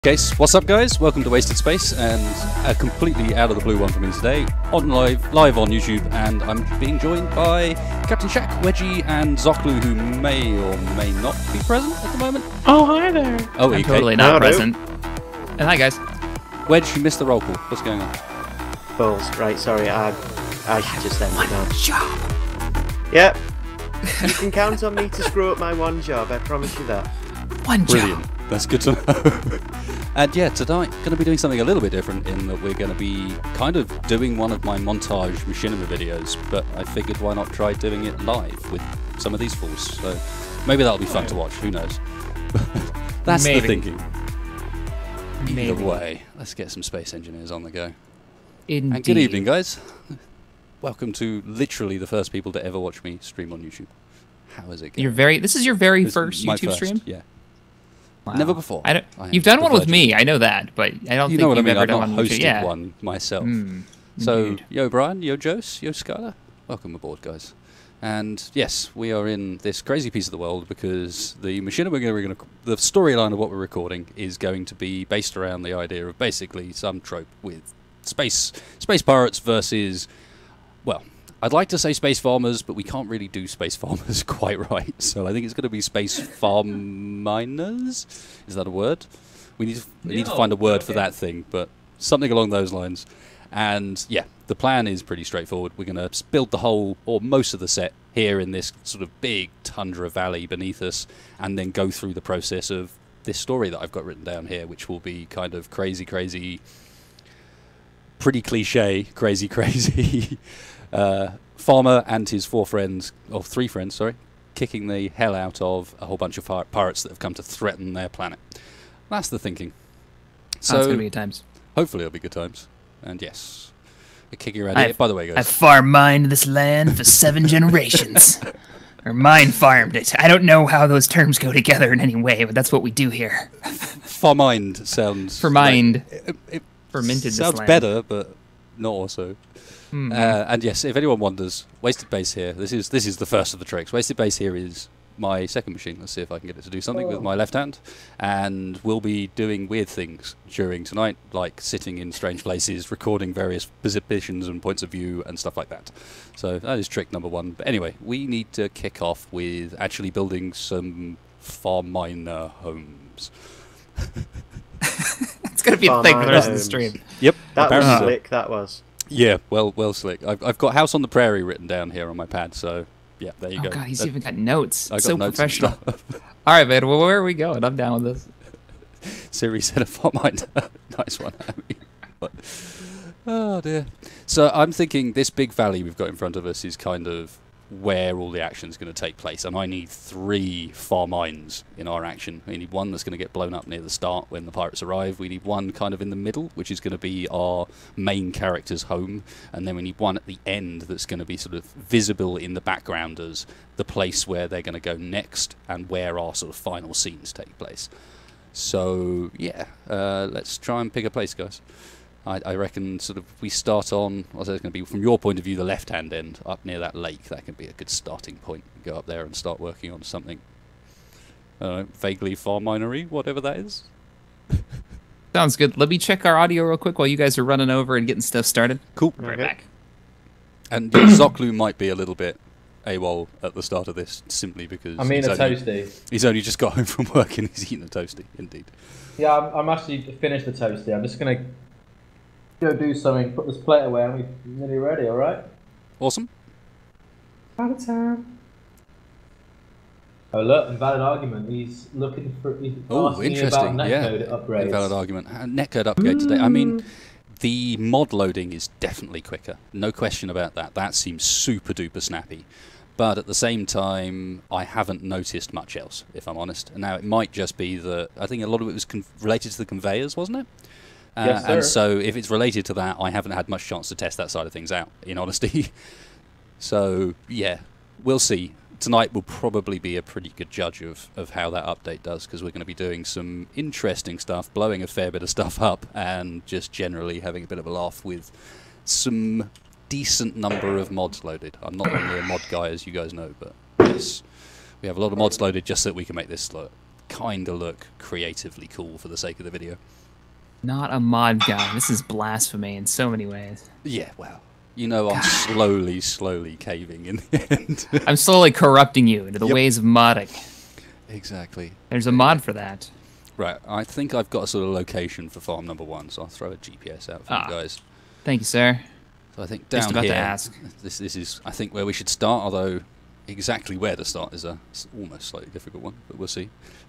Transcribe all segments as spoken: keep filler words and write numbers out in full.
Case, what's up guys? Welcome to Wasted Space, and a completely out of the blue one for me today, on live live on YouTube, and I'm being joined by CaptainShack, Wedgie, and Xocliw, who may or may not be present at the moment. Oh, hi there. Oh, I'm okay. totally not Hello. present. And hi guys. Wedge, you missed the roll call. What's going on? Balls. Right, sorry, I I just ended One up. job. Yep. You can count on me to screw up my one job, I promise you that. One Brilliant. job. That's good to know. And yeah, tonight going to be doing something a little bit different in that we're going to be kind of doing one of my montage Machinima videos, but I figured why not try doing it live with some of these fools. So maybe that'll be fun to watch. Who knows? That's Maybe. the thinking. Maybe. Either way, let's get some space engineers on the go. Indeed. And good evening, guys. Welcome to literally the first people to ever watch me stream on YouTube. How is it going? You're very. This is your very This is first my YouTube first, stream. Yeah. Wow. Never before. I don't. I am You've done the one with virgin. me. I know that, but I don't You think know what I you've mean? ever I've done not one with hosted yeah. one myself. Mm, so, indeed. yo Brian, yo Jose, yo Skylar, welcome aboard, guys. And yes, we are in this crazy piece of the world because the Machinima we're going to, the storyline of what we're recording is going to be based around the idea of basically some trope with space, space pirates versus, well, I'd like to say space farmers, but we can't really do space farmers quite right. So I think it's going to be space farm miners. Is that a word? We need to, we need to find a word for that thing, but something along those lines. And yeah, the plan is pretty straightforward. We're going to build the whole, or most of the set, here in this sort of big tundra valley beneath us, and then go through the process of this story that I've got written down here, which will be kind of crazy, crazy, pretty cliche, crazy, crazy. Uh, farmer and his four friends, or three friends, sorry, kicking the hell out of a whole bunch of fire pirates that have come to threaten their planet. That's the thinking. So Oh, it's gonna be good times. hopefully it'll be good times. And yes, we're kicking around I've- here. By the way, guys, I've farm mined this land for seven generations. Or mine farmed it. I don't know how those terms go together in any way, but that's what we do here. farmined sounds Fermined. like- it, it Fermented this sounds land. better, but not also. Mhm. Uh, and yes, if anyone wonders, Wasted Base here. This is this is the first of the tricks. Wasted Base here is my second machine. Let's see if I can get it to do something with my left hand. And we'll be doing weird things during tonight, like sitting in strange places, recording various positions and points of view and stuff like that. So that is trick number one. But anyway, we need to kick off with actually building some farm miner homes. It's gonna be a Farm thing for the rest of the homes. stream. Yep. That was apparently so. slick, that was. Yeah, well, well slick. I've, I've got House on the Prairie written down here on my pad, so yeah, there you Oh go. god, he's That- even got notes. I got So notes and professional. stuff. All right, man. Well, where are we going? I'm down with this. Siri said a farm miner. Nice one, Abby. But- oh dear. So I'm thinking this big valley we've got in front of us is kind of where all the action is going to take place, and I need three farm mines in our action. We need one that's going to get blown up near the start when the pirates arrive. We need one kind of in the middle, which is going to be our main character's home, and then we need one at the end that's going to be sort of visible in the background as the place where they're going to go next and where our sort of final scenes take place. So yeah, uh, let's try and pick a place, guys. I, I reckon sort of we start on, what's it going to be, from your point of view, the left-hand end, up near that lake. That can be a good starting point. Go up there and start working on something, I don't know, vaguely farm minery, whatever that is. Sounds good. Let me check our audio real quick while you guys are running over and getting stuff started. Cool. Right Okay. back. And yeah, Xocliw might be a little bit AWOL at the start of this, simply because I'm eating a he's, only, toasty. he's only just got home from work and he's eating a toasty, indeed. Yeah, I'm, I'm actually finished the toasty. I'm just gonna go do something, put this plate away, and we're nearly ready. All right? Awesome. Out of time. Oh look, invalid argument. He's looking for. He's Oh, asking interesting. about Yeah, netcode upgrades. invalid argument. Uh, netcode upgrade today. I mean, the mod loading is definitely quicker. No question about that. That seems super duper snappy. But at the same time, I haven't noticed much else, if I'm honest. Now, it might just be that I think a lot of it was con related to the conveyors, wasn't it? Uh, Yes, and sir. so if it's related to that, I haven't had much chance to test that side of things out, in honesty. So, yeah, we'll see. Tonight will probably be a pretty good judge of, of how that update does, because we're going to be doing some interesting stuff, blowing a fair bit of stuff up, and just generally having a bit of a laugh with some decent number of mods loaded. I'm not normally a mod guy, as you guys know, but yes, we have a lot of mods loaded just so that we can make this slow. kind of look creatively cool for the sake of the video. Not a mod guy. This is blasphemy in so many ways. Yeah, well, you know, I'm slowly, slowly caving in the end. I'm slowly corrupting you into the Yep. ways of modding. Exactly. There's a mod for that. Right, I think I've got a sort of location for farm number one, so I'll throw a G P S out for Ah. you guys. Thank you, sir. So I think down Just about here, to ask. This, this is, I think, where we should start, although exactly where to start is a s- almost slightly difficult one, but we'll see.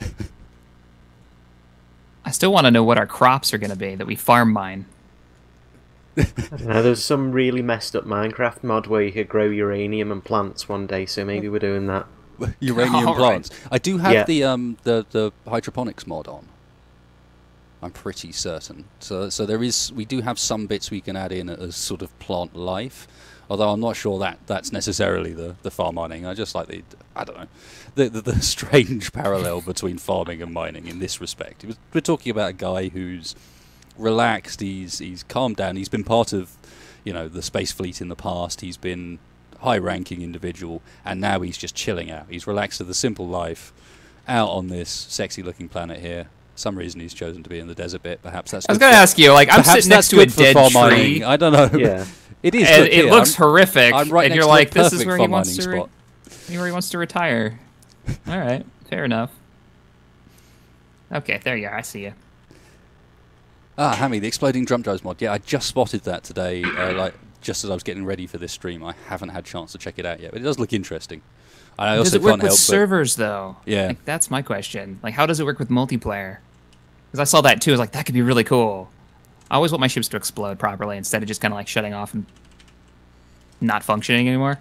I still want to know what our crops are going to be that we farm mine. I don't know, there's some really messed up Minecraft mod where you could grow uranium and plants one day, so maybe we're doing that. Uranium All right. plants. I do have Yeah. the um the the hydroponics mod on. I'm pretty certain. So so there is we do have some bits we can add in as sort of plant life. Although I'm not sure that that's necessarily the, the farm mining. I just like the, I don't know, the, the, the strange parallel between farming and mining in this respect. It was, we're talking about a guy who's relaxed, he's he's calmed down, he's been part of, you know, the space fleet in the past, he's been high-ranking individual, and now he's just chilling out. He's relaxed to the simple life out on this sexy-looking planet here. Some reason he's chosen to be in the desert bit. Perhaps that's. I was good going to for- ask you, like, I'm perhaps sitting next that's to a good for dead farm tree, mining. I don't know. Yeah. It is. and look it here, looks I'm- horrific, I'm right and next you're to like, the this is perfect where he farm wants mining to, re- spot. where he wants to retire. All right, fair enough. Okay, there you are. I see you. Ah, Hammy, the exploding drum drives mod. Yeah, I just spotted that today. Uh, like just as I was getting ready for this stream, I haven't had a chance to check it out yet, but it does look interesting. And I Does also it work can't with help servers, though? Yeah. Like, that's my question. Like, how does it work with multiplayer? Because I saw that, too. I was like, that could be really cool. I always want my ships to explode properly instead of just kind of, like, shutting off and not functioning anymore.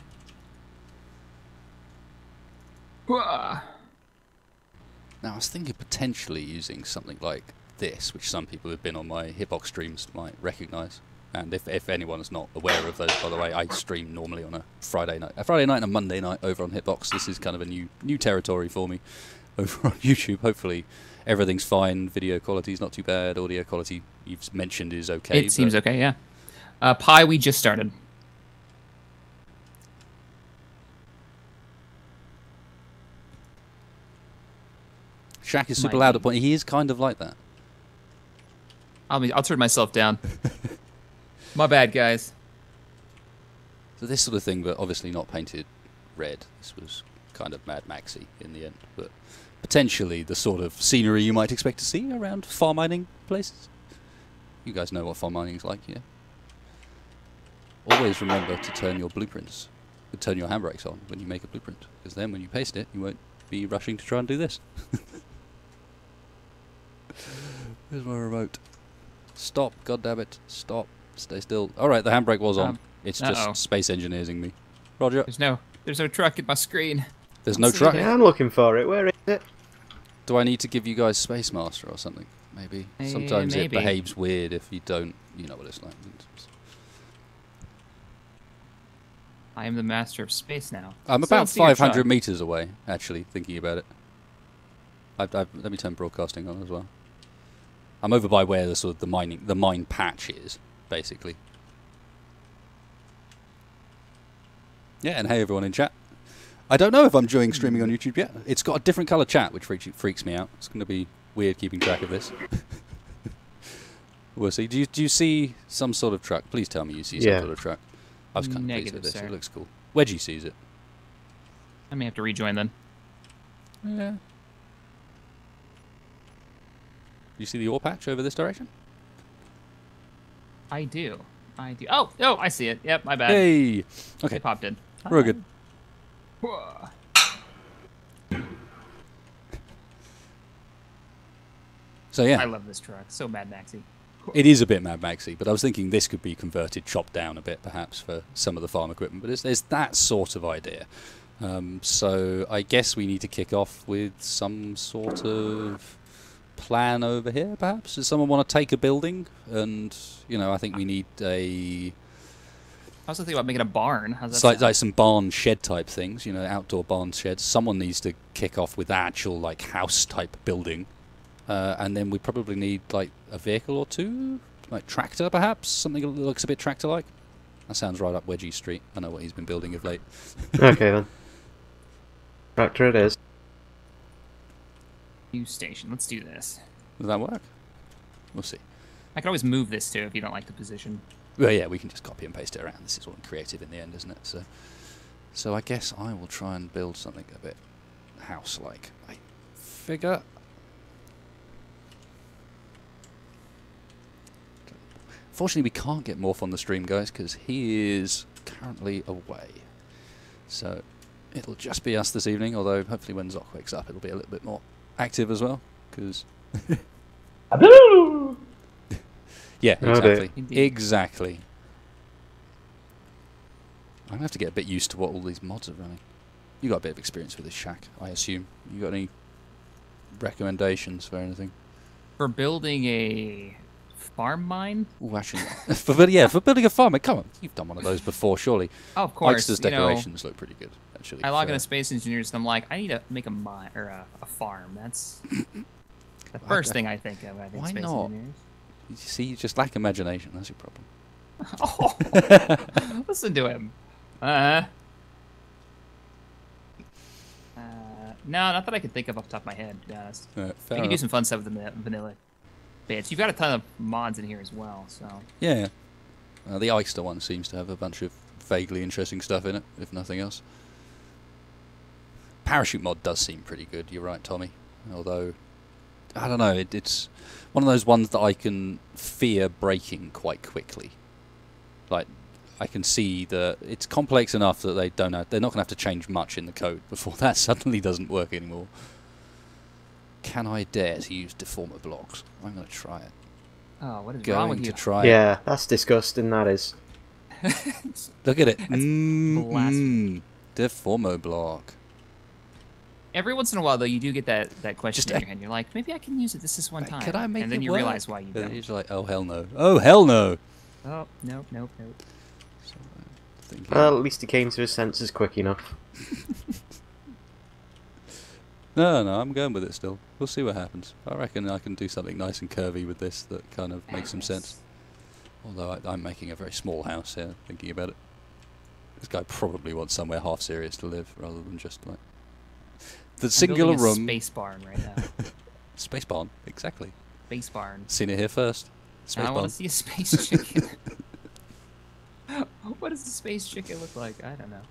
Whoa. Now, I was thinking potentially using something like this, which some people who've been on my Hitbox streams might recognise. And if, if anyone is not aware of those, by the way, I stream normally on a Friday night, a Friday night and a Monday night over on Hitbox. This is kind of a new new territory for me over on YouTube. Hopefully, everything's fine. Video quality's not too bad. Audio quality you've mentioned is okay. It seems but okay, yeah. Uh, Pi, we just started. Shaq is super Might loud be. at point. He is kind of like that. I'll be, I'll turn myself down. My bad, guys. So this sort of thing, but obviously not painted red. This was kind of Mad Maxy in the end, but potentially the sort of scenery you might expect to see around farm mining places. You guys know what farm mining is like, yeah? Always remember to turn your blueprints, to turn your handbrakes on when you make a blueprint, because then when you paste it, you won't be rushing to try and do this. Where's my remote? Stop, goddammit, stop, stay still. Alright, the handbrake was on. Um, it's uh-oh. just space engineering me. Roger. There's no, there's no truck in my screen. There's no Let's see truck. Yeah, I'm looking for it. Where is it? Do I need to give you guys Space Master or something? Maybe. Eh, Sometimes maybe. it behaves weird if you don't. You know what it's like. I am the master of space now. I'm Still about don't see your five hundred truck. meters away, actually, thinking about it. I've, I've, let me turn broadcasting on as well. I'm over by where the sort of the mining, the mine patch is, basically. Yeah, and hey everyone in chat. I don't know if I'm doing streaming on YouTube yet. It's got a different colour chat, which freaks, freaks me out. It's going to be weird keeping track of this. We'll see. Do you, do you see some sort of truck? Please tell me you see Yeah. some sort of truck. I was kind of pleased Negative, with this. sir. It looks cool. Wedgie sees it. I may have to rejoin then. Yeah. You see the ore patch over this direction? I do. I do. Oh, oh, I see it. Yep, my bad. Hey! Okay, It popped in. we're good. Whoa. So yeah, I love this truck. So Mad Maxy. it is a bit Mad Maxy, but I was thinking this could be converted, chopped down a bit perhaps for some of the farm equipment, but it's, there's that sort of idea. Um, so I guess we need to kick off with some sort of plan over here, perhaps? Does someone want to take a building? And, you know, I think we need a... I was thinking about making a barn. How's that It's like, sound? like some barn shed type things, you know, outdoor barn sheds. Someone needs to kick off with actual, like, house type building. Uh, and then we probably need, like, a vehicle or two? Like, tractor, perhaps? Something that looks a bit tractor-like? That sounds right up Wedgie Street. I know what he's been building of late. Okay then. Tractor it is. New station. Let's do this. Does that work? We'll see. I can always move this too if you don't like the position. Well, yeah, we can just copy and paste it around. This is all creative in the end, isn't it? So, so I guess I will try and build something a bit house-like. I figure. Fortunately, we can't get Morph on the stream, guys, because he is currently away. So it'll just be us this evening, although hopefully when Zoc wakes up, it'll be a little bit more active as well, because... yeah, exactly. Exactly. I'm going to have to get a bit used to what all these mods are running. You got a bit of experience with this shack, I assume. You got any recommendations for anything? For building a farm mine? Ooh, actually, for, building- yeah, for building a farm, come on, you've done one of those before, surely. Oh, of course. Ikester's decorations look pretty good, actually. I log for- into Space Engineers and I'm like, I need to make a mine or a, a farm. That's the first thing I think of. I think Why Space not? Engineers. You see, you just lack imagination. That's your problem. Oh, listen to him. Uh, uh, no, not that I could think of off the top of my head, to be honest. Uh, I fair can do enough. some fun stuff with the va- vanilla bits. You've got a ton of mods in here as well, so. Yeah. Uh, the Ikester one seems to have a bunch of vaguely interesting stuff in it, if nothing else. Parachute mod does seem pretty good, you're right, Tommy. Although, I don't know, it, it's one of those ones that I can fear breaking quite quickly. Like, I can see that it's complex enough that they don't have, they're not going to have to change much in the code before that suddenly doesn't work anymore. Can I dare to use deformer blocks? I'm going to try it. Oh, what is wrong Going with to you? try Yeah, that's disgusting, that is. it. Look at it. Mm, blasphemy. mm, deformer block. Every once in a while, though, you do get that, that question Just in a- your head. You're like, maybe I can use it this is one Like, time. could I make and then it you work? realize why you And don't. You're just like, oh hell no. Oh hell no. Oh, nope, nope, nope. So, uh, thinking- Well, at least he came to his senses quick enough. No, no, I'm going with it still. We'll see what happens. I reckon I can do something nice and curvy with this that kind of makes some sense. Although I, I'm making a very small house here, thinking about it. This guy probably wants somewhere half serious to live, rather than just like the I'm singular building a room. space barn right now. Space barn, exactly. Space barn. Seen it here first. Space I barn. want to see a space chicken. What does a space chicken look like? I don't know.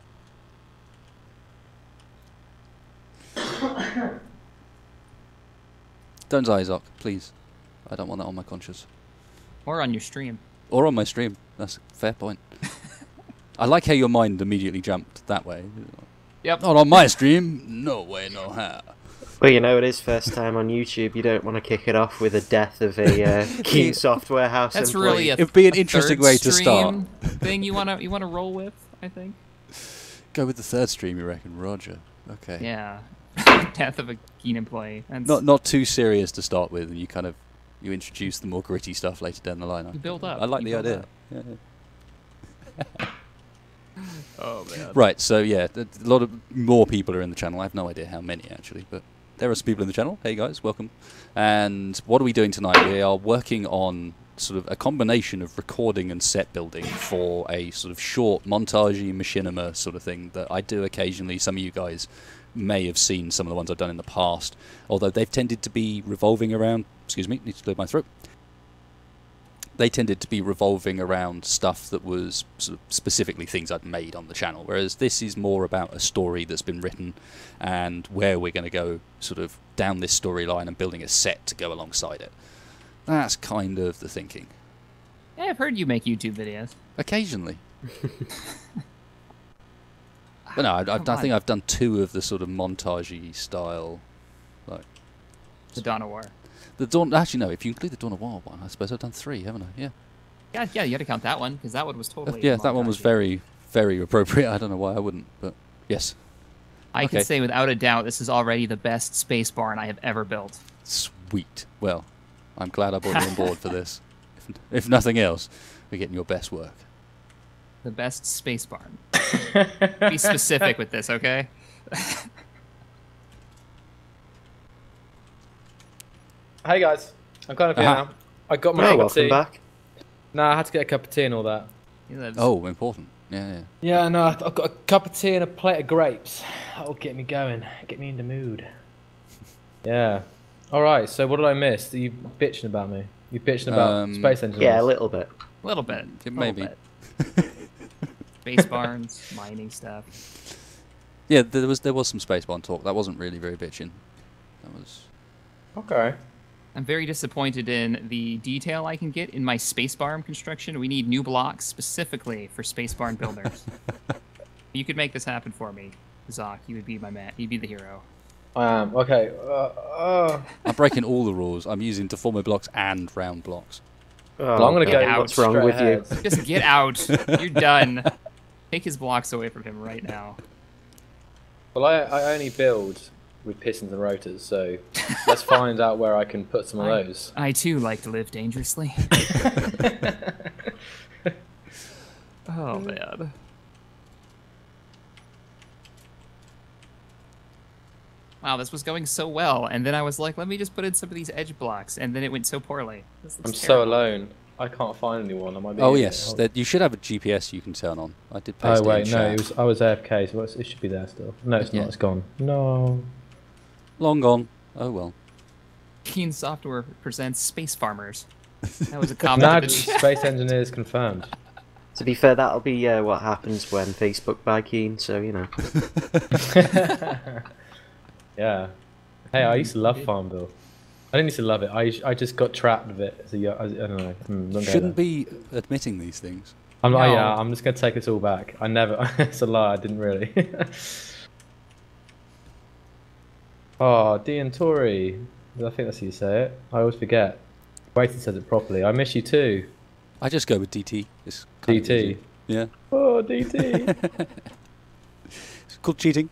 Don't die, Zoc, please. I don't want that on my conscience. Or on your stream. Or on my stream. That's a fair point. I like how your mind immediately jumped that way. Yep. Not on my stream. No way, no how. Well, you know, it is first time on YouTube. You don't want to kick it off with a death of a uh, Keen Software House That's employee. really a, It'd be an a interesting third way to start. stream thing you wanna you wanna roll with, I think. Go with the third stream, you reckon, Roger? Okay. Yeah. Death of a keen employee. That's, Not not too serious to start with, and you kind of you introduce the more gritty stuff later down the line. I You build up. I like You the build idea. up. Yeah, yeah. Oh man. Right. So yeah, th- a lot of more people are in the channel. I have no idea how many actually, but there are some people in the channel. Hey guys, welcome. And what are we doing tonight? We are working on sort of a combination of recording and set building for a sort of short montagey machinima sort of thing that I do occasionally. Some of you guys may have seen some of the ones I've done in the past, although they've tended to be revolving around, excuse me, need to clear my throat. They tended to be revolving around stuff that was sort of specifically things I'd made on the channel, whereas this is more about a story that's been written and where we're going to go sort of down this storyline and building a set to go alongside it. That's kind of the thinking. Yeah, I've heard you make YouTube videos. Occasionally. But no, I, I, Come I think on. I've done two of the sort of montagey style, like The Dawn of War. the Dawn. Actually, no. If you include the Dawn of War one, I suppose I've done three, haven't I? Yeah. Yeah, yeah, you got to count that one because that one was Uh, totally. yeah, that one was montagey. very, very appropriate. I don't know why I wouldn't, but yes. I okay. can say without a doubt this is already the best space barn I have ever built. Sweet. Well, I'm glad I brought you on board for this. If, if nothing else, we're getting your best work. The best space barn. Be specific with this, okay? Hey guys, I'm kind of here Uh-huh. now. I got my Oh, cup of welcome tea. back. Nah, I had to get a cup of tea and all that. He lives. Oh, important. Yeah, yeah. Yeah, no, I've got a cup of tea and a plate of grapes. That'll get me going, get me in the mood. Yeah. All right. So what did I miss? Are you bitching about me? You bitching about Um, space engineers? Yeah, a little bit. A little bit. It a may little be. bit. Space barns, mining stuff. Yeah, there was there was some Spacebarn talk. That wasn't really very bitching. That was. Okay. I'm very disappointed in the detail I can get in my space barn construction. We need new blocks specifically for space barn builders. You could make this happen for me, Zoc. You would be my man. You'd be the hero. I am. Okay. Uh, uh. I'm breaking all the rules. I'm using deformer blocks and round blocks. Oh, Well, I'm gonna God, go out. What's wrong with you? you? Just get out. You're done. Take his blocks away from him right now. Well, I I only build with pistons and rotors, so let's find out where I can put some of I- those. I too like to live dangerously. Oh man. Wow, this was going so well, and then I was like, let me just put in some of these edge blocks, and then it went so poorly. This looks I'm so terrible. alone. I can't find anyone. I might be Oh an yes, idiot. that you should have a G P S you can turn on. I did paste Oh it wait, in no, chat. it was, I was A F K, so it's, it should be there still. No, it's Yeah. not. It's gone. No. Long gone. Oh well. Keen Software presents Space Farmers. That was a comment. Now in the chat. space engineers confirmed. To be fair, that'll be uh, what happens when Facebook buy Keen, so you know. Yeah. Hey, I used to love Farmville. I didn't used to love it. I, I just got trapped with it as a young. I, I don't know. Hmm, don't go Shouldn't there. be admitting these things. I'm like, No. yeah. I'm just gonna take this all back. I never. It's a lie. I didn't really. Oh, Dean Tori. I think that's how you say it. I always forget. Waiting says it properly. I miss you too. I just go with D T. It's kind of D T. easy. Yeah. Oh, D T. It's called cheating.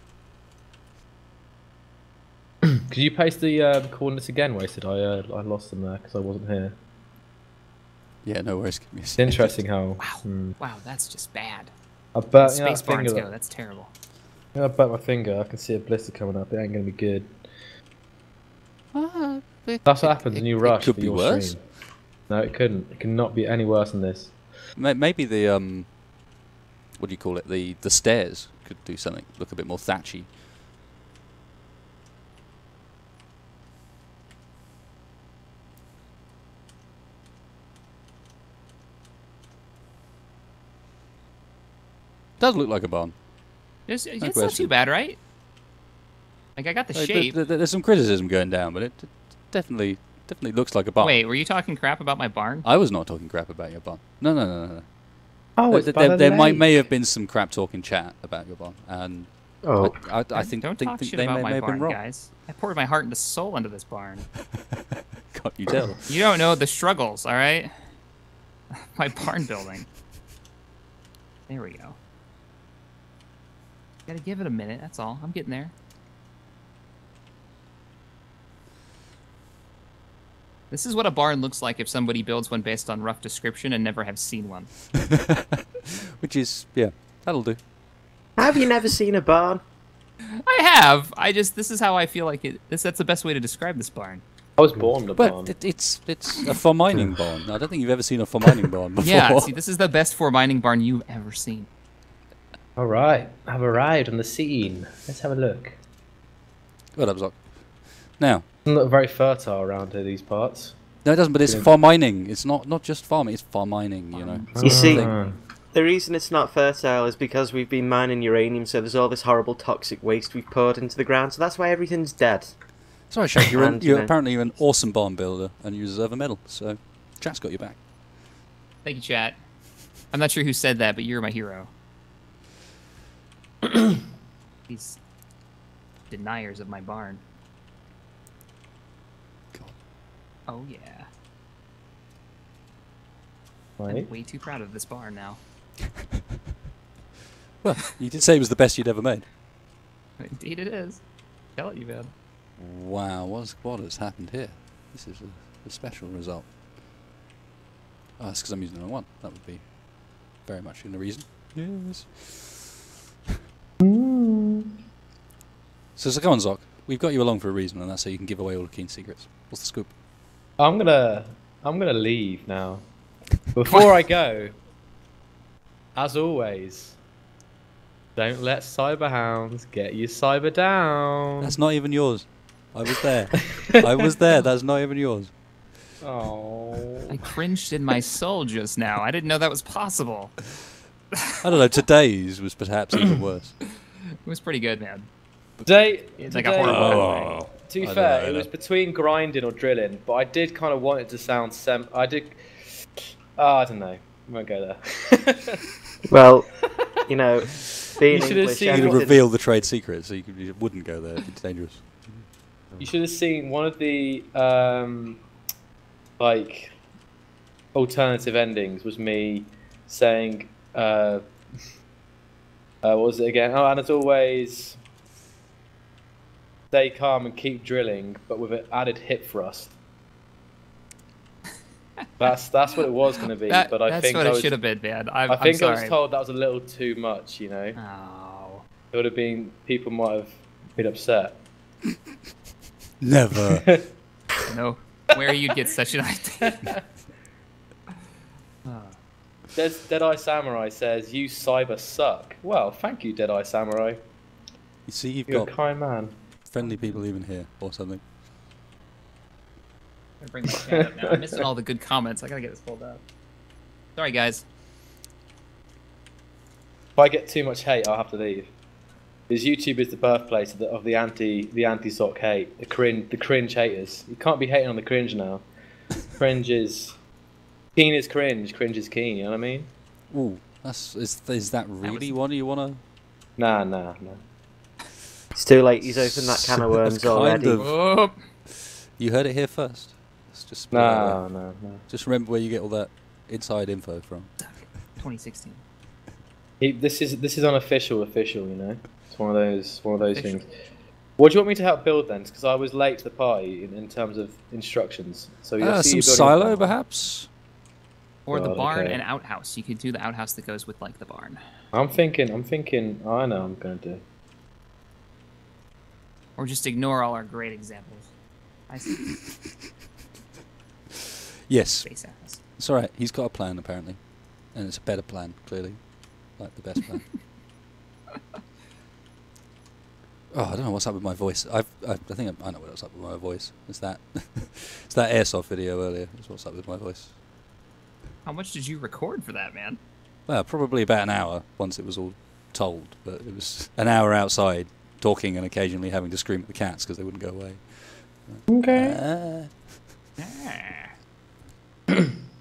Could you paste the uh, coordinates again, Wasted? I uh, I lost them there because I wasn't here. Yeah, no worries. Give me a It's second. interesting how. Wow. Hmm. Wow, that's just bad. I bet you know, Space that barns finger, go. That's terrible. you know, I bet my finger. I can see a blister coming up. It ain't gonna be good. Ah, it- That's what it- happens when it- you it rush could for be your worse. stream. No, it couldn't. It cannot be any worse than this. May- Maybe the um, what do you call it? The the stairs could do something. Look a bit more thatchy. Does look like a barn. It's, it's No not too question. bad, right? Like I got the Uh, th- shape. th- there's some criticism going down, but it it definitely definitely looks like a barn. Wait, were you talking crap about my barn? I was not talking crap about your barn. No, no, no, no. no. Oh, There- it's there by there, the there might lake. may have been some crap talk in chat about your barn, and Oh, I, I, I think don't think, talk think shit they about may, my may have barn, been wrong. guys. I poured my heart and soul into this barn. God, you tell. You don't know the struggles, all right? My barn building. There we go. Gotta give it a minute, that's all. I'm getting there. This is what a barn looks like if somebody builds one based on rough description and never have seen one. Which is, yeah, that'll do. have you never seen a barn? I have. I just this is how I feel like it. This that's the best way to describe this barn. I was born the barn. But it, it's it's a for mining barn. I don't think you've ever seen a for mining barn before. Yeah, see, this is the best for mining barn you've ever seen. All right, I've arrived on the scene. Let's have a look. What up, Zoc? Now, Doesn't look very fertile around here, these parts. no, it doesn't. But it's Yeah. for mining. It's not not just farming. It's for mining. You know. You see, Ah. the reason it's not fertile is because we've been mining uranium, so there's all this horrible toxic waste we've poured into the ground, so that's why everything's dead. Sorry, Shaq. You're, an, And, you're you know. apparently you're an awesome barn builder, and you deserve a medal. So, chat's got your back. Thank you, chat. I'm not sure who said that, but you're my hero. These deniers of my barn. God. Oh yeah. Right. I'm way too proud of this barn now. Well, you did say it was the best you'd ever made. Indeed it is. Tell it you, man. Wow, what's, what has happened here? This is a, a special result. Oh, that's because I'm using the wrong one. That would be very much in the reason. Yes. So, so go on, Zoc. We've got you along for a reason, and that's so you can give away all the Keen secrets. What's the scoop? I'm gonna, I'm gonna leave now. Before I go, as always, don't let cyber hounds get you cyber down. That's not even yours. I was there. I was there. That's not even yours. Oh. I cringed in my soul just now. I didn't know that was possible. I don't know. Today's was perhaps even worse. It was pretty good, man. Today, It's like a today- horrible Oh. to be I don't fair, know, it I was don't- between grinding or drilling, but I did kind of want it to sound sem. I did. Oh, I don't know. I won't go there. Well, you know, being You should have English, seen- You everything- would reveal the trade secret, so you, could, you wouldn't go there. It's dangerous. You should have seen one of the um, like alternative endings was me saying, uh, uh, what was it again? Oh, and as always, stay calm and keep drilling, but with an added hip thrust. That's that's what it was going to be, That- but I that's think what I it was, should have been, man. I'm, I think I'm I sorry. was told that was a little too much. You know, Oh. it would have been people might have been upset. Never. No. Where you'd get such an idea. Dead, Deadeye Samurai says, "You cyber suck." Well, thank you, Deadeye Samurai. You see, you've You're a got kind man. friendly people even here, or something. I'm gonna bring my chat up now. I'm missing all the good comments. I gotta get this pulled up. Sorry, guys. If I get too much hate, I'll have to leave. Because YouTube is the birthplace of the, of the anti the anti sock hate, the cringe the cringe haters. You can't be hating on the cringe now. Cringe is keen is cringe, cringe is keen. You know what I mean? Ooh, that's is is that really one you wanna? Nah, nah, nah. It's too late. He's opened that can of That's worms kind already. of- Oh. You heard it here first. Let's just put it out Nah, there. nah, nah. Just remember where you get all that inside info from. twenty sixteen. He, this is this is unofficial, official. You know, it's one of those one of those Official. things. What do you want me to help build then? Because I was late to the party in, in terms of instructions. So you Uh, see some you building a silo, farm. perhaps. Or the God, barn okay. and outhouse. You could do the outhouse that goes with like the barn. I'm thinking. I'm thinking. I know. I'm gonna do. Or just ignore all our great examples. I see. Yes, Space outhouse. it's all right. He's got a plan apparently, and it's a better plan, clearly, like the best plan. Oh, I don't know what's up with my voice. I've, I, I think I, I know what's up with my voice. It's that, it's that airsoft video earlier. That's what's up with my voice. How much did you record for that, man? Well, probably about an hour once it was all told, but it was an hour outside talking and occasionally having to scream at the cats because they wouldn't go away. Okay. Uh, Ah.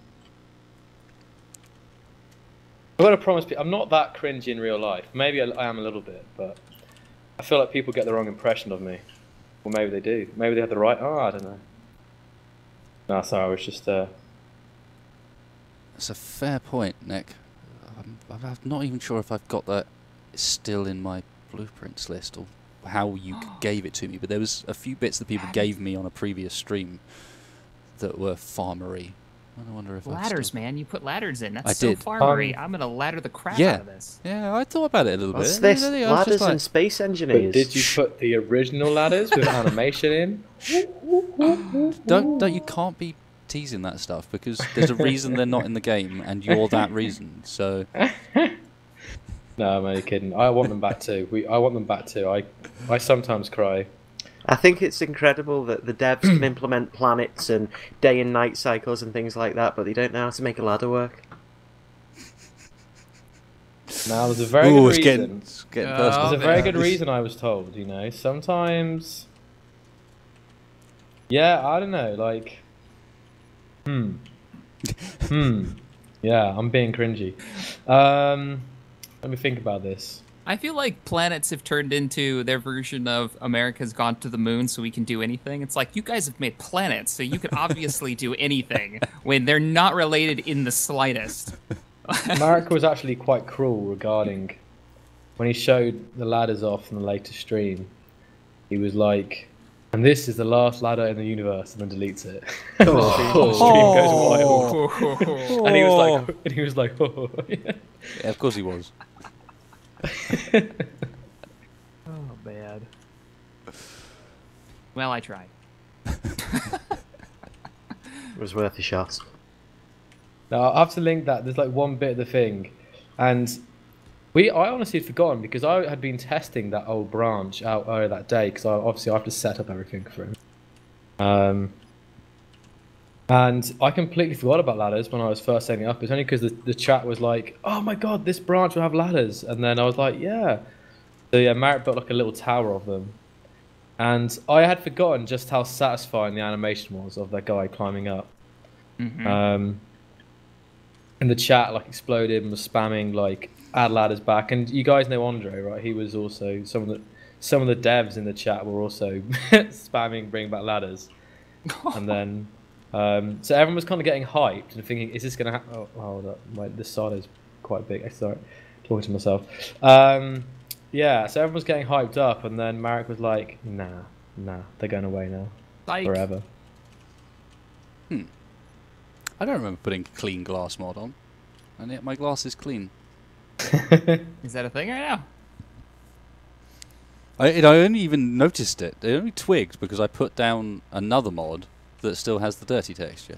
I'm gonna promise. People, I'm not that cringy in real life. Maybe I, I am a little bit, but I feel like people get the wrong impression of me. Or maybe they do. Maybe they have the right. Oh, I don't know. No, sorry. I was just. Uh, That's a fair point, Nick. I'm, I'm not even sure if I've got that still in my blueprints list or how you gave it to me, but there was a few bits that people gave me on a previous stream that were farmery. I wonder if I've Ladders, still... man. You put ladders in. That's I so did. farmery. Um, I'm gonna ladder the crap yeah. out of this. Yeah, I thought about it a little What's bit. this? I was just Ladders like- and space but engineers. did you put the original ladders with animation in? Don't, don't, you can't be teasing that stuff because there's a reason they're not in the game and you're that reason, so... No, I'm only kidding. I want them back too. We, I want them back too. I, I sometimes cry. I think it's incredible that the devs can implement planets and day and night cycles and things like that, but they don't know how to make a ladder work. Now, there's a very Ooh, good it's reason. getting, it's getting Oh, personal. There's a very man. good reason I was told, you know. Sometimes, yeah, I don't know, like, hmm, hmm, yeah, I'm being cringy. Um, let me think about this. I feel like planets have turned into their version of America's gone to the moon so we can do anything. It's like, you guys have made planets, so you could obviously do anything when they're not related in the slightest. America was actually quite cruel regarding when he showed the ladders off in the latest stream. He was like, "And this is the last ladder in the universe," and then deletes it. And the stream, the stream goes wild. And he was like, and he was like, oh, yeah. Yeah, of course he was. Oh, man. Well, I tried. It was worth a shot. Now, I have to link that. There's like one bit of the thing, and We, I honestly had forgotten because I had been testing that old branch out earlier that day because I, obviously I have to set up everything for him. Um, and I completely forgot about ladders when I was first setting it up. It's only because the, the chat was like, "Oh my god, this branch will have ladders," and then I was like, "Yeah." So yeah, Marek built like a little tower of them, and I had forgotten just how satisfying the animation was of that guy climbing up. Mm-hmm. Um, and the chat like exploded and was spamming like add ladders back, and you guys know Andre, right? He was also some of the some of the devs in the chat were also spamming bring back ladders, and then um, so everyone was kind of getting hyped and thinking, is this gonna happen? Oh, hold up, my this side is quite big. I start talking to myself. Um, yeah, so everyone was getting hyped up, and then Marek was like, nah, nah, they're going away now, Psych. forever. Hmm. I don't remember putting clean glass mod on, and yet my glass is clean. Is that a thing right now? I, it, I only even noticed it. I only twigged because I put down another mod that still has the dirty texture.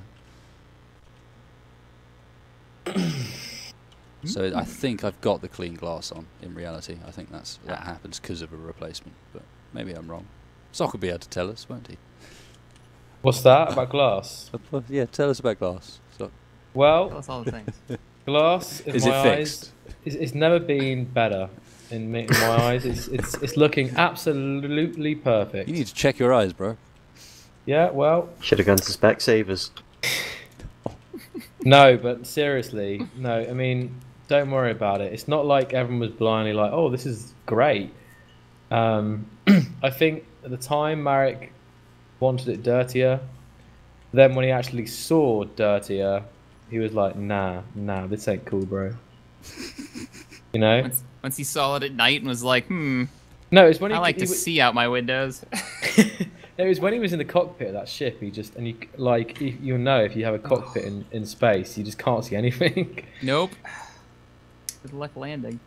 So I think I've got the clean glass on. In reality, I think that's that happens because of a replacement. But maybe I'm wrong. Zoc will be able to tell us, won't he? What's that about glass? Uh, yeah, tell us about glass. Zoc. Tell Well, us all the things. glass in Is my it fixed? eyes, it's, it's never been better. In, me, in my eyes, it's it's it's looking absolutely perfect. You need to check your eyes, bro. Yeah, well, Should have gone to Specsavers. no, but seriously, no. I mean, don't worry about it. It's not like everyone was blindly like, "Oh, this is great." Um, I think at the time Marek wanted it dirtier. Then when he actually saw dirtier, he was like, "Nah, nah, this ain't cool, bro." You know? Once, once he saw it at night and was like, hmm, No, it's when he I like he to w- see out my windows. It was when he was in the cockpit of that ship. He just and you like you, you'll know if you have a cockpit in, in space, you just can't see anything. Nope. Good luck landing.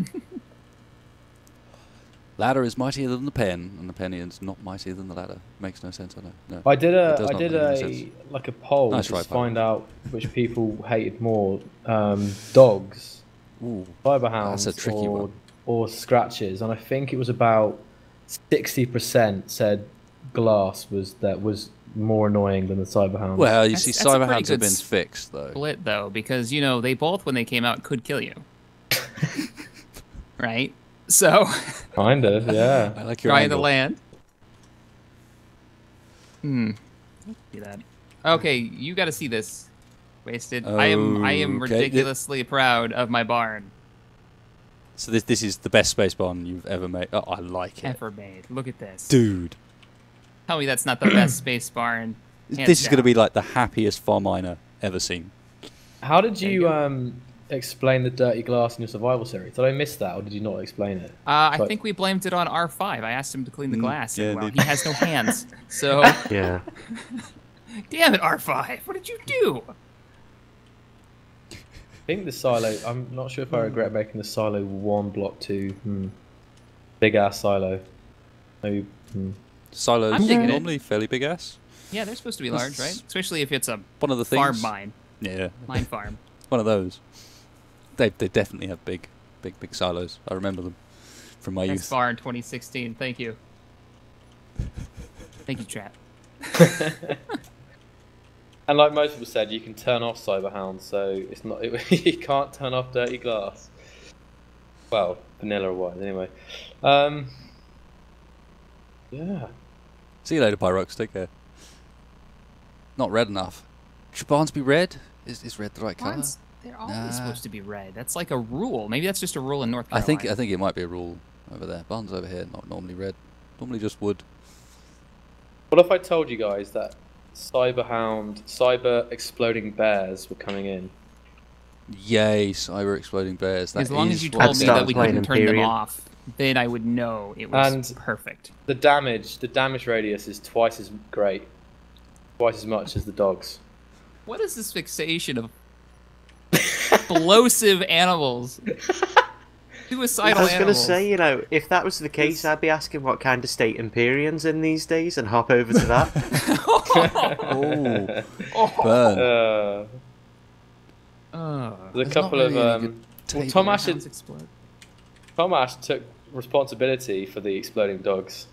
Ladder is mightier than the pen, and the pen is not mightier than the ladder. Makes no sense, I know. No. I did It a does I not did make any a sense. like a poll Nice to try, just Pyro. find out which people hated more, um, dogs, Ooh, cyberhounds, that's a tricky or one. or scratches, and I think it was about sixty percent said glass was that was more annoying than the cyberhounds. Well, you That's- see, that's a pretty cyberhounds have good been s- fixed, though. Split, though, because, you know, they both, when they came out, could kill you. Right? So, kind of, yeah. I like your trying to angle. land. Hmm. See that. Okay, you got to see this. Wasted. I am I am Okay. ridiculously proud of my barn. So this this is the best space barn you've ever made. Oh, I like it, Ever made. Look at this. dude. Tell me that's not the best space barn. hands This is going to down. be like the happiest farm miner ever seen. How did There you you go. um explain the dirty glass in your survival series? Did I miss that, or did you not explain it? Uh, I But- think we blamed it on R five. I asked him to clean the Mm, glass, and yeah, well, dude. he has no hands. So, Yeah. damn it, R five. What did you do? I think the silo. I'm not sure if I regret making the silo one block two. Hmm. Big ass silo. Maybe. Hmm. Silos I'm digging it. normally fairly big ass. Yeah, they're supposed to be large, right? Especially if it's a One of the things. farm mine. Yeah, Mine farm. one of those. They they definitely have big, big, big silos. I remember them from my That's youth. far in twenty sixteen. Thank you. Thank you, chat. And like most people said, you can turn off cyberhound, so it's not. It, you can't turn off dirty glass. Well, vanilla wise, anyway. Um. Yeah. See you later, Pyrox. Take care. Not red enough. Should barns be red? Is is red the right colour? Barns, they're always Nah. supposed to be red. That's like a rule. Maybe that's just a rule in North I Carolina. think I think it might be a rule over there. Barns over here not normally red. Normally just wood. What if I told you guys that cyberhound, cyber exploding bears were coming in? Yay, cyber exploding bears. That As long is as you what told I'd me start that we playing couldn't turn them Imperium. off, then I would know it was And- perfect. The damage, the damage radius is twice as great, twice as much as the dogs. What is this fixation of explosive animals? Suicidal I was going to animals. say, you know, if that was the case, I'd be asking what kind of state Empyrean's in these days and hop over to that. Oh, Oh. burn. Uh, Oh. there's a There's couple not of really any um. good Well, table. Tom Hounds Ashton, explode. Tomash took responsibility for the exploding dogs.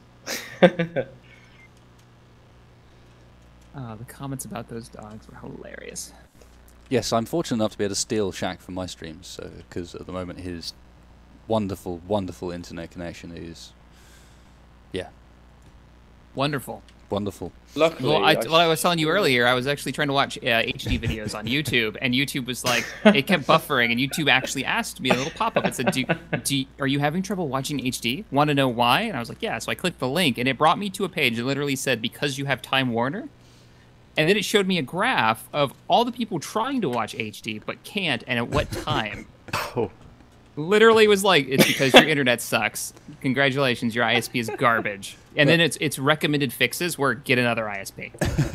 Uh, the comments about those dogs were hilarious. Yes, I'm fortunate enough to be able to steal Shaq from my streams, so because at the moment his wonderful, wonderful internet connection is, yeah, Wonderful. wonderful. Luckily, Well, I, I what I was telling you earlier, I was actually trying to watch uh, H D videos on YouTube, and YouTube was like, it kept buffering, and YouTube actually asked me a little pop-up. It said, do, do, are you having trouble watching H D? Want to know why? And I was like, yeah. So I clicked the link, and it brought me to a page that literally said, because you have Time Warner. And then it showed me a graph of all the people trying to watch H D but can't, and at what time. Oh. Literally was like, it's because your internet sucks. Congratulations, your I S P is garbage. And then it's it's recommended fixes where get another I S P.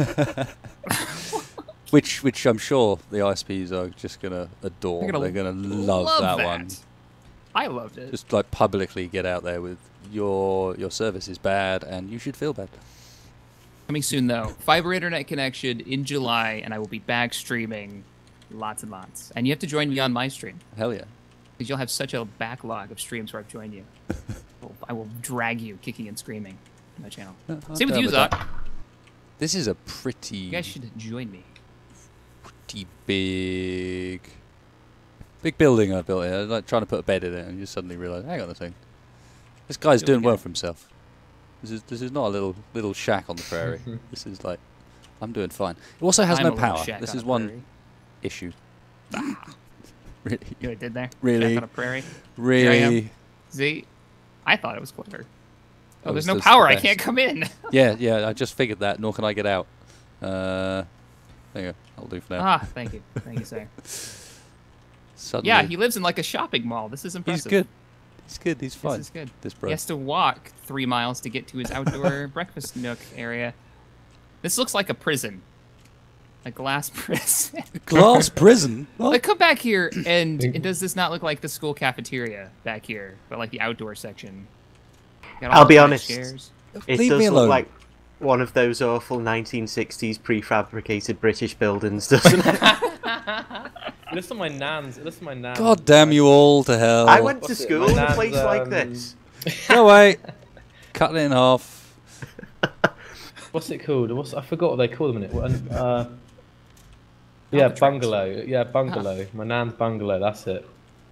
which which I'm sure the I S Ps are just gonna adore. They're They're gonna, gonna love, love that, that. one. I loved it. Just like publicly get out there with your your service is bad and you should feel bad. Coming soon, though. Fiber internet connection in July, and I will be back streaming lots and lots. And you have to join me on my stream, Hell yeah. because you'll have such a backlog of streams where I've joined you. I will drag you kicking and screaming on my channel. No, I'm Same with down you, with that. Zoc. This is a pretty You guys should join me. pretty big big building I built here. I was like trying to put a bed in it and just suddenly realised, hang on a second. This guy's You're doing okay. well for himself. This is this is not a little little shack on the prairie. This is like I'm doing fine. It also has I'm no a little power. shack This on is a one prairie. issue. really You know what I did there? Really? Shack on a prairie. Here I really am. See? I thought it was clever. Oh, Oh, there's it's no just power. the I best. can't come in. Yeah, yeah, I just figured that, nor can I get out. Uh there you go. I'll do for now. Ah, thank you. Thank you, sir. Suddenly, Yeah, he lives in like a shopping mall. This is he's impressive. good. He's good, he's fine. This is good. This He bro. has to walk three miles to get to his outdoor breakfast nook area. This looks like a prison. A glass prison. Glass prison? What? Like, come back here, and, and does this not look like the school cafeteria back here, but like the outdoor section? Got all I'll the be nice honest. chairs. It Leave does me look alone. like one of those awful nineteen sixties prefabricated British buildings, doesn't it? Listen to my nans. Listen to my nans. God damn you all to hell. I went to What's it? school My in a nan's, place like um, this. Go away. Cutting it in half. What's it called? What's I forgot what they call them in it. What, Uh, yeah, Alcatraz. bungalow. Yeah, bungalow. My nan's bungalow. That's it.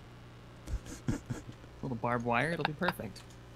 Little barbed wire, it'll be perfect.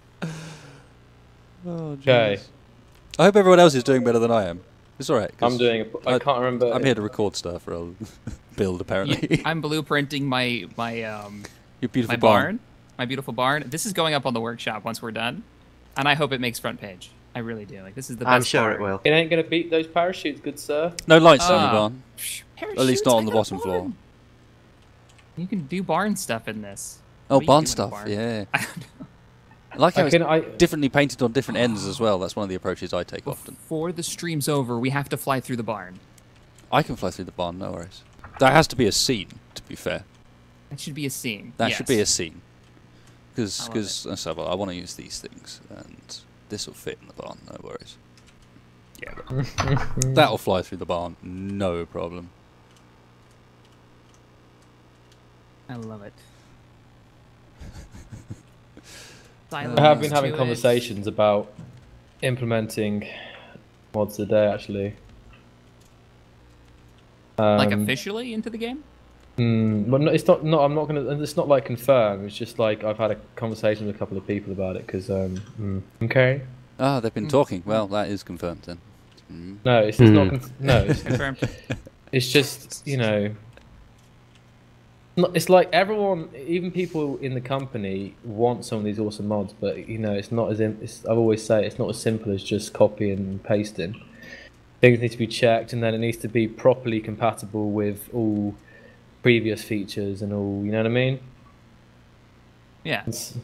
Oh, Okay. I hope everyone else is doing better than I am. It's alright. I'm doing. A, I I- can't remember. I'm here to record stuff rather than build, apparently. Yeah, I'm blueprinting my my um Your beautiful my barn. barn, my beautiful barn. This is going up on the workshop once we're done, and I hope it makes front page. I really do. Like, this is the best. I'm sure barn. it will. It ain't gonna beat those parachutes, good sir. No lights on the Ah. barn. Psh, At least not on the parachutes, I got a bottom floor. barn. You can do barn stuff in this. Oh, What do you barn do in a stuff, barn? yeah. I don't know. I like how I it's can. I. differently painted on different ends as well. That's one of the approaches I take often. Before the stream's over, we have to fly through the barn. I can fly through the barn, no worries. That has to be a scene, to be fair. That should be a scene. That yes. should be a scene. Because, I love because let's have a- I want to use these things, and this will fit in the barn, no worries. Yeah, that'll fly through the barn, no problem. I love it. I have been having To it. conversations about implementing mods today, actually. Um, Like officially into the game? Mm, well, no, it's not. No, I'm not gonna. It's not like confirmed. It's just like I've had a conversation with a couple of people about it. Because um, mm, okay. Ah, they've been Mm. talking. Well, that is confirmed then. Mm. No, it's, it's not. Hmm. Conf- no, it's, Confirmed. it's just you know. Not, it's like everyone, even people in the company, want some of these awesome mods, but you know, it's not as in. It's, I've always say it's not as simple as just copying and pasting. Things need to be checked, and then it needs to be properly compatible with all previous features and all. You know what I mean? Yeah. It's,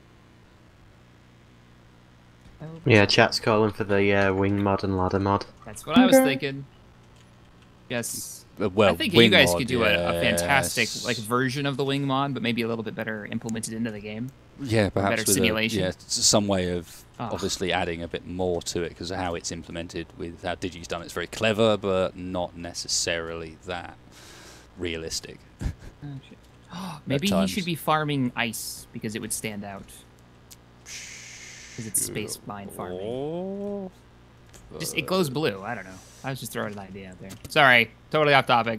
Yeah, chat's calling for the uh, wing mod and ladder mod. That's what I was thinking. Yes. Uh, Well, I think wing you guys mod, could do a, a fantastic yes. like version of the wing mod, but maybe a little bit better implemented into the game. Yeah, perhaps better with a- simulation. yeah, s- some way of Ah. obviously adding a bit more to it because of how it's implemented with how Digi's done. It's very clever, but not necessarily that realistic. Oh, shit. Maybe he times. should be farming ice because it would stand out. Because it's space mine farming. Oh. Just it glows blue. I don't know. I was just throwing an idea out there. Sorry, totally off topic.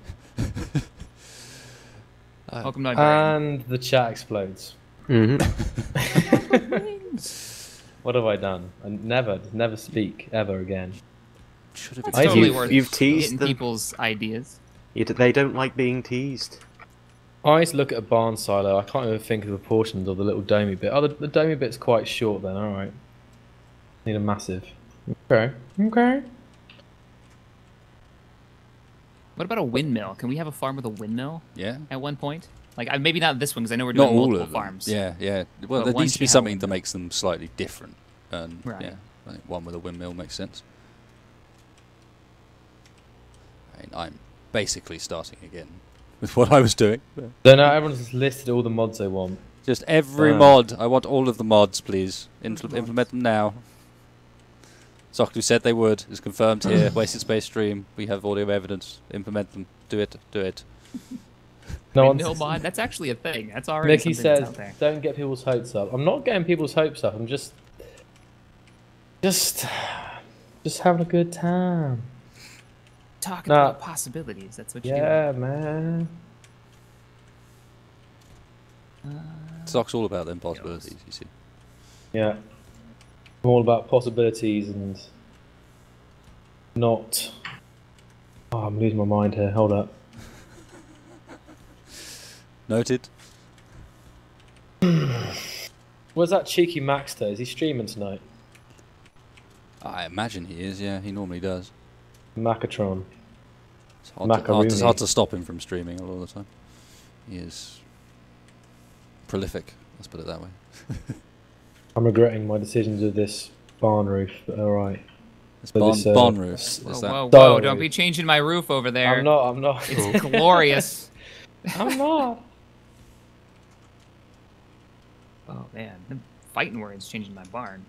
Uh, Welcome to my brain. And the chat explodes. Mm-hmm. What have I done? I never, never speak ever again. Should have It's been. totally you've- worth you've teased getting them. people's ideas. You d- they don't like being teased. I used to look at a barn silo. I can't even think of the proportions of the little domey bit. Oh, the, the domey bit's quite short then. All right. Need a massive. Okay. Okay. What about a windmill? Can we have a farm with a windmill Yeah. at one point? Like uh, maybe not this one because I know we're Not doing all multiple of them. farms. Yeah, yeah. Well, But there one needs to be should have something that windmill. makes them slightly different. And Right. yeah, I think one with a windmill makes sense. I mean, I'm basically starting again with what I was doing. but So now everyone's just listed all the mods they want. Just every Uh. mod. I want all of the mods, please. Impl- implement them now. Xocliw said they would. It's confirmed here. Wasted Space stream. We have audio evidence. Implement them. Do it. Do it. No Windmill one's. mod. That's actually a thing. That's already Mickey something that's says, out there. "Don't get people's hopes up." I'm not getting people's hopes up. I'm just, just, just having a good time. Talking Nah. about possibilities. That's what you Yeah, man. Zock's all about them possibilities, you see. Yeah. I'm all about possibilities and not. Oh, I'm losing my mind here. Hold up. Noted. Where's that cheeky Maxter? Is he streaming tonight? I imagine he is, yeah. He normally does. Macatron. It's hard, to, hard, to, Macaroni. hard to stop him from streaming a lot of the time. He is prolific, let's put it that way. I'm regretting my decisions with this barn roof, but alright. It's So barn, this, uh, barn roof. s- Whoa, Is whoa, that? whoa! Dial Don't roof. be changing my roof over there. I'm not, I'm not. It's glorious. I'm not. Oh man, the fighting words changing my barn.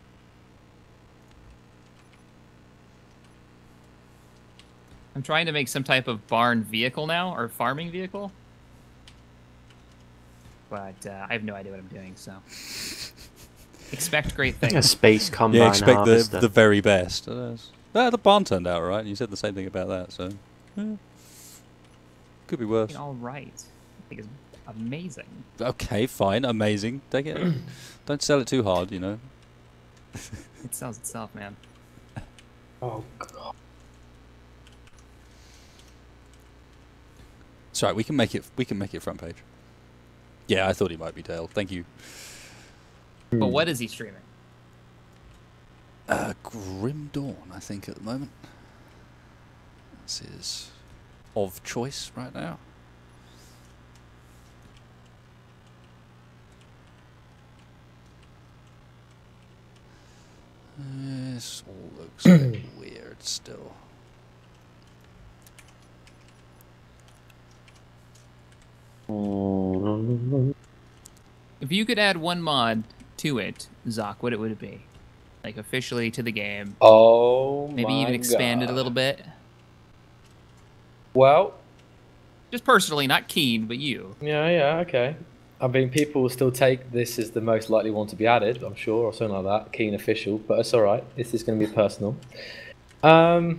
I'm trying to make some type of barn vehicle now, or farming vehicle. But uh, I have no idea what I'm doing, so expect great A things. space combine Yeah, expect the, harvester. the very best. Uh, ah, the barn turned out right. You said the same thing about that, so yeah. Could be worse. All right, I think it's amazing. Okay, fine, amazing. Take it. Don't sell it too hard, you know. It sells itself, man. Oh, God. It's right. We can make it. We can make it front page. Yeah, I thought he might be Dale. Thank you. But what is he streaming? Uh, Grim Dawn, I think, at the moment. This is of choice right now. This all looks a bit weird still. If you could add one mod to it, Zoc, what it would it be? Like officially to the game. Oh, Maybe my even expand it a God. little bit. Well, Just personally, not Keen, but you. yeah, yeah, okay. I mean, people will still take this as the most likely one to be added, I'm sure, or something like that. Keen official, but it's alright. This is going to be personal. Um,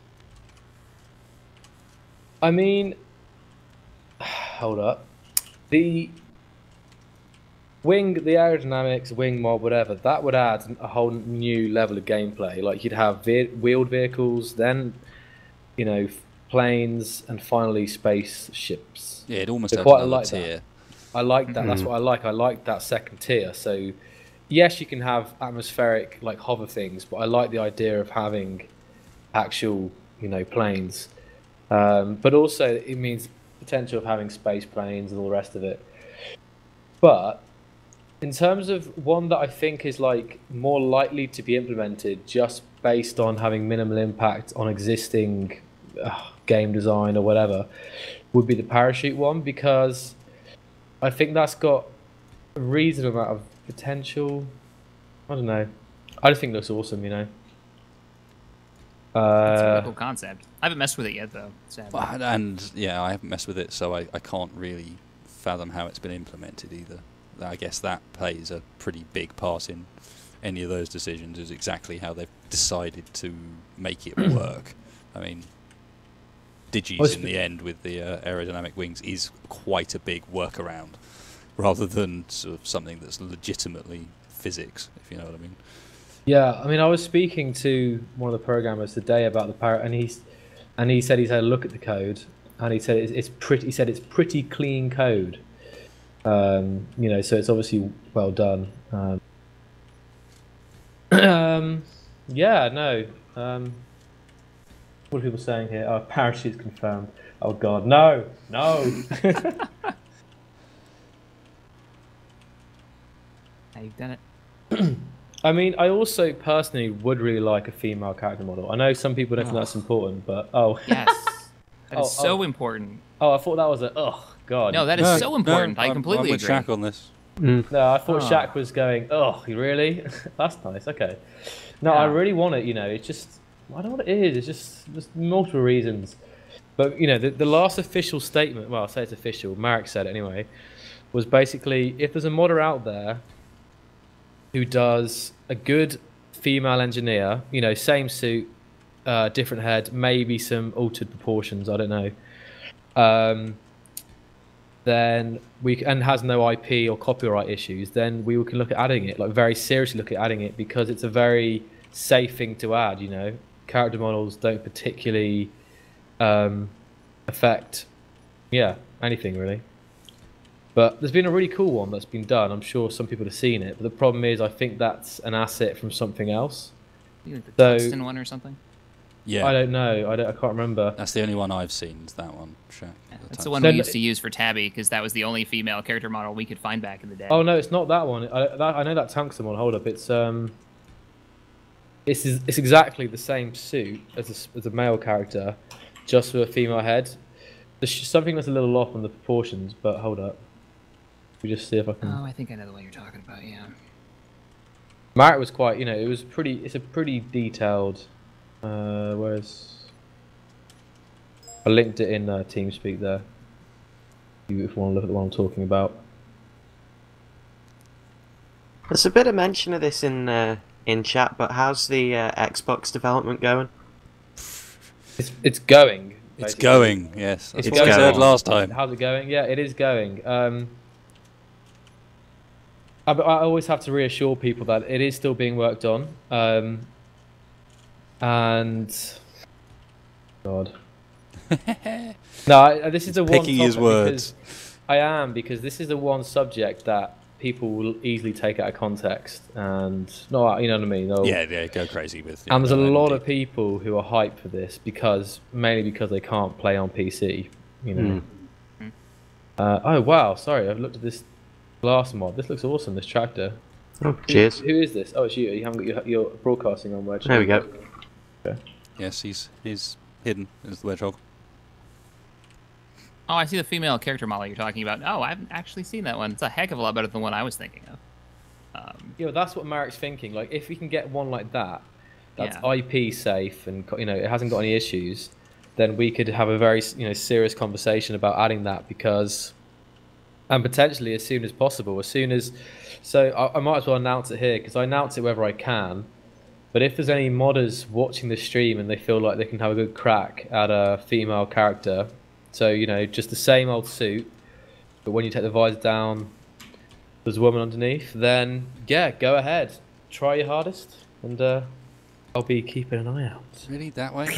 I mean, hold up. The wing, the aerodynamics, wing mob, whatever, that would add a whole new level of gameplay. Like, you'd have ve wheeled vehicles, then, you know, planes, and finally spaceships. Yeah, it almost So adds quite another like that. tier. I like that. That's what I like. I like that second tier. So, yes, you can have atmospheric like hover things, but I like the idea of having actual, you know, planes. Um, but also, it means potential of having space planes and all the rest of it. But in terms of one that I think is like more likely to be implemented, just based on having minimal impact on existing uh, game design or whatever, would be the parachute one, because I think that's got a reasonable amount of potential. I don't know. I just think it looks awesome, you know. It's a Uh, really cool concept. I haven't messed with it yet, though. Sadly. And, and yeah, I haven't messed with it, so I, I can't really fathom how it's been implemented either. I guess that plays a pretty big part in any of those decisions, is exactly how they've decided to make it work. I mean, Digi's in the end with the uh, aerodynamic wings is quite a big workaround, rather than sort of something that's legitimately physics, if you know what I mean. Yeah, I mean, I was speaking to one of the programmers today about the parrot, and he's and he said he's had a look at the code, and he said it's, it's pretty. He said it's pretty clean code. Um, you know, so it's obviously well done. Um, um, yeah, no. Um, what are people saying here? Oh, parachute's confirmed. Oh God, no, no. Now you've done it. I mean, I also personally would really like a female character model. I know some people don't think that's important, but oh. Yes. That Oh, is so oh. important. Oh, I thought that was a oh God. No, that is No, so important. no, I I'm- completely I'm with agree. Shaq on this. No, I thought Oh. Shaq was going, oh, really? That's nice, okay. No, Yeah. I really want it, you know, it's just, I don't know what it is, it's just, there's multiple reasons. But, you know, the, the last official statement, well, I'll say it's official, Marek said it anyway, was basically, if there's a modder out there who does a good female engineer, you know, same suit, uh, different head, maybe some altered proportions, I don't know, um, then we and has no I P or copyright issues, then we can look at adding it, like very seriously look at adding it, because it's a very safe thing to add. You know, character models don't particularly um, affect, yeah, anything really. But there's been a really cool one that's been done. I'm sure some people have seen it, but the problem is, I think that's an asset from something else. You like the So- tungsten one or something? Yeah, I don't know. I don't. I can't remember. that's the only one I've seen. Is that one, Shaq? Yeah, The that's type. the one No, we no- used to use for Tabby, because that was the only female character model we could find back in the day. Oh no, it's not that one. I, that, I know that tungsten one. Hold up, it's um, it's it's exactly the same suit as a, s- as a male character, just with a female head. There's sh- something that's a little off on the proportions, but hold up. We just see if I can. Oh, I think I know the one you're talking about. Yeah. Marek was quite, you know, it was pretty. It's a pretty detailed. Uh, whereas I linked it in uh, TeamSpeak there. If you want to look at the one I'm talking about. There's a bit of mention of this in uh, in chat, but how's the uh, Xbox development going? It's it's going. It's basically. going. Yes, that's It's what I said going. last time. How's it going? Yeah, it is going. Um, I, I always have to reassure people that it is still being worked on. Um, and God, no, I, this is the one picking his topic words. because I am because this is the one subject that people will easily take out of context, and no, you know what I mean. They'll- Yeah, yeah, go crazy with. and there's a you know, lot and of people who are hyped for this because mainly because they can't play on P C. You know. Mm. Uh, oh wow! Sorry, I've looked at this glass mod. This looks awesome. This tractor. Oh, Who- cheers. Who is this? Oh, it's you. You haven't got your, your broadcasting on, Wedge. There we go. Yes, he's he's hidden as the Wedgehog. Oh, I see the female character model you're talking about. Oh, I haven't actually seen that one. It's a heck of a lot better than the one I was thinking of. Um, Yeah, well, that's what Marek's thinking. Like, if we can get one like that, that's Yeah. I P safe and co- you know it hasn't got any issues, then we could have a very you know serious conversation about adding that because, and potentially as soon as possible, as soon as, so I, I might as well announce it here because I announce it wherever I can. But if there's any modders watching the stream and they feel like they can have a good crack at a female character, so you know just the same old suit, but when you take the visor down, there's a woman underneath, then yeah, go ahead, try your hardest, and uh, I'll be keeping an eye out. Really, that way?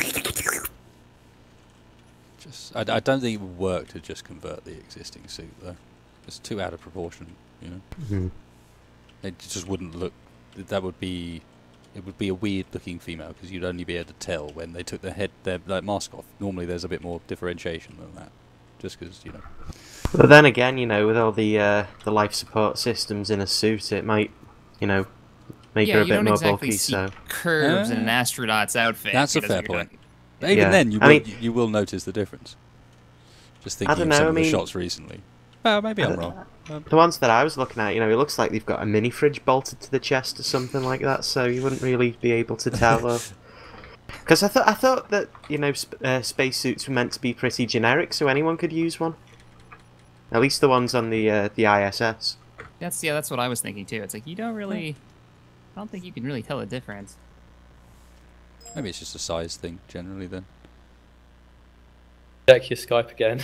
Just, I, I don't think it would work to just convert the existing suit though. It's too out of proportion, you know. Mhm. It just wouldn't look. That would be. It would be a weird-looking female because you'd only be able to tell when they took their head, their like, mask off. Normally, there's a bit more differentiation than that, just because you know. But then again, you know, with all the uh, the life support systems in a suit, it might, you know, make yeah, her a you bit don't more exactly bulky. see So curves in an Uh, astronaut's outfit. That's a because fair you're point. not- But even Yeah. then, you I will mean- you, you will notice the difference. Just I thinking don't of know, some I of the mean- shots recently. Well, maybe I'm Uh, wrong. Um, the ones that I was looking at, you know, it looks like they've got a mini fridge bolted to the chest or something like that. So you wouldn't really be able to tell. Because I thought I thought that you know sp uh, spacesuits were meant to be pretty generic, so anyone could use one. At least the ones on the uh, the I S S. That's yeah, that's what I was thinking too. It's like you don't really, I don't think you can really tell the difference. Maybe it's just a size thing generally then. Check your Skype again.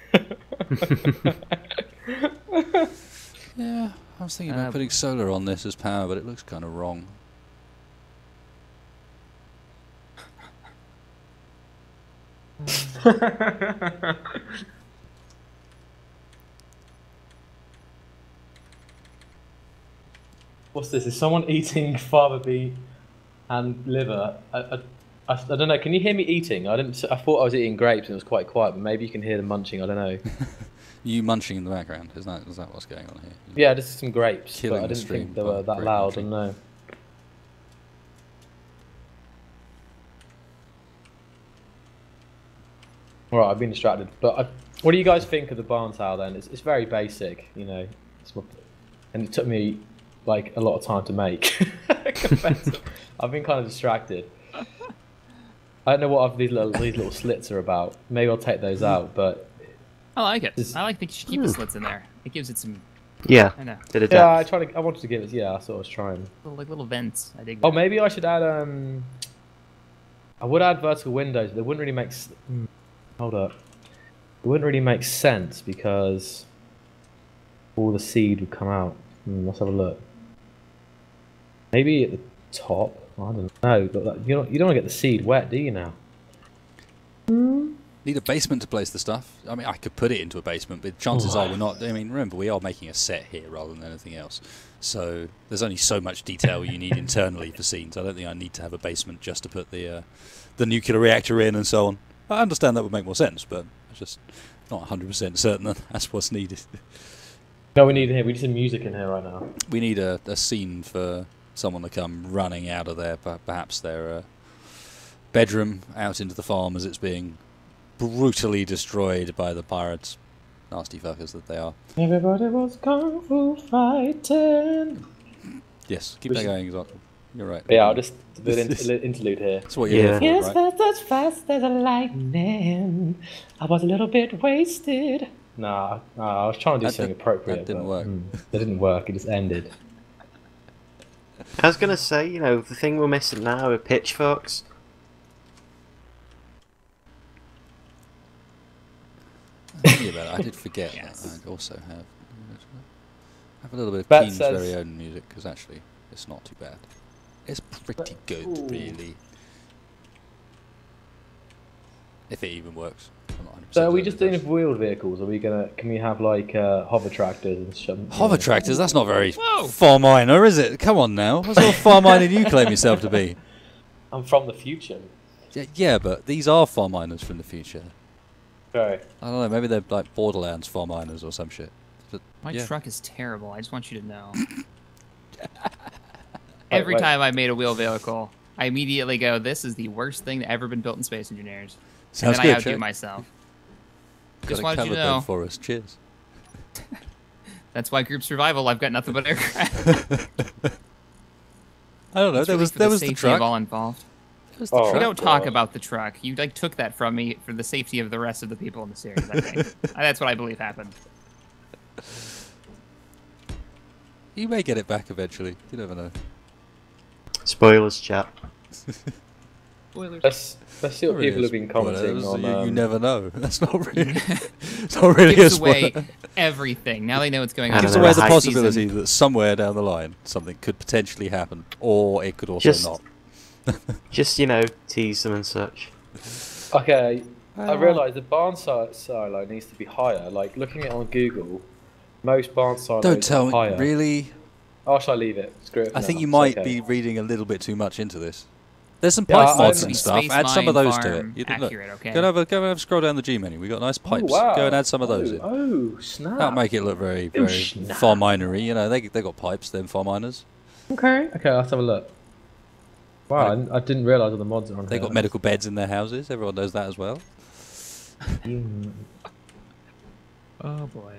Yeah, I was thinking about Uh, putting solar on this as power, but it looks kind of wrong. What's this? Is someone eating fava bean and liver? I, I, I, I don't know. Can you hear me eating? I didn't. I thought I was eating grapes and it was quite quiet, but maybe you can hear the munching. I don't know. You munching in the background? Is that is that what's going on here? Yeah, just some grapes, Killing but I the didn't stream think they by were that grape loud. I munching. don't know. Alright, I've been distracted. But I, what do you guys think of the barn towel then? It's, it's very basic, you know. It's, and it took me like a lot of time to make. compared to- I've been kind of distracted. I don't know what these little these little slits are about. Maybe I'll take those out, but I like it. This- I like that you should keep the slits in there. It gives it some, Yeah, I know, bit of yeah, depth. I tried to. I wanted to give it. Yeah, that's what I was trying. little, like little vents. I dig. Oh, that. maybe I should add. Um, I would add vertical windows. But they wouldn't really make. s- hmm, Hold up. It wouldn't really make sense because all the seed would come out. Hmm, let's have a look. Maybe at the top. I don't know. But that, you don't. You don't want to get the seed wet, do you now? Need a basement to place the stuff. I mean, I could put it into a basement, but chances are we're not. I mean, remember, we are making a set here rather than anything else. So there's only so much detail you need internally for scenes. I don't think I need to have a basement just to put the uh, the nuclear reactor in and so on. I understand that would make more sense, but I'm just not one hundred percent certain that that's what's needed. No, we need here. We need some music in here right now. We need a, a scene for someone to come running out of their, per- perhaps their uh, bedroom, out into the farm as it's being brutally destroyed by the pirates. Nasty fuckers that they are. Everybody was kung fu fighting. Yes, keep Which- that going, Xocliw. You're right. Yeah, I'll just do an in- interlude here. That's what you're Yeah. here Yes, for, right? fast as fast as a lightning. I was a little bit wasted. Nah, nah I was trying to do That something did- appropriate. that didn't but, work. hmm, that didn't work. It just ended. I was gonna say, you know, the thing we're missing now are pitchforks. Thinking about it, I did forget Yes. that I also have have a little bit of Bet Keen's says- very own music, because actually it's not too bad. It's pretty good, Ooh. really. If it even works. I'm not one hundred percent So are we certain just it doing does. with wheeled vehicles? Are we gonna? Can we have like uh, hover tractors and stuff? Hover tractors? That's not very Whoa. far minor, is it? Come on now. What sort of far minor do you claim yourself to be? I'm from the future. Yeah, yeah, but these are far minors from the future. Sorry. I don't know, maybe they're like Borderlands far minors or some shit. But, My yeah. truck is terrible. I just want you to know. Every wait. time I made a wheel vehicle, I immediately go, "This is the worst thing that ever been built in Space Engineers." Sounds and then good, I outdo Jack. myself. Got Just it wanted you covered to then know. for us. Cheers. That's why group survival. I've got nothing but aircraft. I don't know. It's there really was for there the was the safety truck. of all involved. There was the Oh. We truck. don't talk God. about the truck. You like took that from me for the safety of the rest of the people in the series. I think that's what I believe happened. You may get it back eventually. You never know. Spoilers, chat. Spoilers. Let's let's see what Not really people a have been spoiler, commenting it's- on. you, you um, never know. That's not really. It's not really a Gives spoiler. away everything. Now they know what's going I on. don't Gives know, away the the high possibility season. that somewhere down the line something could potentially happen, or it could also Just- not. Just, you know, tease them and such. Okay, I Uh, realise the barn si- silo needs to be higher. Like looking at it on Google, most barn silos Don't tell are me. higher. Really? Oh, shall I leave it? Screw it. for I think now, you it's might okay. be reading a little bit too much into this. There's some Yeah, pipe I- mods I'm- and Be stuff. Space Add some of Mine those to it. Farm You, look, accurate, okay? Go and have a go and have a scroll down the G menu. We got nice Oh, pipes. wow. Go and add some of those oh, in. Oh, snap. That'll make it look very, Oh, very snap. far minory. You know, they they got pipes. Them far minors. Okay. Okay, let's have a look. Wow, I, I didn't realise all the mods are on They here. got medical beds in their houses. Everyone knows that as well. Mm. Oh boy.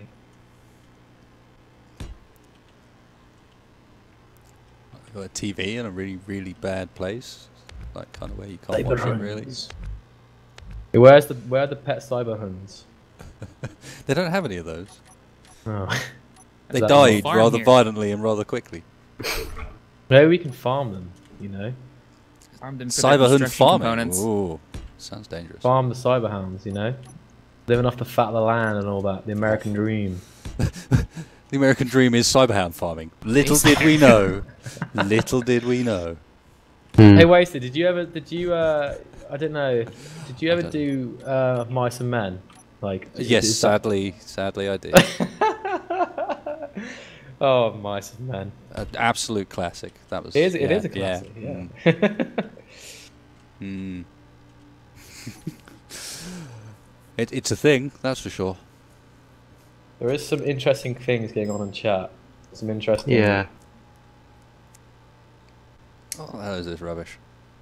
Got a T V in a really, really bad place. Like kind of where you can't watch it really. Where's the where are the pet cyber huns? They don't have any of those. Oh. They Is that died farm rather here? violently and rather quickly. Maybe we can farm them, you know? Arm them for their Cyberhunt construction farming. components. Ooh, sounds dangerous. Farm the cyberhounds, you know? Living off the fat of the land and all that. The American dream. The American dream is cyberhound farming. Little did we know. Little did we know. Hmm. Hey, Wasted, did you ever, did you, uh, I don't know, did you ever don't- do uh, Mice and Men? Like, Yes, is that- sadly, sadly I did. Oh, Mice and Men. An absolute classic. That was. It is, it yeah, is a classic, Yeah. yeah. Mm. it, it's a thing, that's for sure. There is some interesting things going on in chat. Some interesting... Yeah. What the hell is this rubbish?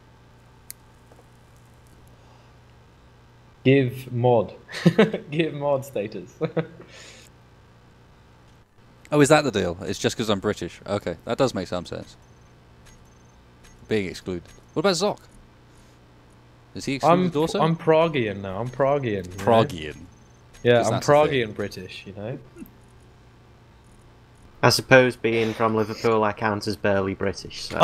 Give mod. Give mod status. Oh, is that the deal? It's just because I'm British. Okay, that does make some sense. Being excluded. What about Zoc? Is he I'm, excluded also? I'm Pragian now. I'm Pragian. you know? Pragian. Yeah, 'Cause I'm that's the thing. Pragian British, you know? I suppose being from Liverpool, I count as barely British. So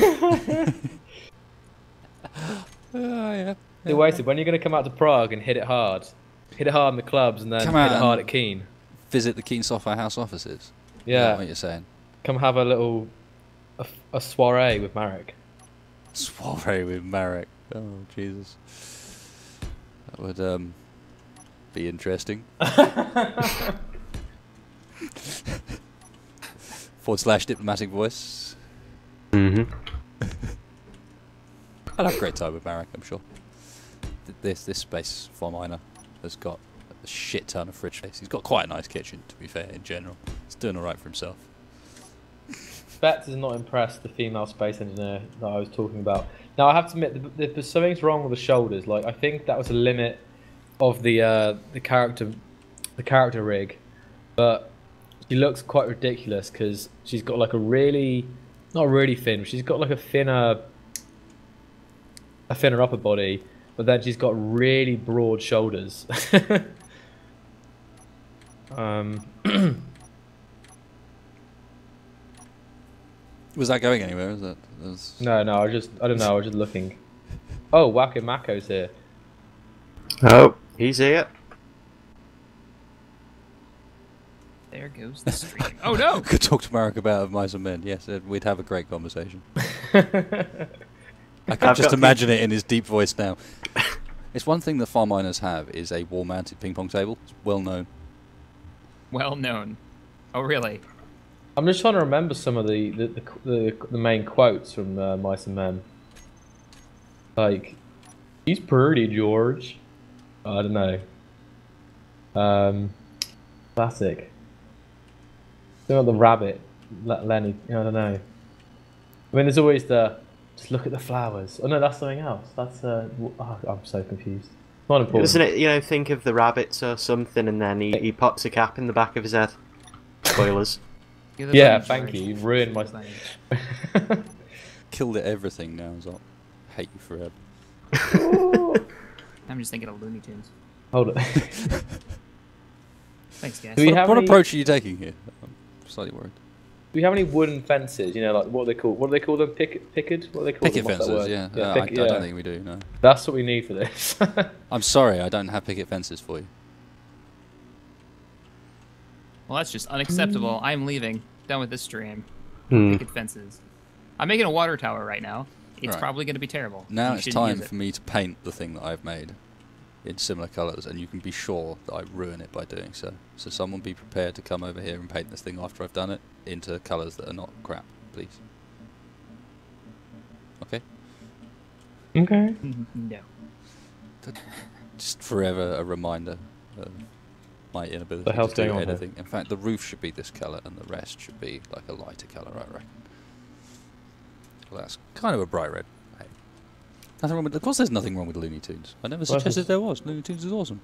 Oh, yeah. Hey, Wasted, when are you going to come out to Prague and hit it hard? Hit it hard in the clubs and then Come hit out it hard and- at Keen. Visit the Keen Software House offices. Is that Yeah, what you're saying? come have a little... A, a soiree with Marek. Soiree with Marek. Oh, Jesus. That would um be interesting. Forward slash diplomatic voice. hmm I'll have a great time with Marek, I'm sure. Th- This this space for miner has got a shit ton of fridge space. He's got quite a nice kitchen, to be fair, in general. He's doing alright for himself. Betts is not impressed, the female space engineer that I was talking about. Now, I have to admit, th- there's something's wrong with the shoulders. Like, I think that was a limit of the uh, the character the character rig, but she looks quite ridiculous because she's got like a really, not really thin, she's got like a thinner, a thinner upper body, but then she's got really broad shoulders. um. Was that going anywhere? Is that? that was... No, no, I was just, I don't know, I was just looking. Oh, Wacko Mako's here. Oh, he's here. There goes the stream. Oh no! Could talk to Marek about Mice and Men. Yes, uh, we'd have a great conversation. I can I've just got- imagine it in his deep voice now. It's one thing that farm miners have is a wall-mounted ping pong table. It's well known. Well known. Oh really? I'm just trying to remember some of the the, the, the, the main quotes from uh, Mice and Men. Like, he's pretty, George. I don't know. Um, classic. Something about the rabbit, Le- Lenny. I don't know. I mean, there's always the just look at the flowers. Oh no, that's something else. That's uh, w- oh, I'm so confused. Not important. Doesn't it, you know, think of the rabbits or something, and then he, he pops a cap in the back of his head. Spoilers. Give the Yeah, button, thank George. you. You've ruined my. Killed it everything now, Zot. Hate you forever. I'm just thinking of Looney Tunes. Hold it. Thanks, guys. Do we What, have what any- approach are you taking here? I'm slightly worried. Do we have any wooden fences? You know, like what are they called? What do they call them? Picket, picket? What do they call Picket them? What's that fences, word? yeah. yeah, Uh, picket- I, I yeah. don't think we do, no. That's what we need for this. I'm sorry, I don't have picket fences for you. Well, that's just unacceptable. I'm leaving. Done with this stream. Hmm. Picket fences. I'm making a water tower right now. It's Right. probably going to be terrible. Now You it's shouldn't time use it. for me to paint the thing that I've made in similar colours, and you can be sure that I ruin it by doing so. So someone be prepared to come over here and paint this thing after I've done it into colours that are not crap, please. Okay? okay. No. Just forever a reminder of my inability The hell's to do going on here? anything. In fact, the roof should be this colour, and the rest should be like a lighter colour, I reckon. Well, that's kind of a bright red. Hey. Nothing wrong with, of course there's nothing wrong with Looney Tunes. I never Well, suggested it's- there was. Looney Tunes is awesome.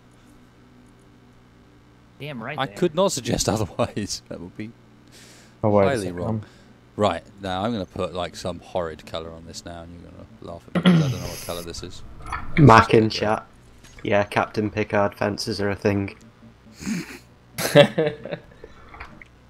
Damn right I there. could not suggest otherwise. That would be Oh, wait a highly second. wrong. Right, now I'm going to put like some horrid colour on this now, and you're going to laugh at me because I don't know what colour this is. Mac in chat. Yeah, Captain Picard fences are a thing.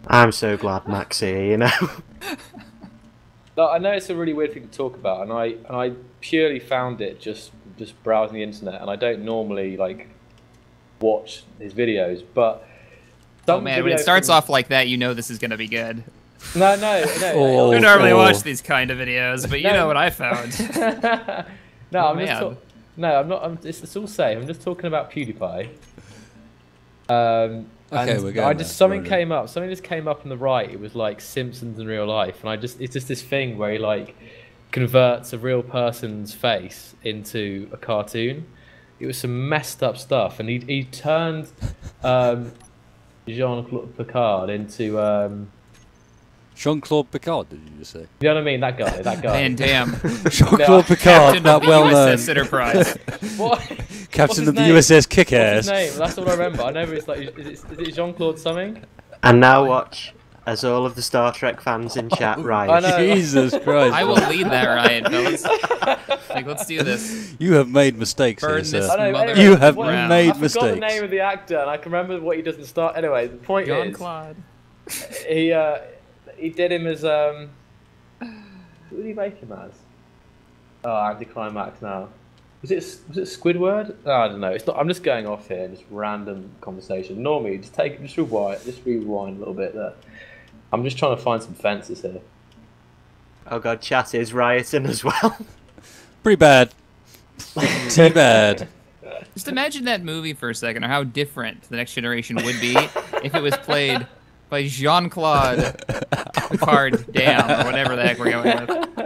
I'm so glad Mac's here, you know. No, I know it's a really weird thing to talk about, and I and I purely found it just just browsing the internet, and I don't normally like watch his videos, but Oh man, when it video starts from- off like that, you know this is gonna be good. No, no, no. Oh, I Oh, don't normally oh. watch these kind of videos, but you No. know what I found. no, Oh, I'm just man. talk- no, I'm not. I'm, it's, it's all safe. I'm just talking about PewDiePie. Um, Okay, and we're going I just there. something Right. came up. Something just came up on the right. It was like Simpsons in real life, and I just it's just this thing where he like converts a real person's face into a cartoon. It was some messed up stuff, and he he turned um, Jean-Claude Picard into um, Jean-Claude Picard, did you just say? you know what I mean? That guy, that guy. Man, damn. Jean-Claude Picard, Captain that of the well U known. S S Enterprise. What? Captain his of the name? U S S What's Kick-Ass. his name? That's all I remember. I know it's like is it, is it Jean-Claude something? And now watch as all of the Star Trek fans in chat I riot. know. Jesus Christ. I will lead that riot, fellas. Like, let's do this. You have made mistakes Burn here, this sir. I know, mother anyway, You have what- made I forgot the mistakes. name of the actor, and I can remember what he does in Star. Anyway, the point John is, Claude. he uh, he did him as um. Who did he make him as? Oh, anticlimax now. Was it was it Squidward? Oh, I don't know. It's not. I'm just going off here, just random conversation. Normally, just take just rewind, just rewind a little bit there. I'm just trying to find some fences here. Oh god, chat is rioting as well. Pretty bad. Too bad. Just imagine that movie for a second, or how different the Next Generation would be if it was played by Jean-Claude Picard Dam, or whatever the heck we're going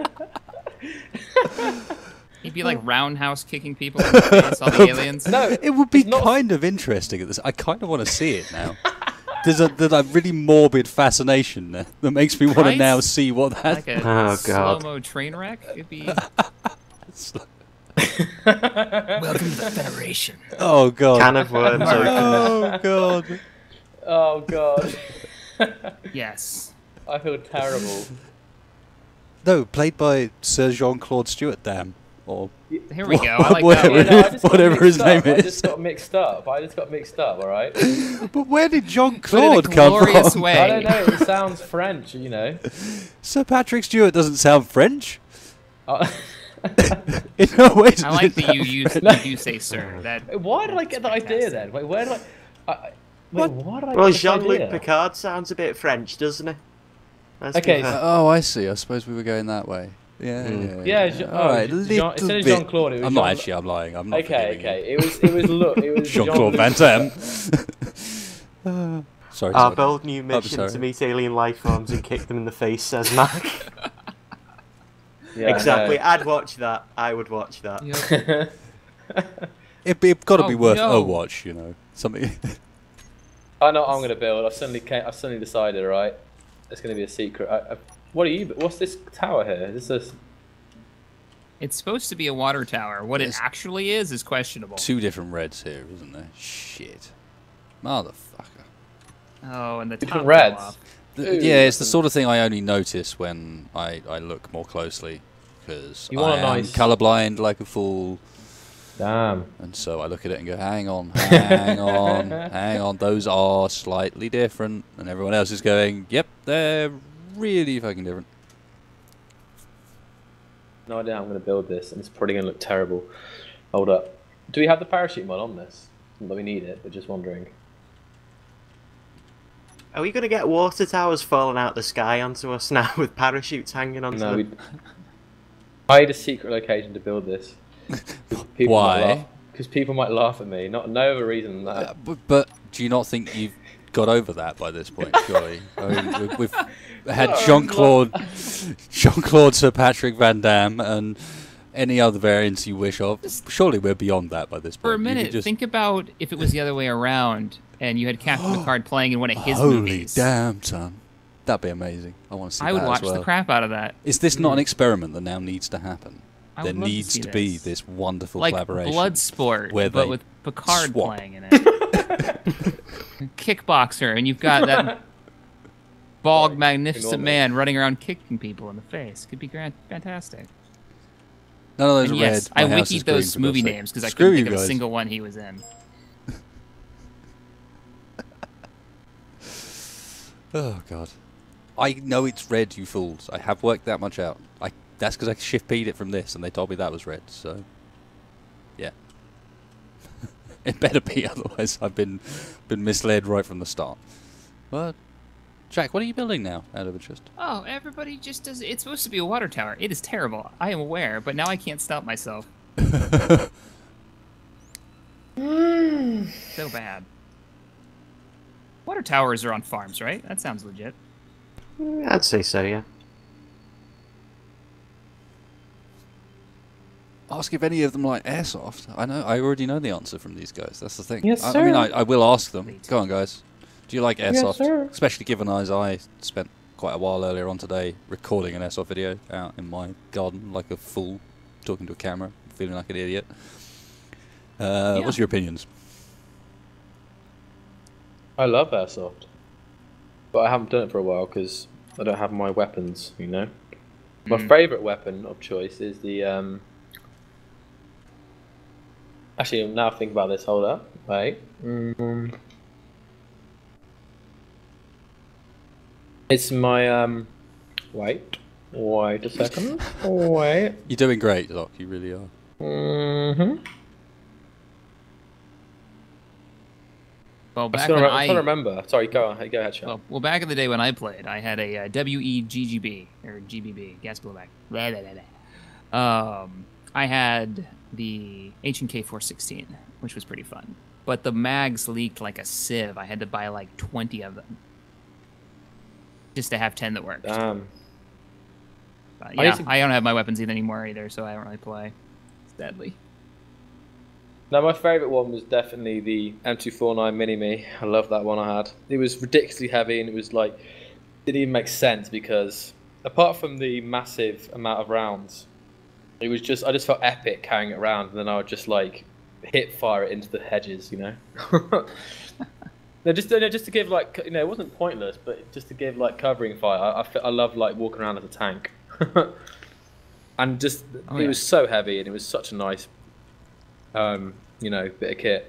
with. He'd be like roundhouse kicking people in the face, all the aliens. No, It would be it's not- kind of interesting at this. I kind of want to see it now. There's a, there's a really morbid fascination there that makes me want to Right? now see what that. Like a Oh, God. slow-mo train wreck. It'd be... It's Welcome to the Federation. Oh god. Can of worms open. Oh god. Oh god, Yes. I feel terrible. No, played by Sir Jean-Claude Stewart. Damn. Or Here we go. I like that Whatever. one. Yeah, no, I just got Whatever mixed his name up. I is. just got mixed up. I just got mixed up. All right. but where did But Jean-Claude in a come glorious from? way. I don't know. It sounds French, you know. Sir Patrick Stewart doesn't sound French. Uh, In no way. does I like it that you sound use French. you do say sir. That why did I get that idea then? Wait, where did I? I I- wait, why did I Well, get this Jean-Luc idea? Picard sounds a bit French, doesn't he? Let's Okay, be fair. Oh, I see. I suppose we were going that way. Yeah, Mm. yeah, Yeah, Je- All right, oh, Je- little Jean- instead of bit. Jean-Claude, it was I'm not Jean- actually. I'm lying. I'm not. Okay, forgiving okay. It was it was look. It was you. Jean-Claude Van Jean-Luc- Damme. Sorry. Our sorry. bold new I'm mission sorry. to meet alien life forms and kick them in the face, says Mac. Yeah, exactly. no. I'd watch that. I would watch that. Yep. It, it got to be Oh, worth no. a watch, you know. Something. I know what I'm gonna build. I've suddenly came, I've suddenly decided. All right, it's gonna be a secret. I, I, what are you? What's this tower here? Is this a, It's supposed to be a water tower. What it There's actually is is questionable. Two different reds here, isn't there? Shit. Motherfucker. Oh, and the Different top fell reds. off. The- Ooh. yeah, it's the sort of thing I only notice when I, I look more closely. Because You I want am a nice- colourblind like a fool. damn. And so I look at it and go, hang on, hang on, hang on. Those are slightly different. And everyone else is going, yep, they're really fucking different. No idea how I'm gonna build this, and it's probably gonna look terrible. Hold up. Do we have the parachute mod on this? Not that we need it, but just wondering. Are we going to get water towers falling out the sky onto us now with parachutes hanging onto No, we. them? I need a secret location to build this. Why? Because people might laugh at me. Not no other reason than that. Uh, but, but do you not think you've got over that by this point, surely? I mean, we've, we've had No, Jean-Claude, Jean-Claude, Sir Patrick Van Damme, and any other variants you wish of. Surely we're beyond that by this point. For a You could minute, just- think about if it was the other way around and you had Captain Picard playing in one of his Holy movies. damn, son. That'd be amazing. I want to see I would that watch as well. the crap out of that. Is this not an experiment that now needs to happen? I There would love to needs see to be this. this wonderful Like collaboration. Bloodsport, where but they with Picard swap. playing in it. Kickboxer, and you've got that bald, Right, magnificent enormous. man running around kicking people in the face. Could be grand, fantastic. None of those And are yes, red. I My house is wikied green, those for movie God's sake. names because I Screw couldn't you think of a guys. single one he was in. Oh god. I know it's red, you fools. I have worked that much out. I that's because I shift P'd it from this, and they told me that was red. So, yeah. It better be, otherwise I've been been misled right from the start. What? Jack, what are you building now, out of interest? Oh, everybody just does. It's supposed to be a water tower. It is terrible. I am aware, but now I can't stop myself. So bad. Water towers are on farms, right? That sounds legit. I'd say so, yeah. Ask if any of them like airsoft. I know. I already know the answer from these guys. That's the thing. Yes, I, sir. I mean, I, I will ask them. Go on, guys. Do you like airsoft? sir. Especially given as I spent quite a while earlier on today recording an airsoft video out in my garden like a fool, talking to a camera, feeling like an idiot. Uh, Yeah. What's your opinions? I love airsoft, but I haven't done it for a while because I don't have my weapons. You know, my Mm. favourite weapon of choice is the. Um... Actually, now think about this. Hold up, wait. Mm. It's my um. Wait, wait a second. Wait. You're doing great, Doc. You really are. Mm-hmm. Well, I'm back trying, when to, I'm I trying to remember. Sorry, go on. Go ahead, Sean. well, well, back in the day when I played, I had a uh, W E G G B or G B B, gas blowback. Blah, blah, blah, blah. Um, I had the H and K four sixteen, which was pretty fun, but the mags leaked like a sieve. I had to buy like twenty of them just to have ten that worked. Damn. But I yeah, used to- I don't have my weapons either anymore either, so I don't really play. It's deadly. No, my favourite one was definitely the M two forty-nine Mini-Me. I love that one I had. It was ridiculously heavy and it was like, didn't even make sense because apart from the massive amount of rounds, it was just, I just felt epic carrying it around and then I would just like hit fire it into the hedges, you know? No, just, no, just to give like, you know, it wasn't pointless, but just to give like covering fire. I, I, fe- I love like walking around as a tank. And just, Oh, it yeah. was so heavy and it was such a nice, um, you know, bit of kit.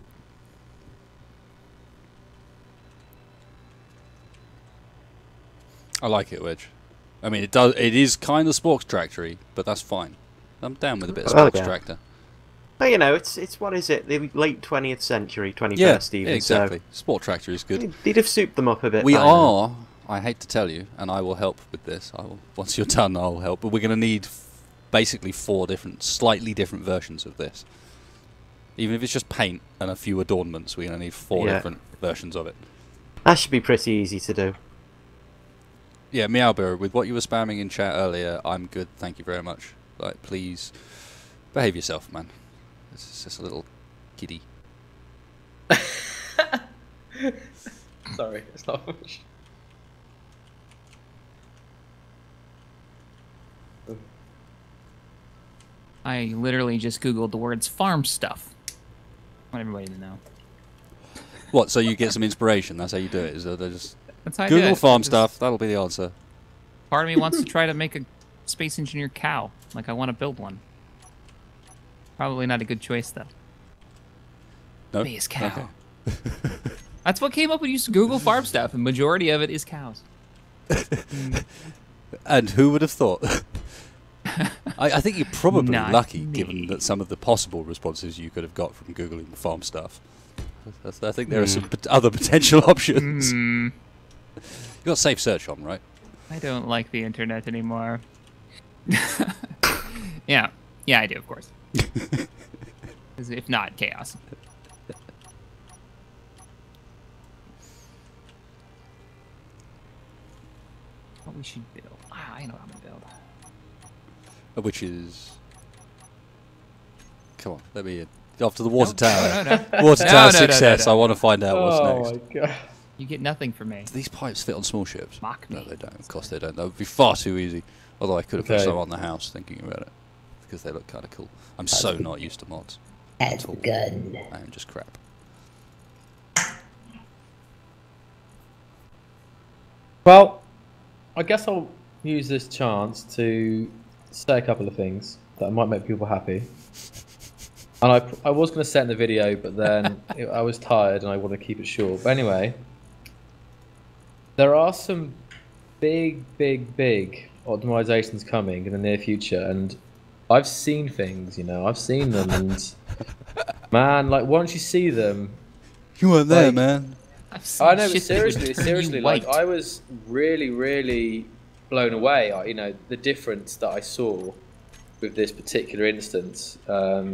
I like it, Wedge. I mean, it does. It is kind of sports tractory, but that's fine. I'm down with a bit of Well, sports yeah. tractor. Well, you know, it's it's what is it? The late twentieth century, twenty Yeah, first even. exactly. Sport tractor is So good. they'd have souped them up a bit. We by now. are. I hate to tell you, and I will help with this. I will. Once you're done, I'll help. But we're going to need f- basically four different, slightly different versions of this. Even if it's just paint and a few adornments, we're going to need four Yeah. different versions of it. That should be pretty easy to do. Yeah, Meowbear, with what you were spamming in chat earlier, I'm good. Thank you very much. Like, please behave yourself, man. This is just a little kiddie. Sorry, it's not much. I literally just Googled the words farm stuff. I want everybody to know. What? So you get some inspiration? That's how you do it? Is that they just That's how I do Google it. farm Just- stuff? That'll be the answer. Part of me wants to try to make a space engineer cow. Like, I want to build one. Probably not a good choice, though. No. Space cow. Okay. That's what came up when you used to Google farm stuff, and majority of it is cows. And who would have thought? I, I think you're probably Not lucky, me. given that some of the possible responses you could have got from googling farm stuff. That's- I think there are some pot- other potential options. Hmm. You got safe search on, right? I don't like the internet anymore. yeah. Yeah, I do, of course. 'Cause if not, chaos. What we should build. Ah, I know what I'm gonna build. Which is, come on, let me off to the water No, tower. no, no. Water No, tower no, no, no, success. no. I want to find out what's Oh next. my god. You get nothing from me. Do these pipes fit on small ships? Mock No, me. they don't. Of course they don't. That would be far too easy. Although I could have put Okay. some on the house thinking about it. Because they look kind of cool. I'm so not used to mods. That's At all. good. I am just crap. Well, I guess I'll use this chance to say a couple of things that might make people happy. And I, I was going to set in the video, but then it, I was tired and I want to keep it short. But anyway, there are some big, big, big optimizations coming in the near future, and I've seen things, you know, I've seen them, and man, like once you see them, You weren't there, like, man. I've seen I know, but shit that would seriously, turn seriously, you like white. I was really, really blown away. uh, You know, the difference that I saw with this particular instance, um,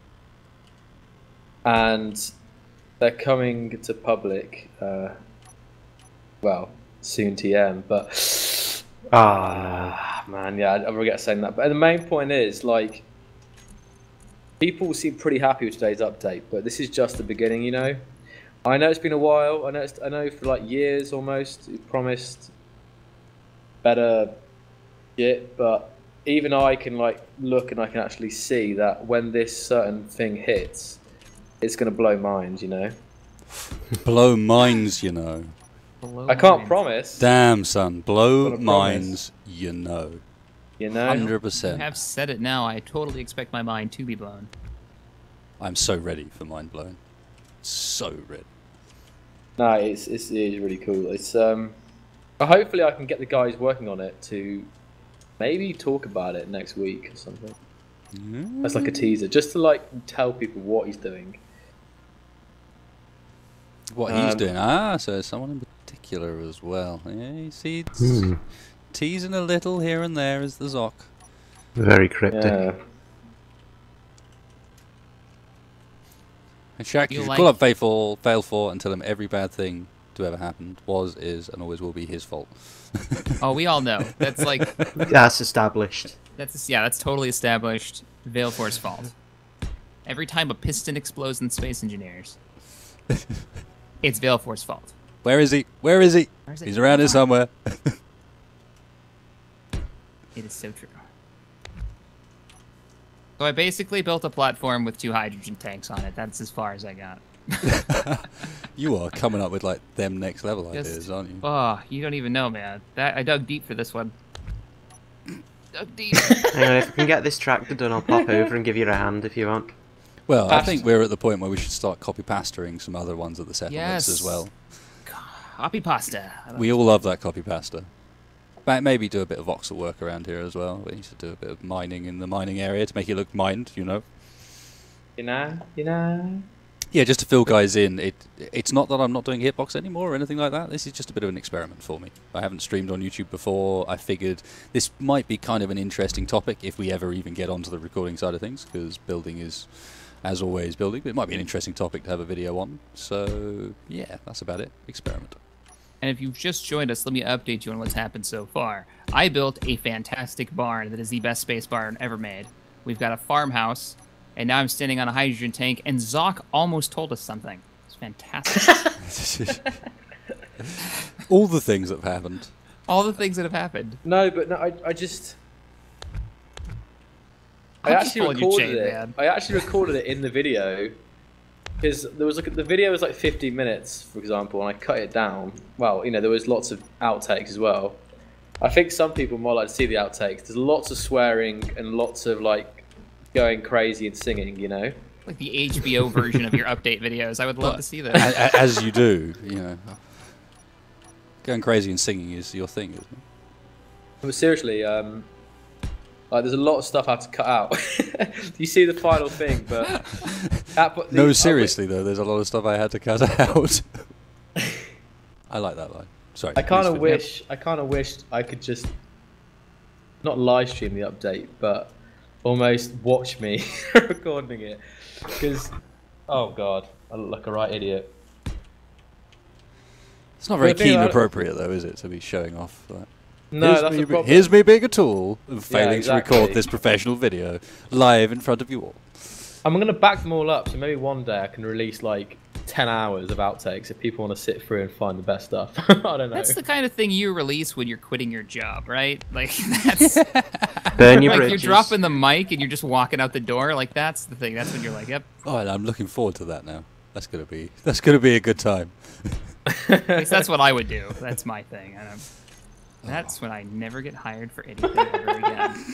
and they're coming to public. Uh, well, soon T M, but ah, man, yeah, I regret saying that. But the main point is, like, people seem pretty happy with today's update, but this is just the beginning, you know. I know it's been a while. I know, it's, I know for like years almost, you promised better shit, but even I can like look and I can actually see that when this certain thing hits, it's gonna blow minds, you know. Blow minds, you know. Below I can't mine. promise, Damn, son. Blow What a minds, you know. you know. Hundred You percent. have said it now. I totally expect my mind to be blown. I'm so ready for mind blowing. So ready. No, it's, it's it is really cool. It's um, hopefully I can get the guys working on it to maybe talk about it next week or something. Mm. That's like a teaser, just to like tell people what he's doing. What he's Um, doing? Ah, so there's someone in particular as well. Yeah, you see, it's Hmm. teasing a little here and there is the Zoc. Very cryptic. Yeah. And Shaq, you You should like- call up Faithful, Failful, and tell him every bad thing to ever happened was, is, and always will be his fault. Oh, we all know. That's like That's established. that's yeah, that's totally established. Veilfor's fault. Every time a piston explodes in Space Engineers, it's Veilfor's fault. Where is he? Where is he? Where is he? He's around here somewhere. It is so true. So I basically built a platform with two hydrogen tanks on it. That's as far as I got. You are coming up with like them next level Just- ideas, aren't you? Oh, you don't even know, man. That I dug deep for this one. Dug deep. Hang on, if we can get this tractor done, I'll pop over and give you a hand if you want. Well, I Past- think we're at the point where we should start copy pastering some other ones at the settlements Yes. as well. Copy pasta. I We all love that copy pasta. But maybe do a bit of voxel work around here as well. We need to do a bit of mining in the mining area to make it look mined, you know. You know, you know. Yeah, just to fill guys in. It it's not that I'm not doing hitbox anymore or anything like that. This is just a bit of an experiment for me. I haven't streamed on YouTube before. I figured this might be kind of an interesting topic if we ever even get onto the recording side of things, because building is, as always, building. But it might be an interesting topic to have a video on. So yeah, that's about it. Experiment. And if you've just joined us, let me update you on what's happened so far. I built a fantastic barn that is the best space barn ever made. We've got a farmhouse, and now I'm standing on a hydrogen tank, and Zoc almost told us something. It's fantastic. All the things that have happened. All the things that have happened. No, but no, I, I just. I I'm just actually pulling your recorded chain, it. man. I actually recorded it in the video because there was like the video was like fifteen minutes, for example, and I cut it down. Well, you know, there was lots of outtakes as well. I think some people might like to see the outtakes. There's lots of swearing and lots of like going crazy and singing. You know. Like the H B O version of your update videos. I would love to see that. A- a- As you do, you know. Going crazy and singing is your thing, isn't it? But seriously, um, like there's a lot of stuff I have to cut out. You see the final thing, but at, the, No, I- seriously though, there's a lot of stuff I had to cut out. I like that line. Sorry. I kind of please finish. wish, I kind of wished I could just not live stream the update, but almost watch me recording it, because oh god, I look like a right idiot. It's not very The thing keen about it- appropriate though, is it, to be showing off that? No, here's that's me, the be- problem. here's me being a tool and failing exactly. to record this professional video live in front of you all. I'm gonna back them all up, so maybe one day I can release like ten hours of outtakes if people want to sit through and find the best stuff. I don't know. That's the kind of thing you release when you're quitting your job, right? Like that's Burn your like bridges. you're dropping the mic and you're just walking out the door. Like that's the thing. That's when you're like, yep. Oh, and I'm looking forward to that now. That's gonna be that's gonna be a good time. At least that's what I would do. That's my thing. I don't, that's when I never get hired for anything ever again.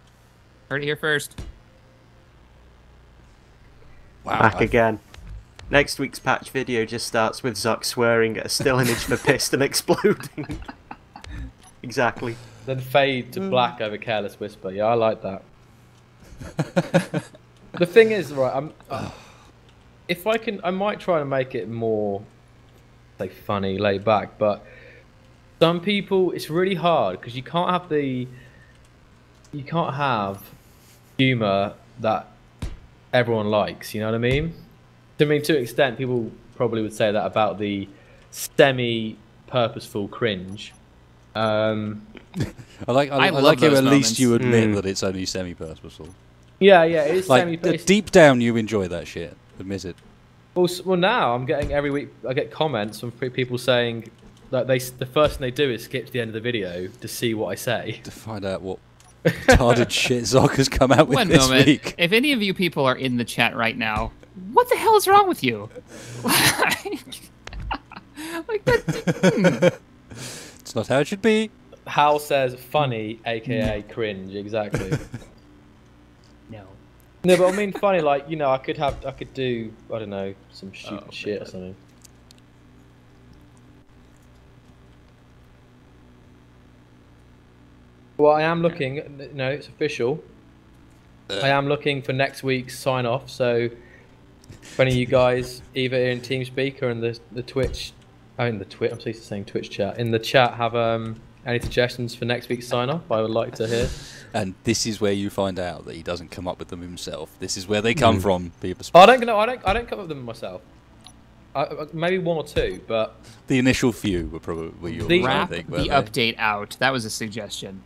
Heard it here first. Wow. Back I- again. Next week's patch video just starts with Zuck swearing at a still image for piston exploding. Exactly. Then fade to black over Careless Whisper. Yeah, I like that. The thing is, right, I'm. Uh, if I can, I might try to make it more, say, funny, laid back. But some people, it's really hard because you can't have the, you can't have humor that everyone likes. You know what I mean? I mean, to an extent, people probably would say that about the semi-purposeful cringe. Um, I like. I, I I love like how those at moments. least you admit Mm. that it's only semi-purposeful. yeah, yeah, it is Like semi. uh, deep down, you enjoy that shit. Admit it. Well, s- well, now I'm getting every week. I get comments from pe- people saying that they s- the first thing they do is skip to the end of the video to see what I say. To find out what retarded shit Zoc has come out with One this moment. week. If any of you people are in the chat right now, what the hell is wrong with you? Like that. It's not how it should be. Hal says funny, aka cringe. Exactly. No. No, but I mean funny. Like, you know, I could have, I could do, I don't know, some stupid Oh, shit or man. something. Well, I am looking. No, it's official. I am looking for next week's sign off. So, if any of you guys, either in TeamSpeak or in the the Twitch, oh, in the Twitch, I'm so used to saying Twitch chat. In the chat, have um any suggestions for next week's sign off? I would like to hear. And this is where you find out that he doesn't come up with them himself. This is where they come Mm. from. People. Oh, I don't know. I don't. I don't come up with them myself. I, I- maybe one or two, but The initial few were probably yours, The- I Wrap think. the weren't they? update out. That was a suggestion.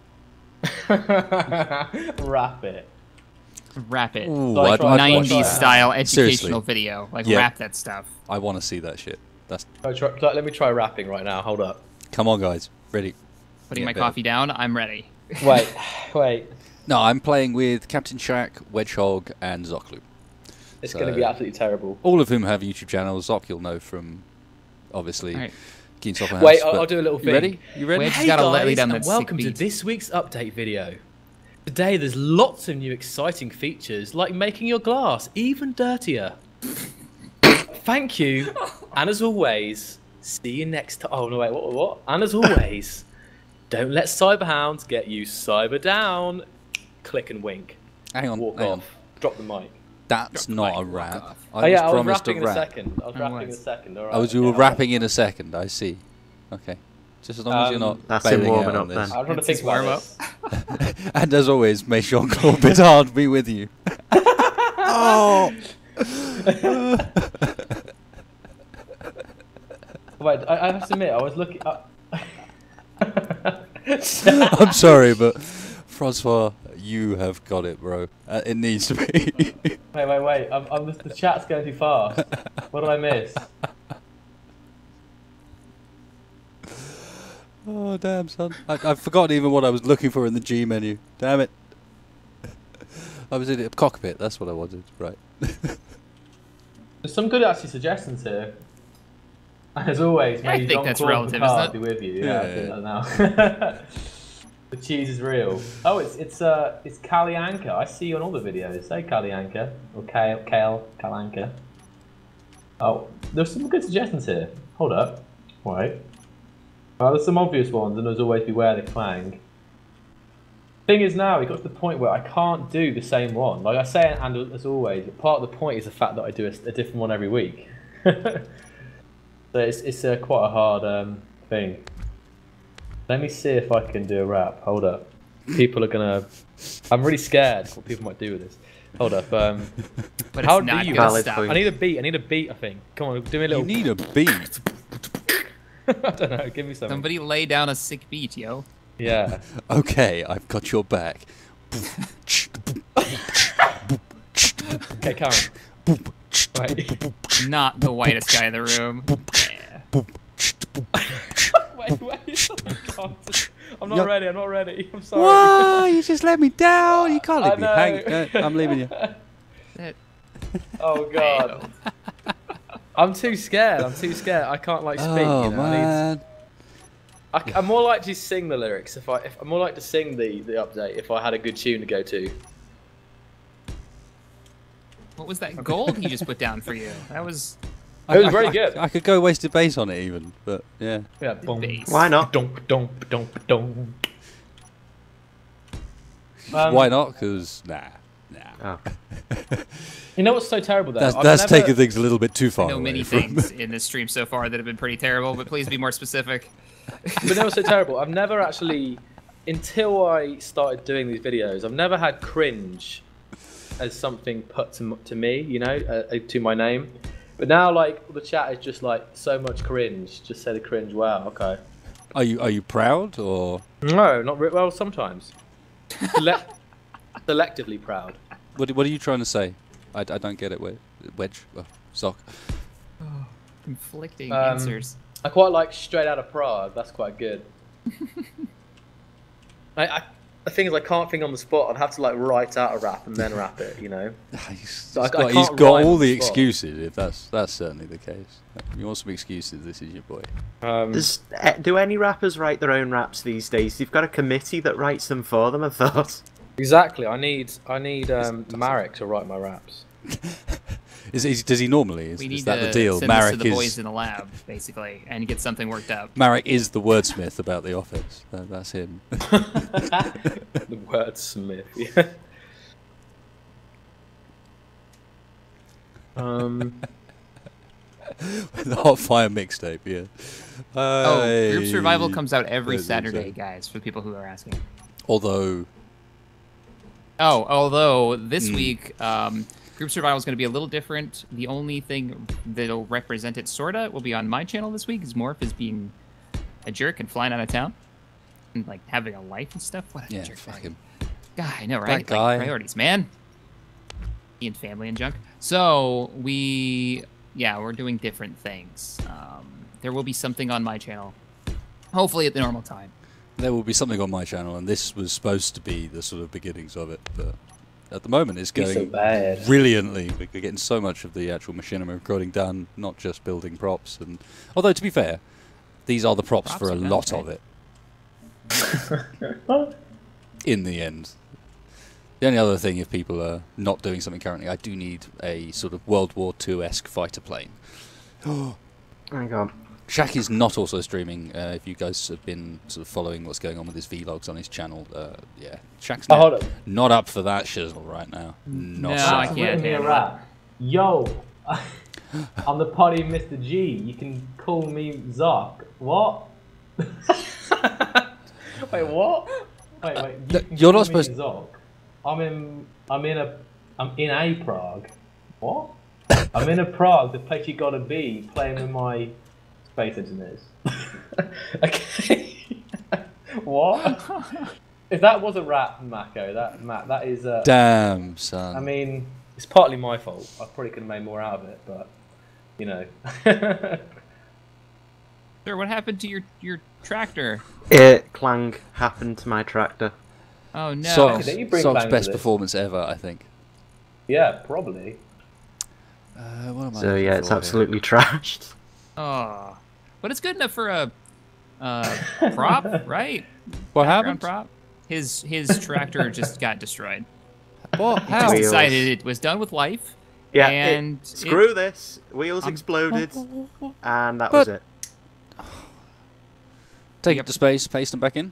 wrap it. Wrap it. Ooh, Like I'd- from I'd watch nineties that. style educational Seriously. video. Like Yeah. wrap that stuff. I want to see that shit. That's Oh, try, try- let me try rapping right now. Hold up. come on, guys. Ready? Putting Yeah, my better. coffee down. I'm ready. Wait, wait. No, I'm playing with CaptainShack, Wedgehog, and Xocliw. It's So- going to be absolutely terrible. All of whom have YouTube channels. Zoc, you'll know from, obviously, All right. Keen Software House. Wait, I'll, but- I'll do a little You thing. ready? You ready? Wedge- Hey gotta let me guys, down and that welcome sick to beat. this week's update video. Today there's lots of new exciting features, like making your glass even dirtier. Thank you, and as always, see you next time. Oh no, wait, what? What? And as always, don't let cyberhounds get you cyber down. Click and wink. Hang on, Walk hang off. on. Drop the mic. That's Drop the not mic, a walk rap. off. I oh was yeah, I was promised rapping a in a rap. second. I was Oh, rapping in a was. second. All right. I was you were okay, rapping in a second. I see. Okay. Just as long as you're Um, not That's him bailing warming out up on this. then. I'm trying to It's think his about warm-up. this. And as always, may Sean Corbett be with you. Oh. Wait, I, I have to admit, I was looking. Uh... I'm sorry, but Francois, you have got it, bro. Uh, it needs to be. Wait, wait, wait. I'm, I'm just, the chat's going too fast. What did I miss? Oh, damn, son. I, I've forgotten even what I was looking for in the G menu. Damn it. I was in a cockpit. That's what I wanted. Right. There's some good actually suggestions here. As always, I may think John that's Claude relative, Picard isn't be with you. Yeah, Yeah, I think yeah. that now. The cheese is real. Oh, it's it's uh it's Kalianka. I see you on all the videos. Say Kalianka or Kale Kale Kalanka. Oh, there's some good suggestions here. Hold up. Wait. Well, there's some obvious ones, and there's always beware the clang. Thing is now, it got to the point where I can't do the same one. Like I say, and as always, but part of the point is the fact that I do a, a different one every week. So it's it's uh, quite a hard um, thing. Let me see if I can do a rap. Hold up. People are gonna. I'm really scared what people might do with this. Hold up. Um, But how it's do not you? gonna Valid stop. point. I need a beat. I need a beat. I think. Come on, do me a You little. need a beat. I don't know. Give me something. Somebody lay down a sick beat, yo. Yeah. Okay, I've got your back. Okay, Karen. Wait. Not the whitest guy in the room. Yeah. wait, wait. I'm not Yo- ready. I'm not ready. I'm sorry. Whoa, you just let me down. You can't I leave me know. hanging. Uh, I'm leaving you. That- Oh god. I'm too scared. I'm too scared. I can't like speak. Oh, you know. I need. man. I, I'm more likely to sing the lyrics if I. If, I'm more likely to sing the the update if I had a good tune to go to. What was that gold he just put down for you? That was It was I, very I, good. I, I could go wasted base on it even, but yeah. Yeah, boom. Base. Why not? Donk, donk, donk, donk. Um, Why not? Because nah, nah. Oh. You know what's so terrible though? That's I've that's never- taking things a little bit too I far know away many from- things in this stream so far that have been pretty terrible, but please be more specific. But you know what's so terrible? I've never actually, until I started doing these videos, I've never had cringe as something put to, to me, you know, uh, to my name. But now, like, the chat is just like so much cringe. Just say the cringe. Wow. Okay. Are you are you proud or No, not re- well. Sometimes. Select- selectively proud. what? What are you trying to say? I, I don't get it. Wedge, wedge, well, sock. Conflicting Um, answers. I quite like Straight Out of Prague. That's quite good. I, I, the thing is, I can't think on the spot. I'd have to like write out a rap and then rap it. You know. He's, I- he's I got, he's can't got rhyme all on the the spot. excuses. If that's that's certainly the case. If you want some excuses? This is your boy. Um, Does, uh, do any rappers write their own raps these days? You've got a committee that writes them for them, I thought. exactly. I need I need um, Marek to write my raps. Is, is does he normally? Is, We is need that to the deal? send this Marek to the boys is in the lab, basically, and get something worked out. Marek is the wordsmith about the office. That, that's him. The wordsmith. Yeah. Um. The Hot Fire mixtape. Yeah. Oh, Group Survival Hey. comes out every That's Saturday, insane. guys, for people who are asking. Although Oh, although this Mm. week, um, Group Survival is going to be a little different. The only thing that'll represent it, sorta, will be on my channel this week. Is Morph is being a jerk and flying out of town and like having a life and stuff. What a yeah, jerk! fuck bag. him. God, I know, right? guy. Like, priorities, man. He and family and junk. So we, yeah, we're doing different things. Um, there will be something on my channel, hopefully at the normal time. There will be something on my channel, and this was supposed to be the sort of beginnings of it. But at the moment, it's He's so going bad. brilliantly. We're getting so much of the actual Machinima recording done, not just building props. And although to be fair, these are the props, Props for a are done, lot right? of it. In the end, the only other thing, if people are not doing something currently, I do need a sort of World War Two-esque fighter plane. Hang on. Shaq is not also streaming. Uh, if you guys have been sort of following what's going on with his vlogs on his channel, uh, yeah, Shaq's Oh, not, hold up. not up for that shizzle right now. Not No, so. I can't Written me a handle rap. Yo, I'm the potty Mister G. You can call me Zoc. What? Wait, what? Wait, wait. You Th- can you're call not me supposed- Zoc. I'm in. I'm in a. I'm in a Prague. What? I'm in a Prague, the place you gotta be, playing with my space engineers. Okay. What? If that was a rap, Mako, that Matt, that is. Uh, Damn, son. I mean, it's partly my fault. I probably could have made more out of it, but you know. Sir, what happened to your your tractor? It clang happened to my tractor. Oh no! Sock's, Did you bring Sock's Bang to best this? performance ever, I think. Yeah, probably. Uh, what am I So looking yeah, it's for here? absolutely trashed. Oh, but it's good enough for a uh, prop, right? What Background happened? Prop. His his tractor just got destroyed. What? He How? just Wheels. decided it was done with life. Yeah, and it, screw this. Wheels I'm- exploded, and that But- was it. Take Yep. it to space, paste them back in.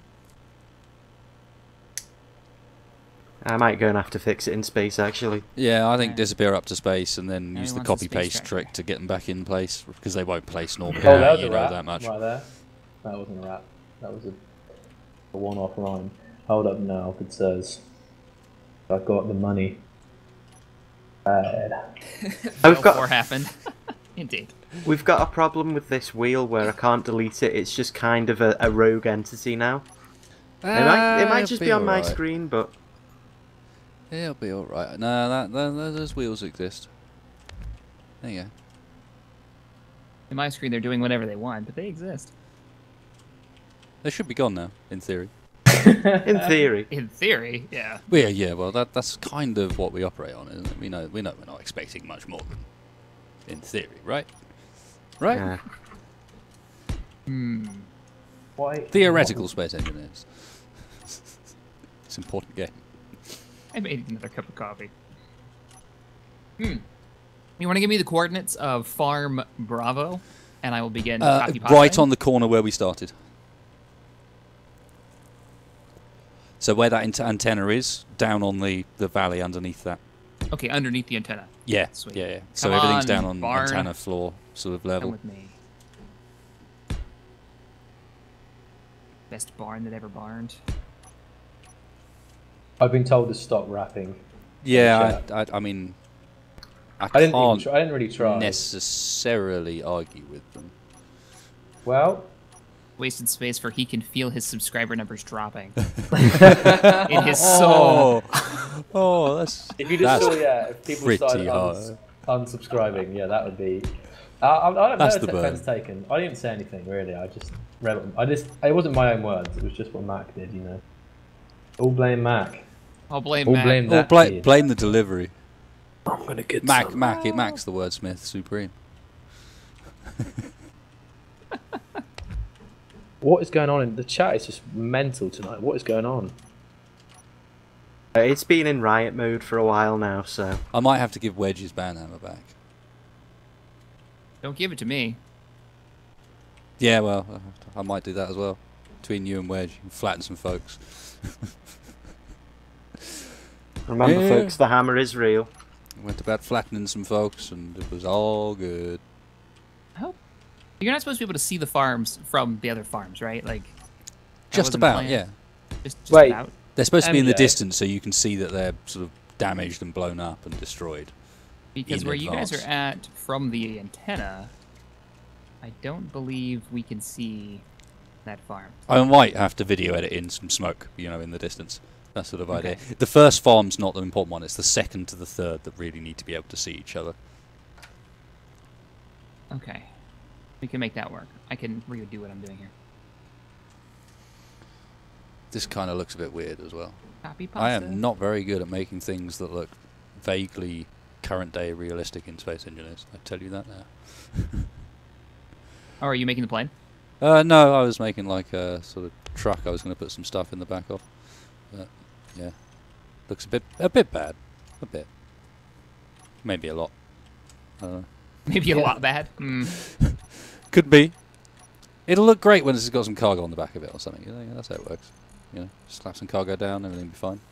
I might go and have to fix it in space, actually. Yeah, I think Yeah. disappear up to space and then Now use he the wants a copy space paste tractor. trick to get them back in place because they won't place normally. Oh, now, that was you a know rap that much. right there. That wasn't a rap. That was a, a one-off line. Hold up now, it says, "I've got the money." Bad. I've got- Four happened. Indeed. We've got a problem with this wheel where I can't delete it. It's just kind of a, a rogue entity now. It might, it might just be, on my alright. screen, but It'll be alright. No, that, that, those wheels exist. There you go. In my screen, they're doing whatever they want, but they exist. They should be gone now, in theory. in theory. In theory, yeah. Well, yeah, yeah. Well, that that's kind of what we operate on, isn't it? We know we know we're not expecting much more than in theory, right? Right? Yeah. Hmm. Why? Theoretical space engineers. It's an important game. I made another cup of coffee. Hmm. You want to give me the coordinates of Farm Bravo, and I will begin. Uh, copy right pasting? on the corner where we started. So where that ant- antenna is, down on the, the valley underneath that. Okay, underneath the antenna. Yeah, Sweet. yeah, yeah. So Come everything's on, down on barn. antenna floor sort of Come level. with me. Best barn that ever barned. I've been told to stop rapping. Yeah, I, I, I mean, I, I didn't. Even can't try, I didn't really try. necessarily argue with them. Well, Wasted space for he can feel his subscriber numbers dropping in his soul. Oh, oh that's if you just that's saw, yeah, if people pretty started uns- unsubscribing, yeah, that would be. I, I, I don't That's know. the It's offense taken. I didn't say anything really. I just read. It. I just. It wasn't my own words. It was just what Mac did. You know. All blame Mac. I'll blame All Matt. blame oh, that bla- kid. blame the delivery. I'm gonna get Mac, some. Mac, it Mac's the wordsmith supreme. What is going on in the chat? Is just mental tonight. What is going on? Uh, It's been in riot mode for a while now, so I might have to give Wedge his banhammer back. Don't give it to me. Yeah, well, I might do that as well. Between you and Wedge, you can flatten some folks. remember, Yeah. folks, the hammer is real. Went about flattening some folks, and it was all good. I hope you're not supposed to be able to see the farms from the other farms, right? Like that Just wasn't the about, plan? yeah. Just, just Wait. about. They're supposed to be in the M J. distance, so you can see that they're sort of damaged and blown up and destroyed. Because in where you guys advance. are at from the antenna, I don't believe we can see that farm. I might have to video edit in some smoke, you know, in the distance. That sort of idea. Okay. The first farm's not the important one, it's the second to the third that really need to be able to see each other. Okay. We can make that work. I can redo what I'm doing here. This kind of looks a bit weird as well. Copy pasta. I am not very good at making things that look vaguely current day realistic in Space Engineers. I tell you that now. Oh, are you making the plane? Uh, no, I was making like a sort of truck. I was going to put some stuff in the back of. But yeah, looks a bit a bit bad, a bit, maybe a lot. I don't know. Maybe a lot bad. Mm. Could be. It'll look great when it's got some cargo on the back of it or something. You know, yeah, that's how it works. You know, slap some cargo down, everything will be fine.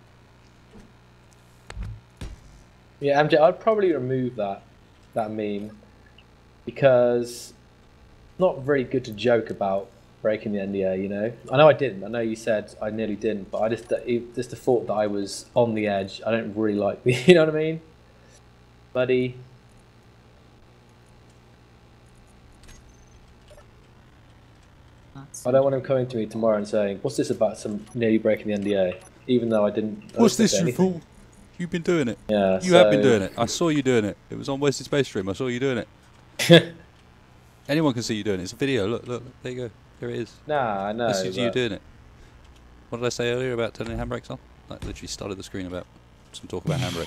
Yeah, M J, I'd probably remove that that meme because it's not very good to joke about breaking the N D A. You know, I know I didn't. I know you said I nearly didn't, but I just it, just the thought that I was on the edge. I don't really like the. You know what I mean, buddy? I don't want him coming to me tomorrow and saying, "What's this about some nearly breaking the N D A?" Even though I didn't. I What's didn't this, say you anything. fool? You've been doing it. Yeah, You have been so- doing it. I saw you doing it. It was on Wasted Space Stream. I saw you doing it. Anyone can see you doing it. It's a video. Look, look, look. There you go. Here it is. Nah, I know. This is you but- doing it. What did I say earlier about turning handbrakes on? Like literally started the screen about some talk about handbrakes.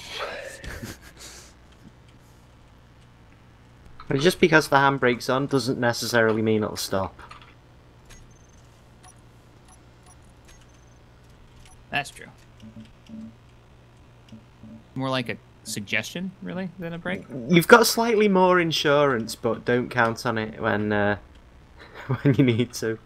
But just because the handbrake's on doesn't necessarily mean it'll stop. That's true. More like a suggestion, really, than a break. You've got slightly more insurance, but don't count on it when uh, when you need to.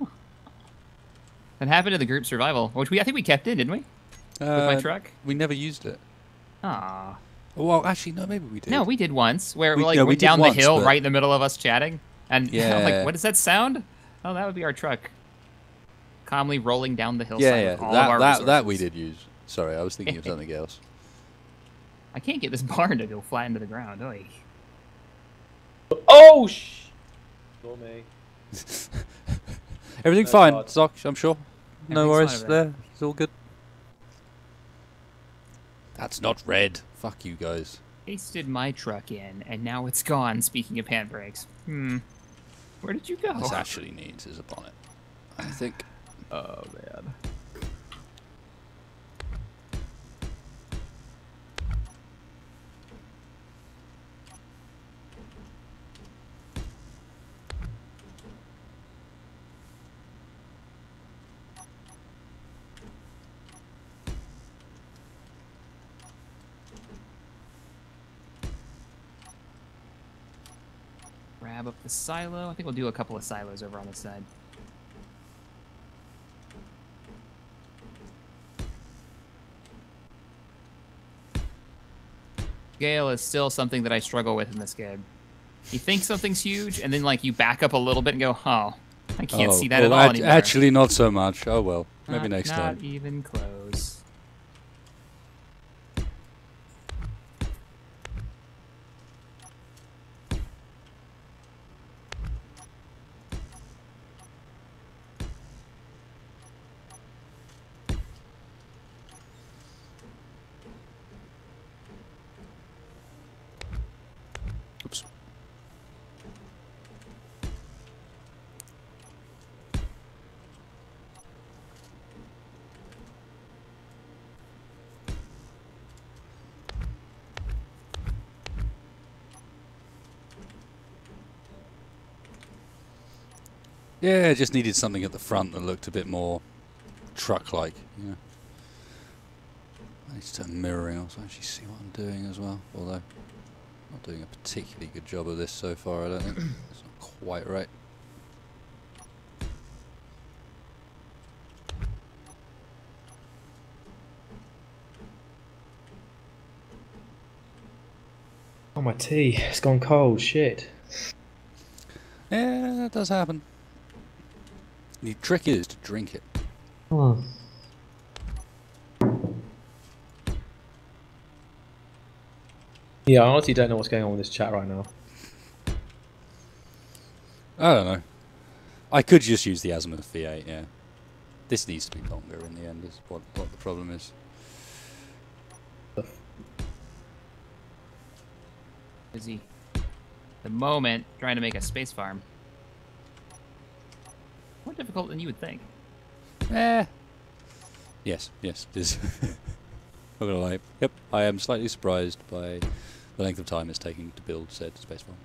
That happened to the group survival, which we I think we kept in, didn't we? With my Uh, truck. We never used it. Ah. Well, actually, no, maybe we did. No, we did once, where We- we like no, we went did down once, the hill but- right in the middle of us chatting, and I'm Yeah. like, what does that sound? Oh, that would be our truck. Calmly rolling down the hillside Yeah, yeah. with all That of our that that we resources. did use. Sorry, I was thinking of something else. I can't get this barn to go flat into the ground. Oy. Oh sh! Ignore me. Everything No, fine, God. Zoc, I'm sure. No Everything's worries fine over there. there. It's all good. That's not red. Fuck you guys. Pasted my truck in, and now it's gone. Speaking of handbrakes, hmm, where did you go? This actually needs is a bonnet. I think. Oh man. grab up the silo. I think we'll do a couple of silos over on this side. Scale is still something that I struggle with in this game. You think something's huge, and then like you back up a little bit and go, "Oh, I can't oh, see that well, at all act- anymore." Actually, not so much. Oh well, maybe Not- next not time. Not even close. Oops. Yeah, I just needed something at the front that looked a bit more truck-like, you know. I need to turn mirroring on so I actually see what I'm doing as well, although I'm not doing a particularly good job of this so far, I don't think. It's not quite right. Oh, my tea. It's gone cold. Shit. Yeah, that does happen. The trick is to drink it. Oh. Yeah, I honestly don't know what's going on with this chat right now. I don't know. I could just use the Azimuth V eight, yeah. This needs to be longer in the end, is what, what the problem is. Busy. The moment trying to make a space farm. More difficult than you would think. Eh. Yes, yes, it is. Not gonna lie. Yep, I am slightly surprised by the length of time it's taking to build said space farm.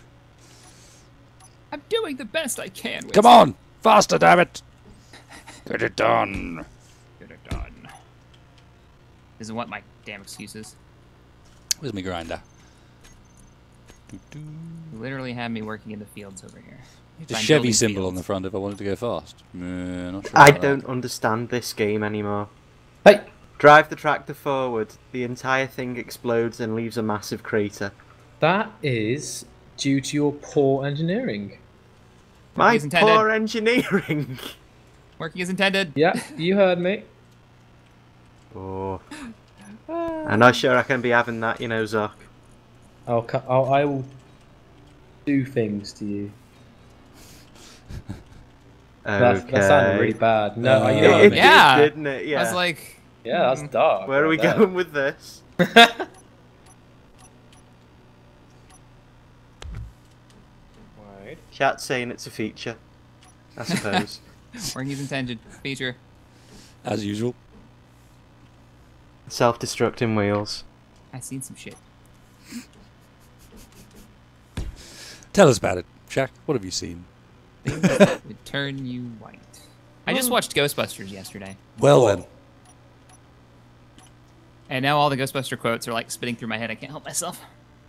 I'm doing the best I can with Come on! Faster, damn it! Get it done! Get it done. Isn't what my damn excuses. Where's my grinder? Doo -doo. You literally have me working in the fields over here. The I'm Chevy building symbol on fields. the front if I wanted to go fast. Uh, not sure I about don't that. understand this game anymore. Hey! Drive the tractor forward, the entire thing explodes and leaves a massive crater. That is due to your poor engineering. My as intended. poor engineering! Working as intended. Yeah, you heard me. Oh. I'm not sure I can be having that, you know, Zoc. I'll, cu- I'll I will do things to you. That's, Okay. that sounded really bad. No, Uh, you know what I It mean. Yeah. did, didn't it? Yeah. I was like, Yeah, that's dark. Where are we right there. going with this? Right. Chat's saying it's a feature, I suppose. working as intended. Feature. As usual. Self-destructing wheels. I've seen some shit. Tell us about it, Shaq. What have you seen? Things that would turn you white. I just watched Ghostbusters yesterday, Well then. and now all the Ghostbuster quotes are like spinning through my head. I can't help myself.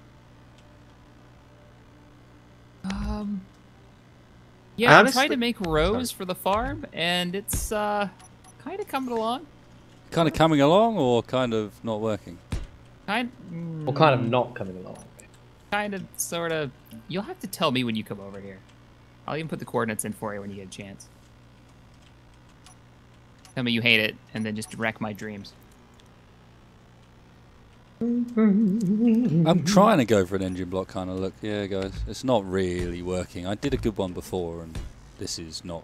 Um. Yeah, I I'm honestly- trying to make rows for the farm, and it's uh, kind of coming along. Kind of coming along or kind of not working? Kind. Or kind of not coming along. Kind of, sort of. You'll have to tell me when you come over here. I'll even put the coordinates in for you when you get a chance. Tell me you hate it, and then just wreck my dreams. I'm trying to go for an engine block kind of look. Yeah, guys. It's not really working. I did a good one before, and this is not...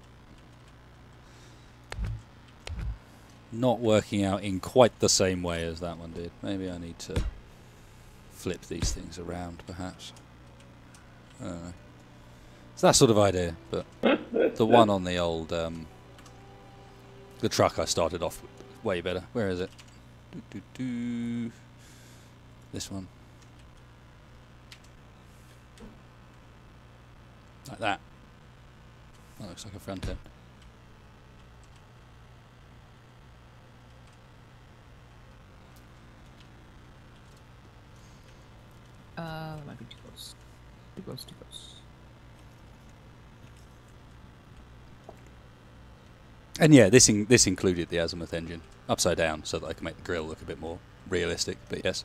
not working out in quite the same way as that one did. Maybe I need to flip these things around, perhaps. I don't know. It's that sort of idea, but the one on the old, um, the truck I started off with, way better. Where is it? Doo -doo -doo. This one. Like that. That looks like a front end. Uh, that might be too close. Too close, too close. And yeah, this in, this included the azimuth engine upside down, so that I can make the grill look a bit more realistic. But yes,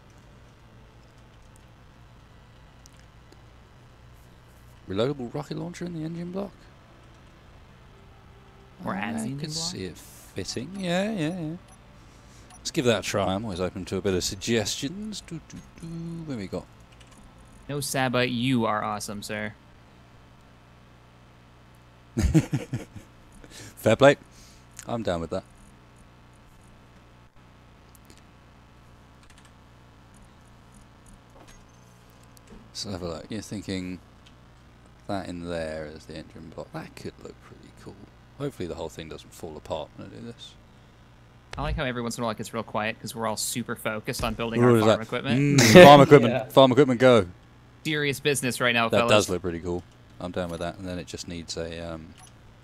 reloadable rocket launcher in the engine block. Or adds I the could engine block? see it fitting. Yeah, yeah, yeah. Let's give that a try. I'm always open to a bit of suggestions. Doo, doo, doo. Where we got? No, Saba, you are awesome, sir. Fair play. I'm down with that. Let's have a look. You're thinking that in there as the engine block. That could look pretty cool. Hopefully the whole thing doesn't fall apart when I do this. I like how every once in a while it gets real quiet because we're all super focused on building What our is farm that? equipment. Mm, farm equipment. Yeah. Farm equipment go. Serious business right now, That fellas. does look pretty cool. I'm down with that. And then it just needs a um,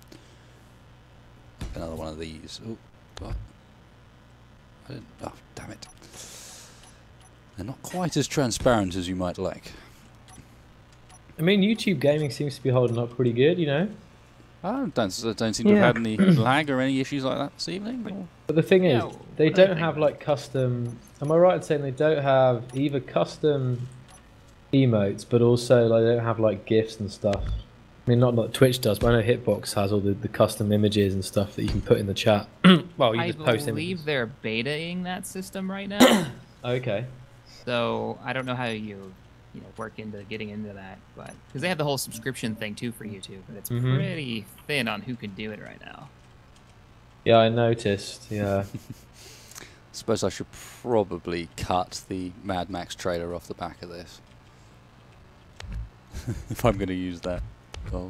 another one of these. Oh, what? I didn't. Oh, damn it! They're not quite as transparent as you might like. I mean, YouTube gaming seems to be holding up pretty good, you know. I don't, I don't seem to Yeah. have had any lag or any issues like that this evening. or- But the thing is, Yeah, they what do you don't think? have like custom. Am I right in saying they don't have either custom emotes, but also like they don't have like GIFs and stuff? I mean, not like Twitch does, but I know Hitbox has all the, the custom images and stuff that you can put in the chat. Well, you I just post believe images. they're betaing that system right now. Okay. So I don't know how you, you know, work into getting into that, but because they have the whole subscription thing too for YouTube, but it's Mhm. pretty thin on who can do it right now. Yeah, I noticed. Yeah. Suppose I should probably cut the Mad Max trailer off the back of this if I'm going to use that. Well,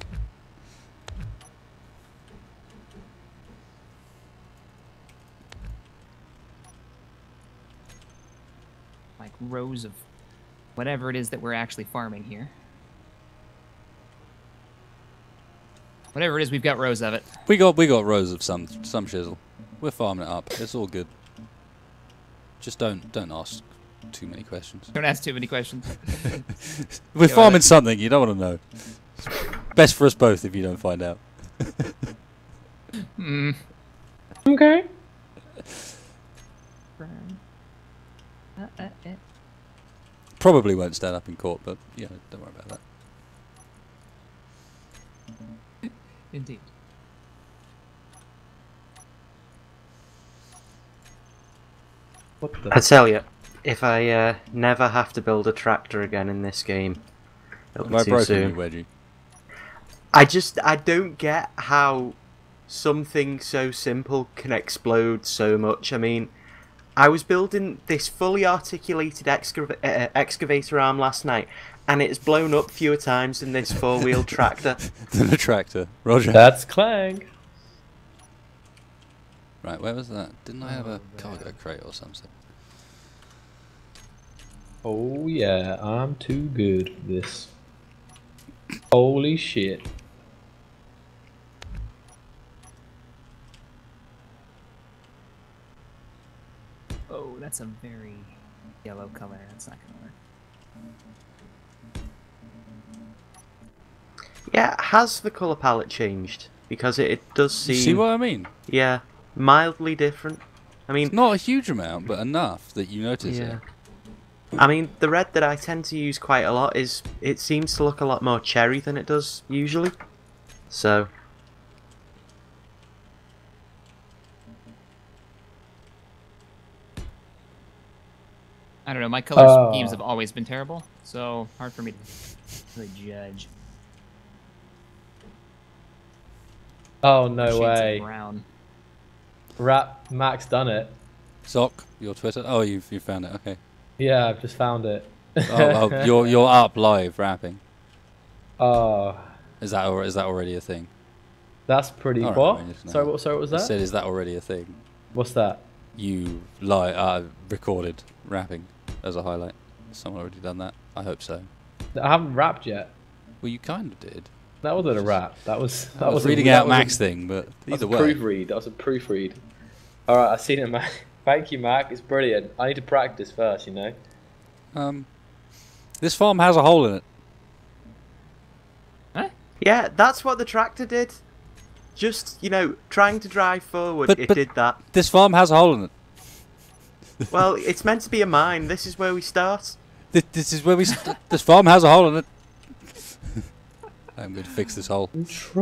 Like rows of whatever it is that we're actually farming here. Whatever it is, we've got rows of it. we got we got rows of some some shizzle. We're farming it up. It's all good. Just don't don't ask too many questions. Don't ask too many questions. We're Yeah, farming well, something you don't want to know. Best for us both if you don't find out. Hmm. Okay. Uh, uh, uh. Probably won't stand up in court, but yeah, don't worry about that. Indeed. What I the? tell you, if I uh, never have to build a tractor again in this game, it'll Have be I too broken soon. you, Wedgie? I just I don't get how something so simple can explode so much. I mean, I was building this fully articulated excava- uh, excavator arm last night, and it's blown up fewer times than this four-wheel tractor. Than a tractor. Roger. That's Clang. Right, where was that? Didn't I have a Oh, cargo there. crate or something? Oh yeah, I'm too good for this. Holy shit. Oh, that's a very yellow color. That's not gonna work. Yeah, has the colour palette changed? Because it, it does seem, You see what I mean? yeah, mildly different. I mean, Not a huge amount, but enough that you notice yeah. it. I mean, the red that I tend to use quite a lot is, it seems to look a lot more cherry than it does usually. So, I don't know. My color Oh. schemes have always been terrible, so hard for me to really judge. Oh no Shades of way. brown. Rap Max done it. Sock, your Twitter. Oh, you've you found it. Okay. Yeah, I've just found it. Oh, oh you're you're up live rapping. Oh, Is that or is that already a thing? that's pretty. All right, what? I just know. Sorry, what? Sorry, what was I that? said, is that already a thing? What's that? You li uh, recorded rapping as a highlight. Someone already done that. I hope so. I haven't rapped yet. Well, you kind of did. That wasn't a rap. That was. That I was a- reading that out was a- Mac's thing, but That was either a way. proofread. That was a proofread. All right, I've seen it, Mac. Thank you, Mac. It's brilliant. I need to practice first, you know. Um, this farm has a hole in it. yeah, that's what the tractor did. just, you know, trying to drive forward, But- it but- did that. This farm has a hole in it. Well, it's meant to be a mine. This is where we start. This, this is where we. St this farm has a hole in it. I'm going to fix this hole.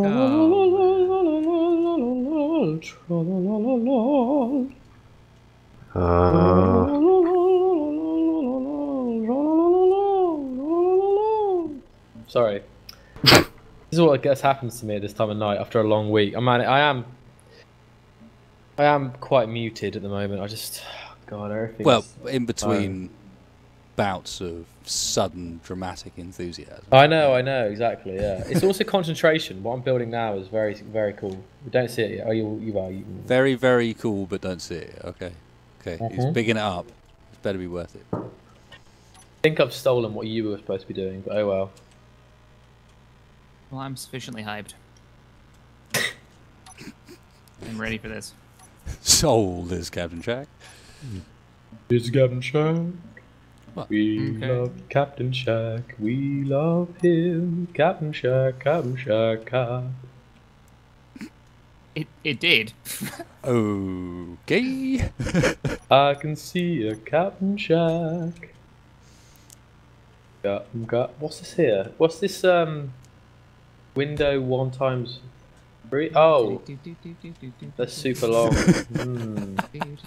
Sorry. This is what I guess happens to me at this time of night after a long week. I mean, I am, I am quite muted at the moment. I just, God, everything. Well, in between bouts of sudden dramatic enthusiasm. I know, I know, exactly. Yeah, it's also concentration. What I'm building now is very, very cool. We don't see it yet. Oh, you, you are. You... Very, very cool, but don't see it. Okay, okay. He's Mhm. bigging it up. It's better be worth it. I think I've stolen what you were supposed to be doing, but oh well. Well, I'm sufficiently hyped. I'm ready for this. Sold is Captain Shack. It's Captain Shack. What? We Okay. love Captain Shack. We love him. Captain Shack. Captain Shack. Cap. It it did. Okay. I can see a Captain Shack. Got, got. What's this here? What's this? Um. Window one times three. Oh, that's super long. Hmm.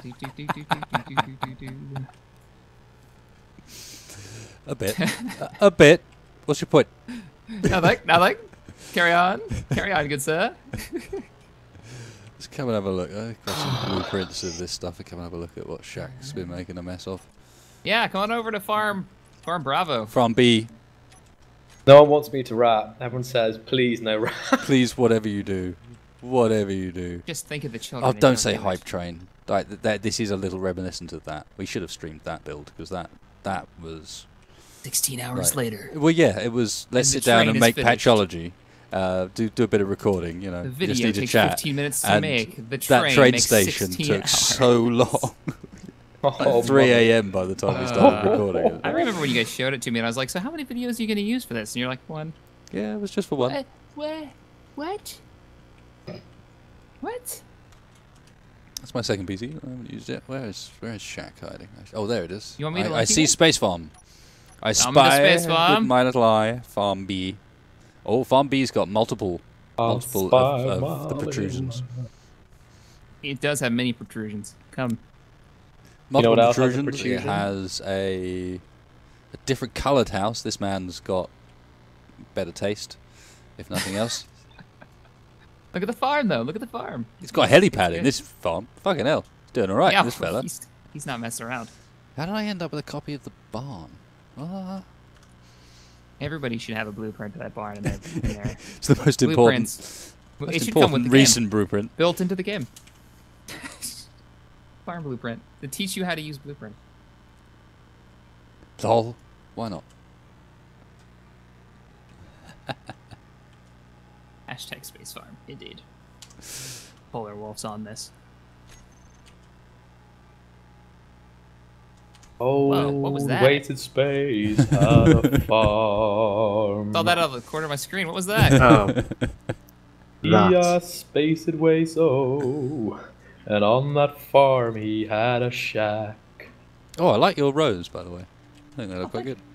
A bit. a, a bit. What's your point? Nothing. Nothing. Carry on. Carry on, good sir. Let's come and have a look. I've got some blueprints of this stuff. Come and have a look at what Shack's been making a mess of. Yeah, come on over to farm farm Bravo. From B, No one wants me to rap. Everyone says, please no rap. please, whatever you do, whatever you do. Just think of the children. Oh, in don't your say village. hype train. Like, th that, this is a little reminiscent of that. We should have streamed that build because that that was. Sixteen hours Right. later. Well, yeah, it was. Let's And the sit down train and is make finished. patchology. Uh, do do a bit of recording. You know, The just video need to takes chat. fifteen minutes to and make. The that train train makes station sixteen took hours. so long. Oh, Like three a m by the time we started recording it. I remember when you guys showed it to me, and I was like, "So how many videos are you going to use for this?" And you're like, "One." Yeah, it was just for one. What? What? What? What? That's my second P C. I haven't used it. Where is where is Shack hiding? Oh, there it is. You want me to I, I link you see guys? Space Farm. I I'm the spy Space with Farm. my little eye. Farm B. Oh, Farm B's got multiple, multiple of, of the protrusions. It does have many protrusions. Come. Multiple what else has a protrusions. It protrusion? has a a different coloured house. This man's got better taste, if nothing else. Look at the farm, though. Look at the farm. He's got a helipad in good. this farm. Fucking hell, he's doing all right. Yeah, this fella. He's, he's not messing around. How did I end up with a copy of the barn? Ah. Everybody should have a blueprint of that barn in their, in their It's the most important, blueprints. most It should come with important the recent blueprint. game. Built into the game. Farm blueprint. To teach you how to use blueprint. Lol. Why not? Hashtag space farm. Indeed. Polar wolves on this. Oh, Whoa, what was that? Wasted space at a farm. Saw that out of the corner of my screen. What was that? Oh, He that. uh, spaced away so, and on that farm he had a shack. Oh, I like your rose, by the way. I think they look quite good.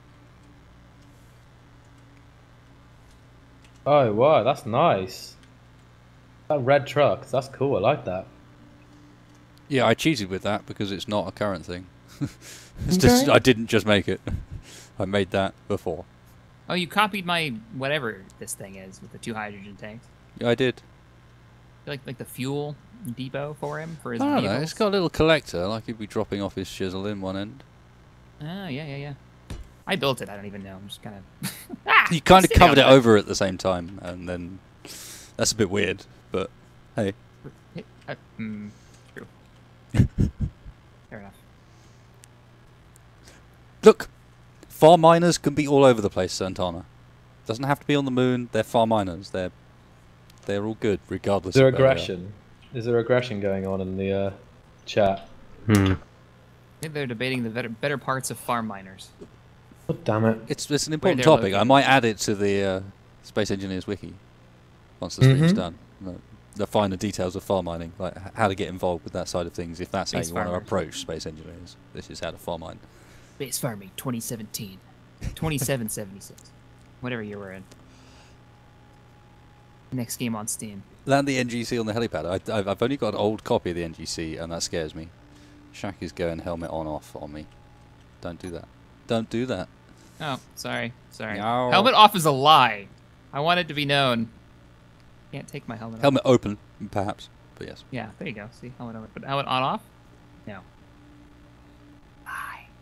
Oh wow, that's nice. That red truck, that's cool. I like that. Yeah, I cheated with that because it's not a current thing. It's just I didn't just make it. I made that before. Oh, you copied my whatever this thing is with the two hydrogen tanks. Yeah, I did. Like like the fuel depot for him for his I don't know. vehicles. It's got a little collector, like he'd be dropping off his chisel in one end. Oh yeah yeah yeah. I built it. I don't even know. I'm just kind of. ah, You kind of sitting covered it on over at the same time, and then that's a bit weird. But hey, it. Uh, mm, true. Fair enough. look, farm miners can be all over the place, Santana. Doesn't have to be on the moon. They're farm miners. They're they're all good, regardless. Is there of where they are. aggression? Is there aggression going on in the uh, chat? Hmm. I think they're debating the better, better parts of farm miners. Oh damn it! It's it's an Where important they're topic. I located. might add it to the uh, Space Engineers wiki once the stream's Mhm. done. the, the finer details of farm mining, like h- how to get involved with that side of things. If that's Space how you want to farmers. approach space engineers, this is how to farm mine. Space Farming twenty seventeen. twenty-seven seventy-six. Whatever year we're in. Next game on Steam. Land the N G C on the helipad. I, I've I've only got an old copy of the N G C, and that scares me. Shack is going helmet on off on me. Don't do that. Don't do that. Oh, sorry. Sorry. No. Helmet off is a lie. I want it to be known. Can't take my helmet off. Helmet open, perhaps, but yes. Yeah, there you go. See, helmet on. But helmet on off? No. Lie.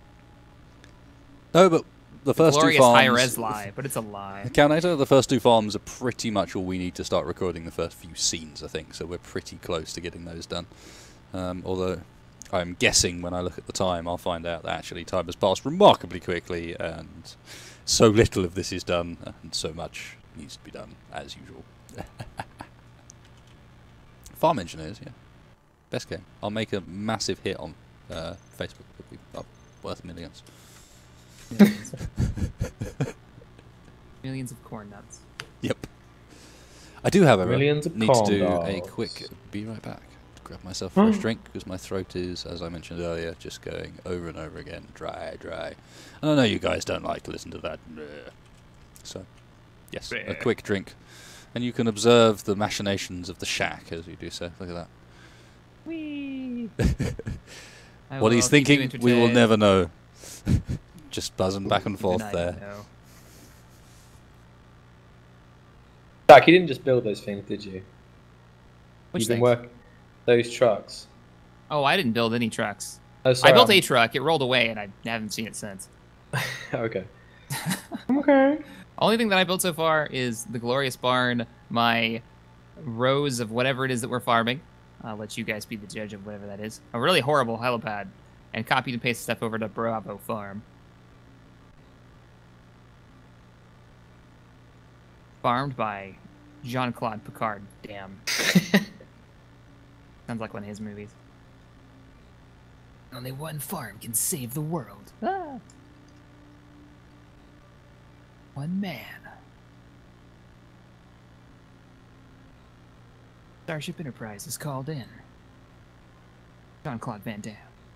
No, but the first two Glorious farms. high-res lie, but it's a lie. Calnator, the first two farms are pretty much all we need to start recording the first few scenes, I think. So we're pretty close to getting those done. Um, although I'm guessing when I look at the time, I'll find out that actually time has passed remarkably quickly, and so little of this is done, and so much needs to be done as usual. Farm engineers, yeah, best game. I'll make a massive hit on uh, Facebook. It'll be up worth millions. Millions. Millions of corn nuts. Yep. I do, however, Millions of need to corn do dogs. a quick be right back. Grab myself a fresh drink because my throat is, as I mentioned earlier, just going over and over again, dry, dry. And I know you guys don't like to listen to that. Bleh. So, yes, a Bleh. quick drink. And you can observe the machinations of the shack as you do so. Look at that. Whee! I What will he's keep you thinking, we will entertained. never know. Just buzzing back and Good forth night, there. no. Jack, you didn't just build those things, did you? Which You've been things? work those trucks. Oh, I didn't build any trucks. Oh, sorry, I built I'm- a truck. It rolled away, and I haven't seen it since. Okay. Okay. Only thing that I built so far is the glorious barn, my rows of whatever it is that we're farming. I'll let you guys be the judge of whatever that is. A really horrible helipad, and copied and pasted stuff over to Bravo Farm. Farmed by Jean-Claude Picard. Damn. Sounds like one of his movies. Only one farm can save the world. Ah. One man. Starship Enterprise is called in. Jean-Claude Van Damme.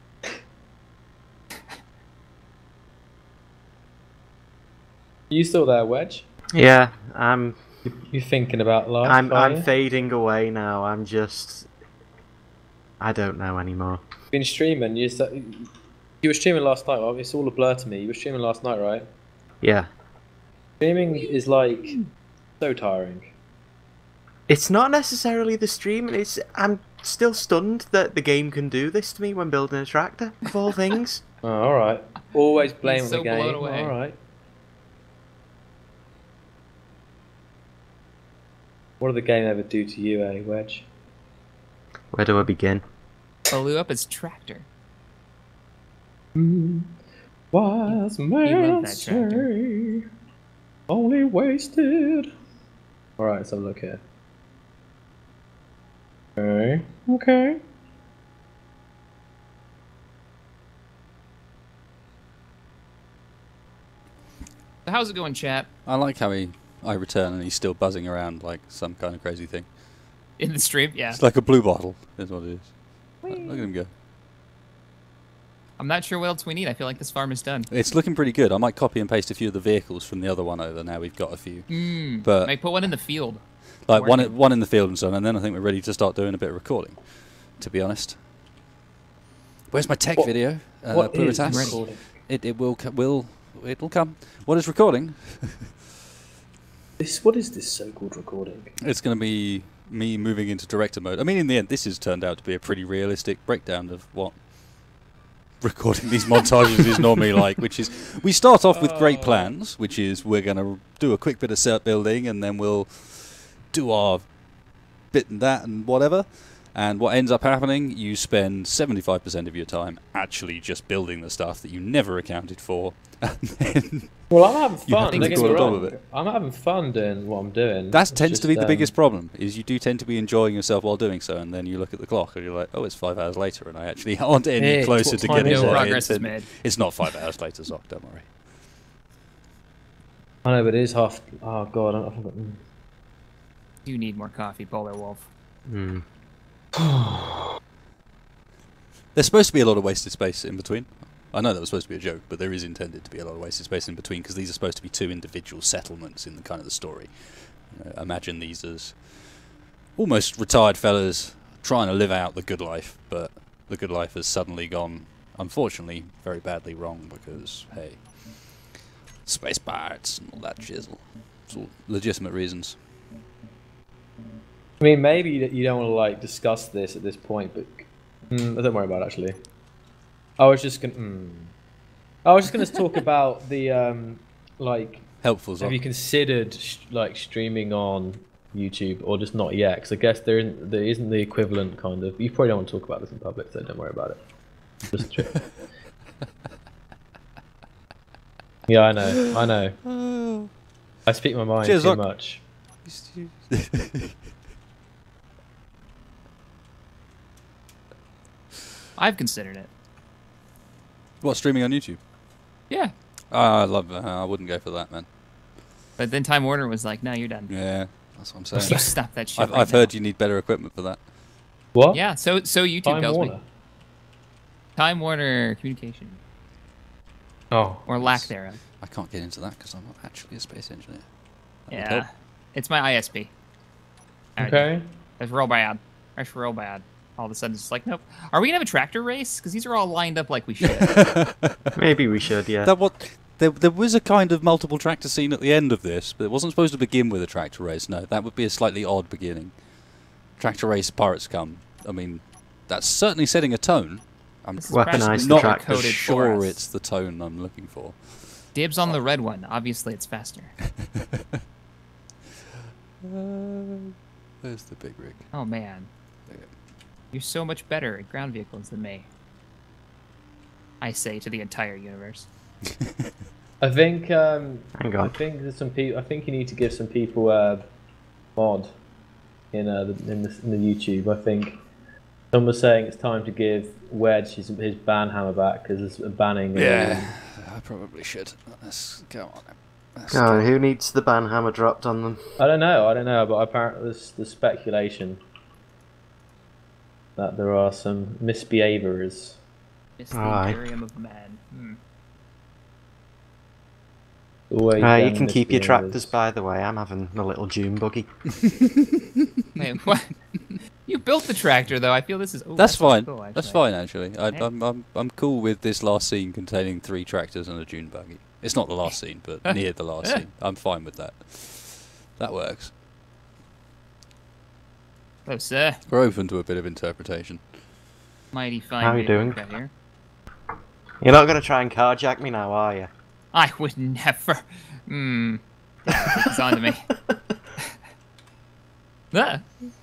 You still there, Wedge? Yeah, I'm. You, you thinking about life? I'm. are I'm you? fading away now. I'm just. I don't know anymore. Been streaming. You sta- you were streaming last night. Well, it's all a blur to me. You were streaming last night, right? Yeah. Streaming is like so tiring. It's not necessarily the stream. It's. I'm still stunned that the game can do this to me when building a tractor. Of all things. Oh, all right. Always blame He's the so game. blown away. All right. What did the game ever do to you, eh, Wedge? Where do I begin? Blew up his tractor. Wise love man that tractor. say, only wasted. All right, let's have a look here. Okay. Okay. So how's it going, chat? I like how he, I return and he's still buzzing around like some kind of crazy thing. In the stream? Yeah. It's like a blue bottle, is what it is. Look at him go. I'm not sure what else we need. I feel like this farm is done. It's looking pretty good. I might copy and paste a few of the vehicles from the other one over. Now we've got a few. Mm, But- might put one in the field. Like one, Working. one in the field and so on, and then I think we're ready to start doing a bit of recording, to be honest. Where's my tech What- video? Uh, what is Pluritas? recording? It, it will, co- will, it'll come. What is recording? This, what is this so-called recording? It's going to be me moving into director mode. I mean, in the end, this has turned out to be a pretty realistic breakdown of what recording these montages is normally like, which is we start off with great plans, which is we're going to do a quick bit of set building and then we'll do our bit and that and whatever. And what ends up happening, you spend seventy-five percent of your time actually just building the stuff that you never accounted for. And then Well, I'm having You have fun. to Don't do get me a job wrong. of it. I'm having fun doing what I'm doing. that It's tends to just, be the um, biggest problem, is you do tend to be enjoying yourself while doing so, and then you look at the clock and you're like, oh, it's five hours later, and I actually aren't any Hey, closer what to time getting is No it? there. progress It's, is an- made. it's not five hours later, Zoc, don't worry. I know, but it is half. Oh god, I don't know. You need more coffee, Polar Wolf. Hmm. There's supposed to be a lot of wasted space in between. I know that was supposed to be a joke, but there is intended to be a lot of wasted space in between because these are supposed to be two individual settlements in the kind of the story. You know, imagine these as almost retired fellas trying to live out the good life, but the good life has suddenly gone, unfortunately, very badly wrong because, hey, space pirates and all that chisel. It's all legitimate reasons. I mean, maybe you don't want to like discuss this at this point, but mm, don't worry about it, actually. I was just gonna. Mm. I was just gonna talk about the um, like. Helpful. Have you considered sh like streaming on YouTube or just not yet? Because I guess there isn't, there isn't the equivalent kind of. You probably don't want to talk about this in public, so don't worry about it. Just a trick. Yeah, I know. I know. Oh. I speak my mind Cheers, too look. much. I've considered it. What, streaming on YouTube? Yeah. Ah, I love that. I wouldn't go for that, man. But then Time Warner was like, no, you're done. Yeah, that's what I'm You saying. stop that shit I've, right I've now. heard you need better equipment for that. What? Yeah, so so YouTube Time tells Warner. me. Time Warner Communication. Oh. Or lack thereof. I can't get into that because I'm not actually a space engineer. That would Yeah. help. It's my I S P. Okay. That's real bad. That's real bad. All of a sudden, it's just like, nope. Are we gonna have a tractor race? Because these are all lined up like we should. Maybe we should, yeah. That what there, there was a kind of multiple tractor scene at the end of this, but it wasn't supposed to begin with a tractor race. No, that would be a slightly odd beginning. Tractor race, pirates come. I mean, that's certainly setting a tone. I'm This is Weaponized practically the not tractors. coded for sure us. it's the tone I'm looking for. Dibs on the red one. Obviously, it's faster. Uh, where's the big rig? Oh man, There you you're so much better at ground vehicles than me. I say to the entire universe. I think. Um, Hang I on. think there's some people. I think you need to give some people a mod in uh, the, in, the, in the YouTube. I think someone was saying it's time to give Wedge his, his ban hammer back because there's a banning. Yeah, I probably should. Let's go on. Let's Oh, go. who needs the ban hammer dropped on them? I don't know. I don't know, but apparently there's the speculation that there are some misbehaviors. It's the Aye. Imperium of Man. Hmm. Always Uh, you them can keep your misbehaviours. tractors, by the way. I'm having a little June buggy. Wait, what? You built the tractor, though. I feel this is. Ooh, That's pretty fine. Cool, That's actually. fine, actually. I, Yeah. I'm, I'm, I'm cool with this last scene containing three tractors and a dune buggy. It's not the last scene, but near the last scene. I'm fine with that. That works. Oh, sir. We're open to a bit of interpretation. Mighty fine. How you vehicle doing? we've got Here. You're not going to try and carjack me now, are you? I would never. Hmm. Yeah, take this on to me. Ah.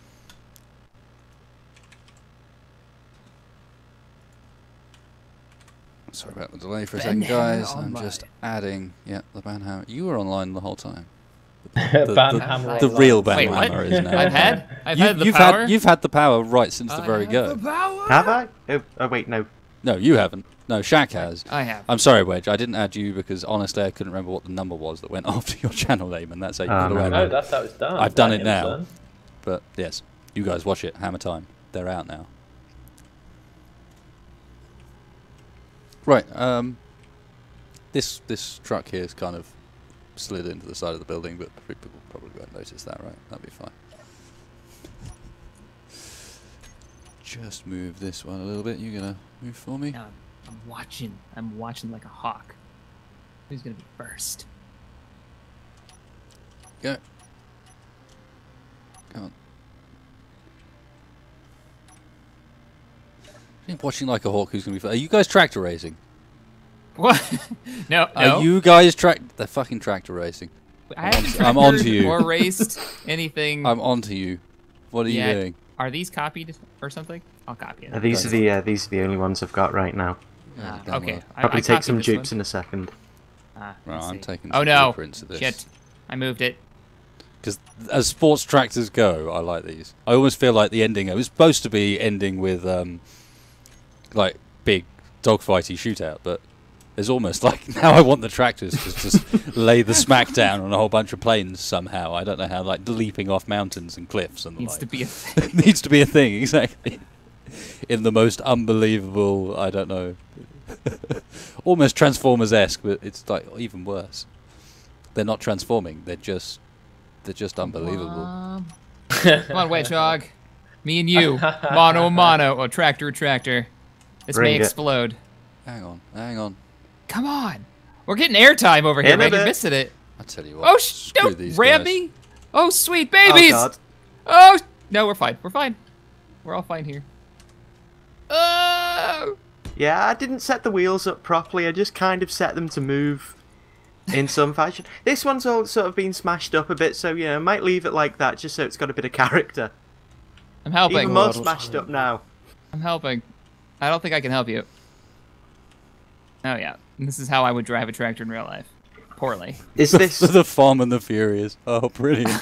Sorry about the delay for a Ben second, guys. Hammer I'm just online. adding. Yeah, the banhammer. You were online the whole time. Ban the, hammer the online. real Wait, what? banhammer is now. I've had. I've You, had the you've power. had you've had the power right since the I very have go. the power. Have I? Oh, oh wait, no. No, you haven't. No, Shaq has. I have. I'm sorry, Wedge. I didn't add you because honestly, I couldn't remember what the number was that went after your channel name, and that's how you Oh, could no. have No, added it. that's how it's done. I've done That it now. is done. But yes, you guys watch it. Hammer time. They're out now. Right. Um. This this truck here is kind of slid into the side of the building, but people probably won't notice that, right? That'll be fine. Just move this one a little bit. You gonna move for me? No, I'm, I'm watching. I'm watching like a hawk. Who's gonna be first? Go. Come on. I'm watching like a hawk. Who's gonna be first? Are you guys tractor racing? What? no, no. Are you guys track? They're fucking tractor racing. I haven't I'm on to tractored you. or raced anything. I'm on to you. What are you yet. doing? Are these copied or something? I'll copy it. Uh, these are the uh, these are the only ones I've got right now. Ah, Download. okay. I, Probably I take copied some this dupes one. in a second. Ah, Right, let's I'm see. taking Oh some no! blueprints of this. Shit! I moved it. Because as sports tractors go, I like these. I almost feel like the ending. It was supposed to be ending with um, like big dogfighty shootout, but There's almost like now I want the tractors to just lay the smack down on a whole bunch of planes somehow. I don't know how, like leaping off mountains and cliffs and the Needs like. to be a thing. Needs to be a thing, exactly. In the most unbelievable, I don't know, almost Transformers-esque, but it's like even worse. They're not transforming; they're just, they're just unbelievable. Um, come on, Wedgehog. Me and you, mono a mono, or tractor a tractor. This Bring may it. explode. Hang on, hang on. Come on. We're getting airtime over here, In a man. You're bit. missing it. I tell you what. Oh, sh screw don't these ram guys. me. Oh, sweet Oh babies. god. Oh, no, we're fine. We're fine. We're all fine here. Oh. Yeah, I didn't set the wheels up properly. I just kind of set them to move in some fashion. This one's all sort of been smashed up a bit, so you know, I might leave it like that just so it's got a bit of character. I'm helping. Even more God, what's smashed up now. I'm helping. I don't think I can help you. Oh, yeah. This is how I would drive a tractor in real life. Poorly. Is this... The Farm and the Furious. Oh, brilliant.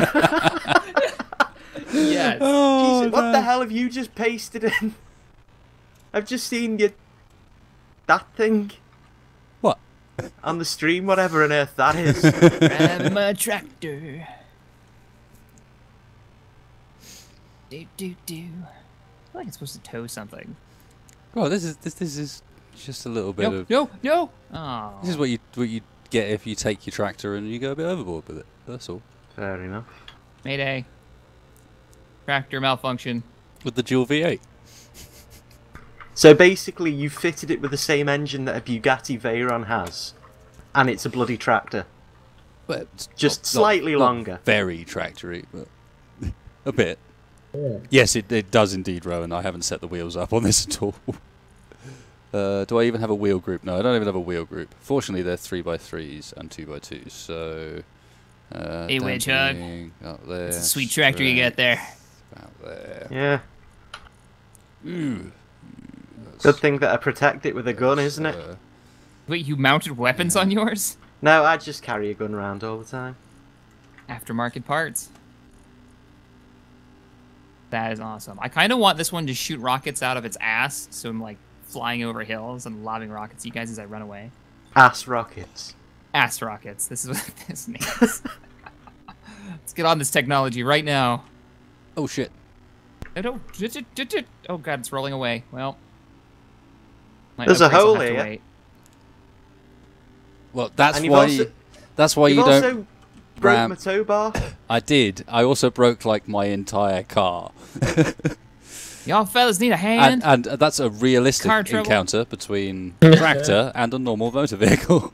Yes. Oh, Jesus, what no. the hell have you just pasted in? I've just seen you... That thing What? on the stream, whatever on earth that is. Driving my tractor. Do, do, do. I feel like it's supposed to tow something. Well, this is this this is just a little bit No, of. no, no. Oh. This is what you what you get if you take your tractor and you go a bit overboard with it. That's all. Fair enough. Mayday. Tractor malfunction. With the dual V eight. So basically, you fitted it with the same engine that a Bugatti Veyron has, and it's a bloody tractor. But it's Just not- slightly not- not longer. Very tractory, but a bit. Yes, it it does indeed, Rowan. I haven't set the wheels up on this at all. Uh, do I even have a wheel group? No, I don't even have a wheel group. Fortunately, they're three by threes and two by twos. So, uh, Hey, Wedgehog. dampening up there. It's a sweet tractor you got there. Out there. Yeah. Ooh. Good thing that I protect it with a gun, isn't it? Uh, Wait, you mounted weapons on yours? No, I just carry a gun around all the time. Aftermarket parts. That is awesome. I kind of want this one to shoot rockets out of its ass, so I'm like flying over hills and lobbing rockets at you guys as I run away. Ass rockets. Ass rockets. This is what this means. Let's get on this technology right now. oh shit. No, no. Oh god, it's rolling away. Well, my There's a upgrades will hole have to here. wait. Uh, Well, that's And you've why. also- that's why You've you also don't. broke ram- my tow bar. I did. I also broke like my entire car. Y'all fellas need a hand. And, and that's a realistic Car trouble? encounter between a tractor and a normal motor vehicle.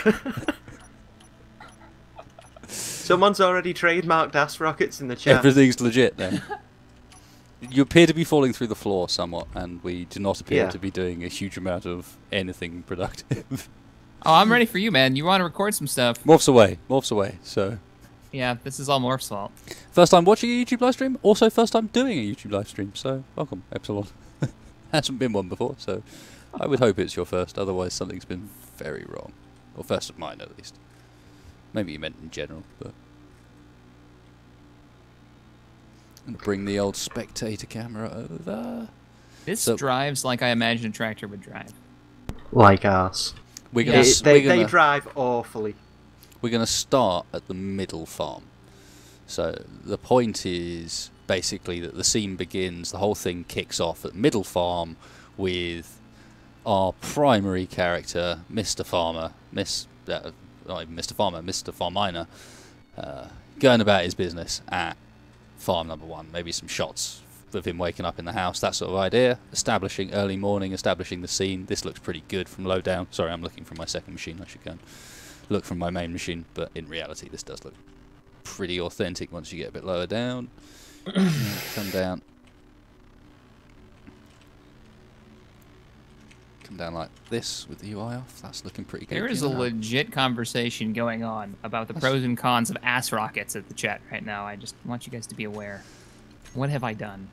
Someone's already trademarked ass rockets in the chat. Everything's legit then. You appear to be falling through the floor somewhat, and we do not appear Yeah. to be doing a huge amount of anything productive. Oh, I'm ready for you, man. You want to record some stuff? Morphs away, morphs away. So, Yeah, this is all Morph's fault. first time watching a YouTube live stream, also first time doing a YouTube live stream. So, welcome, Epsilon. Hasn't been one before, so I would hope it's your first. Otherwise, something's been very wrong, or first of mine at least. Maybe you meant in general, but. And bring the old spectator camera over. This So- drives like I imagine a tractor would drive. Like ass. We're Yeah. gonna, They, s- they, we're they gonna, drive awfully. we're gonna start at the middle farm. So the point is basically that the scene begins, the whole thing kicks off at middle farm with our primary character, Mister Farmer, Miss, uh, not even Mister Farmer, Mister Farminer, uh, going about his business at farm number one. Maybe some shots of him waking up in the house, that sort of idea. Establishing early morning, establishing the scene. This looks pretty good from low down. Sorry, I'm looking from my second machine. I should go and look from my main machine, but in reality, this does look pretty authentic once you get a bit lower down. Come down. Come down like this with the U I off. That's looking pretty good. There is you a know. legit conversation going on about the pros and cons of ass rockets at the chat right now. I just want you guys to be aware. What have I done?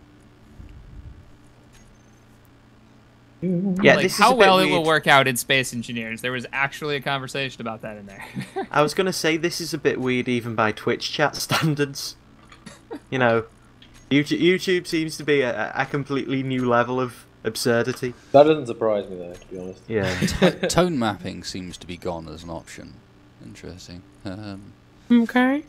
Yeah, like this is how a bit well it weird. will work out in Space Engineers. There was actually a conversation about that in there. I was gonna say this is a bit weird even by Twitch chat standards. You know, YouTube, YouTube seems to be a, a completely new level of absurdity. That doesn't surprise me though, to be honest. Yeah. T- tone mapping seems to be gone as an option. Interesting. Um, Okay.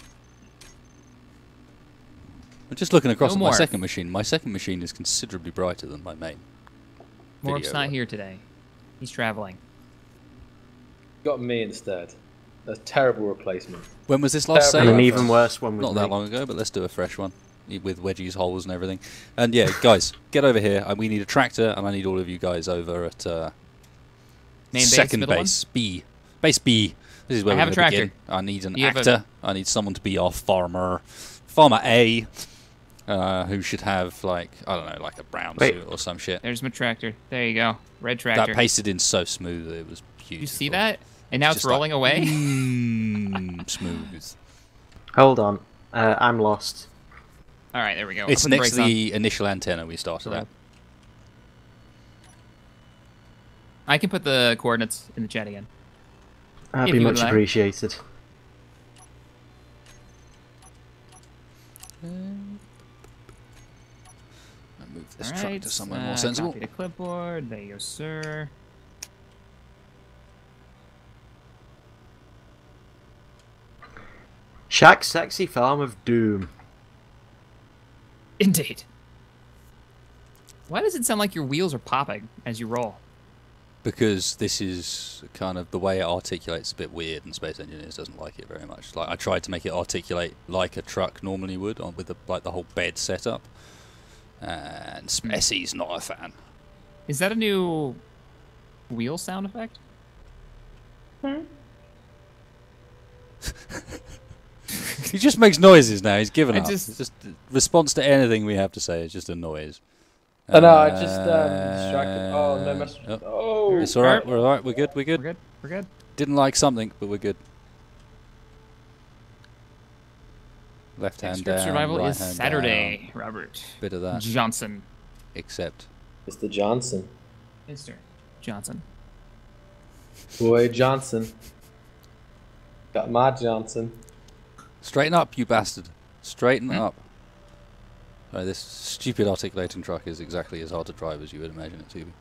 I'm just looking across No at my more. second machine. My second machine is considerably brighter than my main. Morph's video not one. here today. He's traveling. Got me instead. A terrible replacement. When was this last Terrible. And save? an even worse one with Not that me. long ago, but let's do a fresh one with Wedgie's holes and everything. And yeah, guys, get over here. And we need a tractor, and I need all of you guys over at uh, Main base, second middle one? base B. Base B. This is where I we're have a gonna tractor. begin. I need an You have a- actor. I need someone to be our farmer. Farmer A, uh, who should have, like, I don't know, like a brown Wait. suit or some shit. There's my tractor. There you go. Red tractor. That pasted in so smooth, it was beautiful. You see that? And now it's, just like, rolling away. Mm, smooth. Hold on. Uh, I'm lost. All right, there we go. It's I'll put next to brakes on. the initial antenna we started Correct. at. I can put the coordinates in the chat again. That'd If be you would much like. appreciated. I'll move this All truck right. to somewhere uh, more sensible. Copy to clipboard. There you go, sir. Shack's Sexy Farm of Doom. Indeed. Why does it sound like your wheels are popping as you roll? Because this is kind of the way it articulates a bit weird, and Space Engineers doesn't like it very much. Like I tried to make it articulate like a truck normally would, on with the, like the whole bed setup, and Spessie's not a fan. Is that a new wheel sound effect? He just makes noises now. He's given I up. just- It's just response to anything we have to say is just a noise. Oh no, I just um, distracted. Oh no, Uh, mess. oh. Oh, It's all right. We're all right. We're good. We're We're good. good. We're good. Didn't like something, but we're good. Left hand Script down. survival right is hand Saturday, Robert down. Bit of that. Johnson. Except Mister Johnson. Mister Johnson. Boy Johnson. Got my Johnson. straighten up, you bastard. Straighten Hmm? up. Right, this stupid articulating truck is exactly as hard to drive as you would imagine it to be.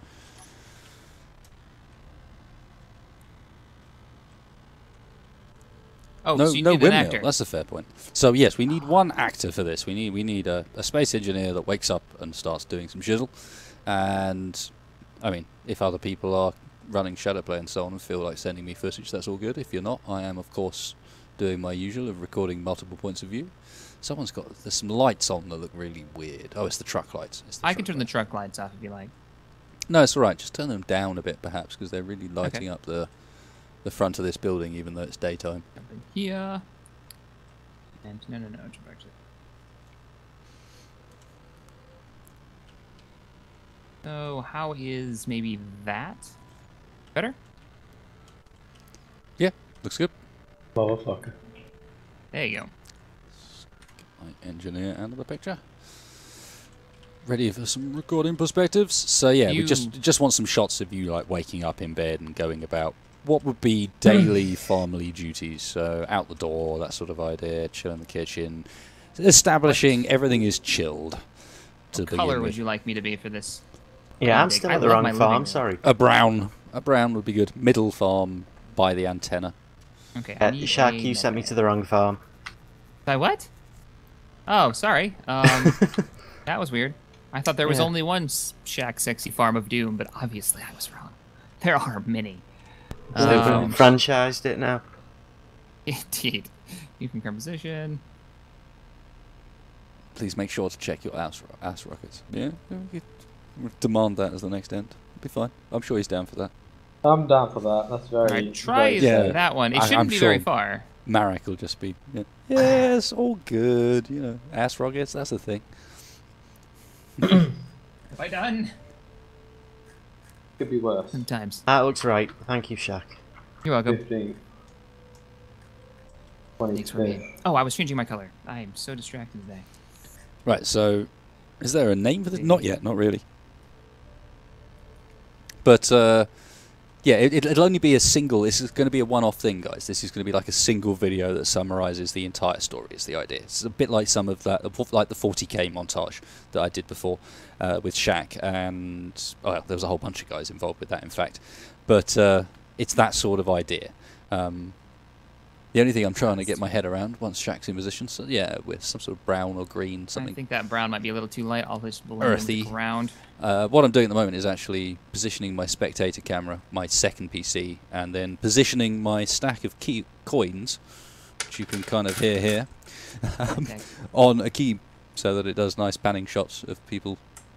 Oh, no, so you no need an windmill. actor. That's a fair point. So yes, we need one actor for this. We need we need a, a space engineer that wakes up and starts doing some shizzle. And I mean, if other people are running Shadowplay and so on and feel like sending me footage, that's all good. If you're not, I am of course doing my usual of recording multiple points of view. Someone's got there's some lights on that look really weird. Oh, it's the truck lights. It's the I truck can turn the lights. truck lights off if you like. No, it's all right. Just turn them down a bit, perhaps, because they're really lighting up the the front of this building, even though it's daytime. Jump in here. And no, no, no, jump back to So how is maybe that better? Yeah, looks good. Motherfucker. There you go. My engineer out of the picture. Ready for some recording perspectives. So yeah, we You- just just want some shots of you like waking up in bed and going about what would be daily family duties. So out the door, that sort of idea. Chill in the kitchen, establishing everything is chilled. To What color begin would with. you like me to be for this? Yeah, I'm big. still I at the love wrong my living farm, room. sorry. A brown. A brown would be good. Middle farm by the antenna. Okay. I Uh, need Shaq, a you sent me net. to the wrong farm. By what? Oh, sorry. Um, that was weird. I thought there was Yeah. only one s- Shack Sexy Farm of Doom, but obviously I was wrong. There are many. So they've Um, franchised it now. Indeed. You can come position. Please make sure to check your ass, ro- ass rockets. Yeah? We could demand that as the next end. Be fine. I'm sure he's down for that. I'm down for that. That's very. Alright, try very Yeah. safe. that one. It I- shouldn't I'm be sure- very far. Marek will just be, yeah, yes, all good, you know, ass rockets, that's the thing. Have I done? Could be worse. Sometimes. That looks right. Thank you, Shaq. You're welcome. Fifteen. Thanks for Twenty-two. being. Oh, I was changing my color. I am so distracted today. Right, so, is there a name for this? Not yet, not really. But, uh, Yeah, it, it- it'll only be a single. This is going to be a one-off thing, guys. This is going to be like a single video that summarizes the entire story. Is the idea? It's a bit like some of that, like the forty K montage that I did before uh, with Shaq, and well, there was a whole bunch of guys involved with that, in fact. But uh, it's that sort of idea. Um, the only thing I'm trying to get my head around once Shaq's in position, so yeah, with some sort of brown or green, something. I think that brown might be a little too light. I'll just blend Earthy. into the ground. Uh, what I'm doing at the moment is actually positioning my spectator camera, my second P C, and then positioning my stack of key coins, which you can kind of hear here, um, Okay. on a key, so that it does nice panning shots of people.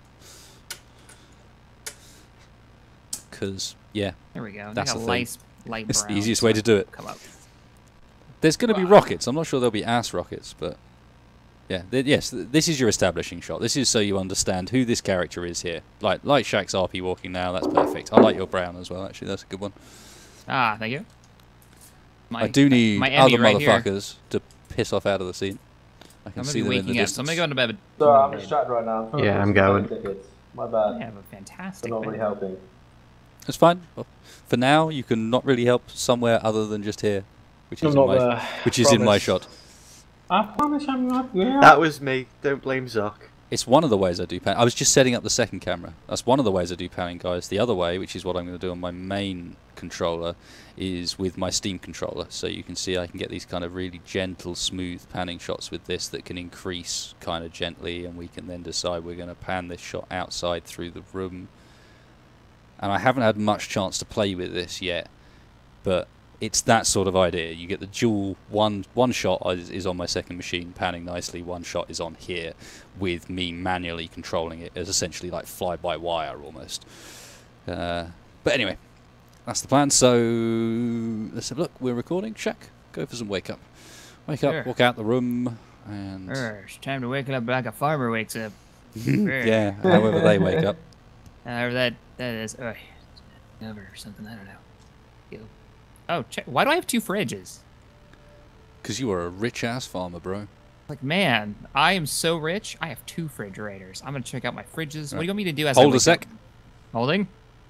Because, yeah, There we go. That's Like a the thing. light, light it's the brown, easiest so way to do it. Come up. There's going to be Wow. rockets. I'm not sure there'll be ass rockets, but yeah, th yes, th this is your establishing shot. This is so you understand who this character is here. Like, like Shaq's R P walking now. That's perfect. I like your brown as well. Actually, that's a good one. Ah, thank you. My, I do need my other Emmy right here. motherfuckers to piss off out of the scene. I can I'm gonna see be them in the waking up, so distance. I'm gonna go into bed. Sorry, I'm distracted right now. Yeah, I'm going. Tickets. My I bad. have a fantastic. They're not really bed. helping. It's fine. Well, for now, you can not really help somewhere other than just here, which is I'm in not my, there. which is in my Promise. shot. I promise I'm not there. That was me. Don't blame Zoc. It's one of the ways I do pan. I was just setting up the second camera. That's one of the ways I do panning, guys. The other way, which is what I'm going to do on my main controller, is with my Steam controller. So you can see I can get these kind of really gentle, smooth panning shots with this that can increase kind of gently, and we can then decide we're going to pan this shot outside through the room. And I haven't had much chance to play with this yet, but it's that sort of idea. You get the dual one one shot is, is on my second machine, panning nicely. One shot is on here, with me manually controlling it as essentially like fly-by-wire almost. Uh, but anyway, that's the plan. So let's have a look. We're recording. Shaq, go for some wake up. Wake Sure. up, walk out the room, and Err, it's time to wake up like a farmer wakes up. yeah, however they wake up. However that that is. Uh, cover or something. I don't know. Ew. Oh, check. Why do I have two fridges? Because you are a rich-ass farmer, bro. Like, man, I am so rich. I have two refrigerators. I'm gonna check out my fridges. What do you want me to do as I Hold a wake sec. up? Holding.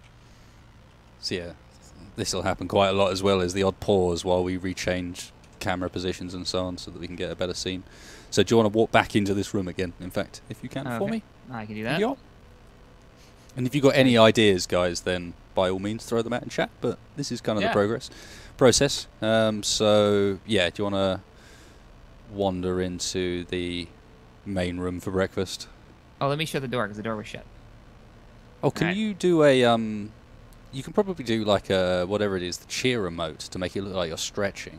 So yeah, this will happen quite a lot as well as the odd pause while we rechange camera positions and so on, so that we can get a better scene. So do you want to walk back into this room again? In fact, if you can, for Okay. me. I can do Thank that. you. And if you've got any ideas, guys, then by all means throw them out in chat. But this is kind of Yeah. the progress process. Um, so yeah, do you want to wander into the main room for breakfast? Oh, let me shut the door because the door was shut. Oh, can Alright. you do a um? You can probably do like a whatever it is, the cheer remote to make it look like you're stretching.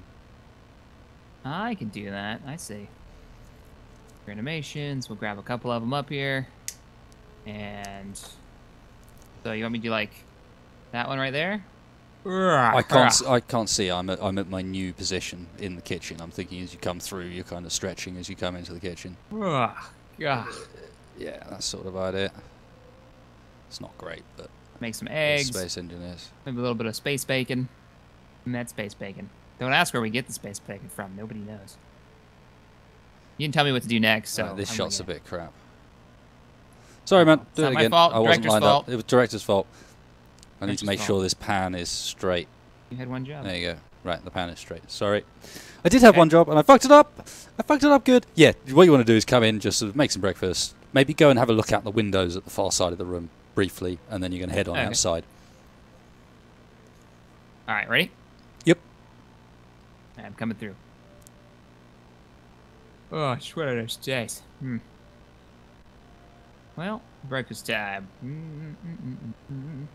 I can do that. I see. Animations. We'll grab a couple of them up here. And so you want me to do like that one right there? I can't. s- I can't see. I'm at. I'm at my new position in the kitchen. I'm thinking as you come through, you're kind of stretching as you come into the kitchen. Ugh. Ugh. Yeah, that's sort of idea. It's not great, but Make some we're eggs. space engineers. Maybe a little bit of space bacon. And that's space bacon. Don't ask where we get the space bacon from. Nobody knows. You can tell me what to do next. So Right, this I'm shot's a gonna- bit crap. Sorry, man. It's Do not it my again. fault, I wasn't director's lined fault. up. It was director's fault. I need Director's to make fault. sure this pan is straight. You had one job. There you go. Right, the pan is straight. Sorry. I did have Okay. one job, and I fucked it up. I fucked it up good. Yeah, what you want to do is come in, just sort of make some breakfast. Maybe go and have a look out the windows at the far side of the room briefly, and then you're going to head on Okay. outside. All right, ready? Yep. I'm coming through. Oh, I swear those days. Hmm. Well, breakfast time. Mm-mm-mm-mm-mm.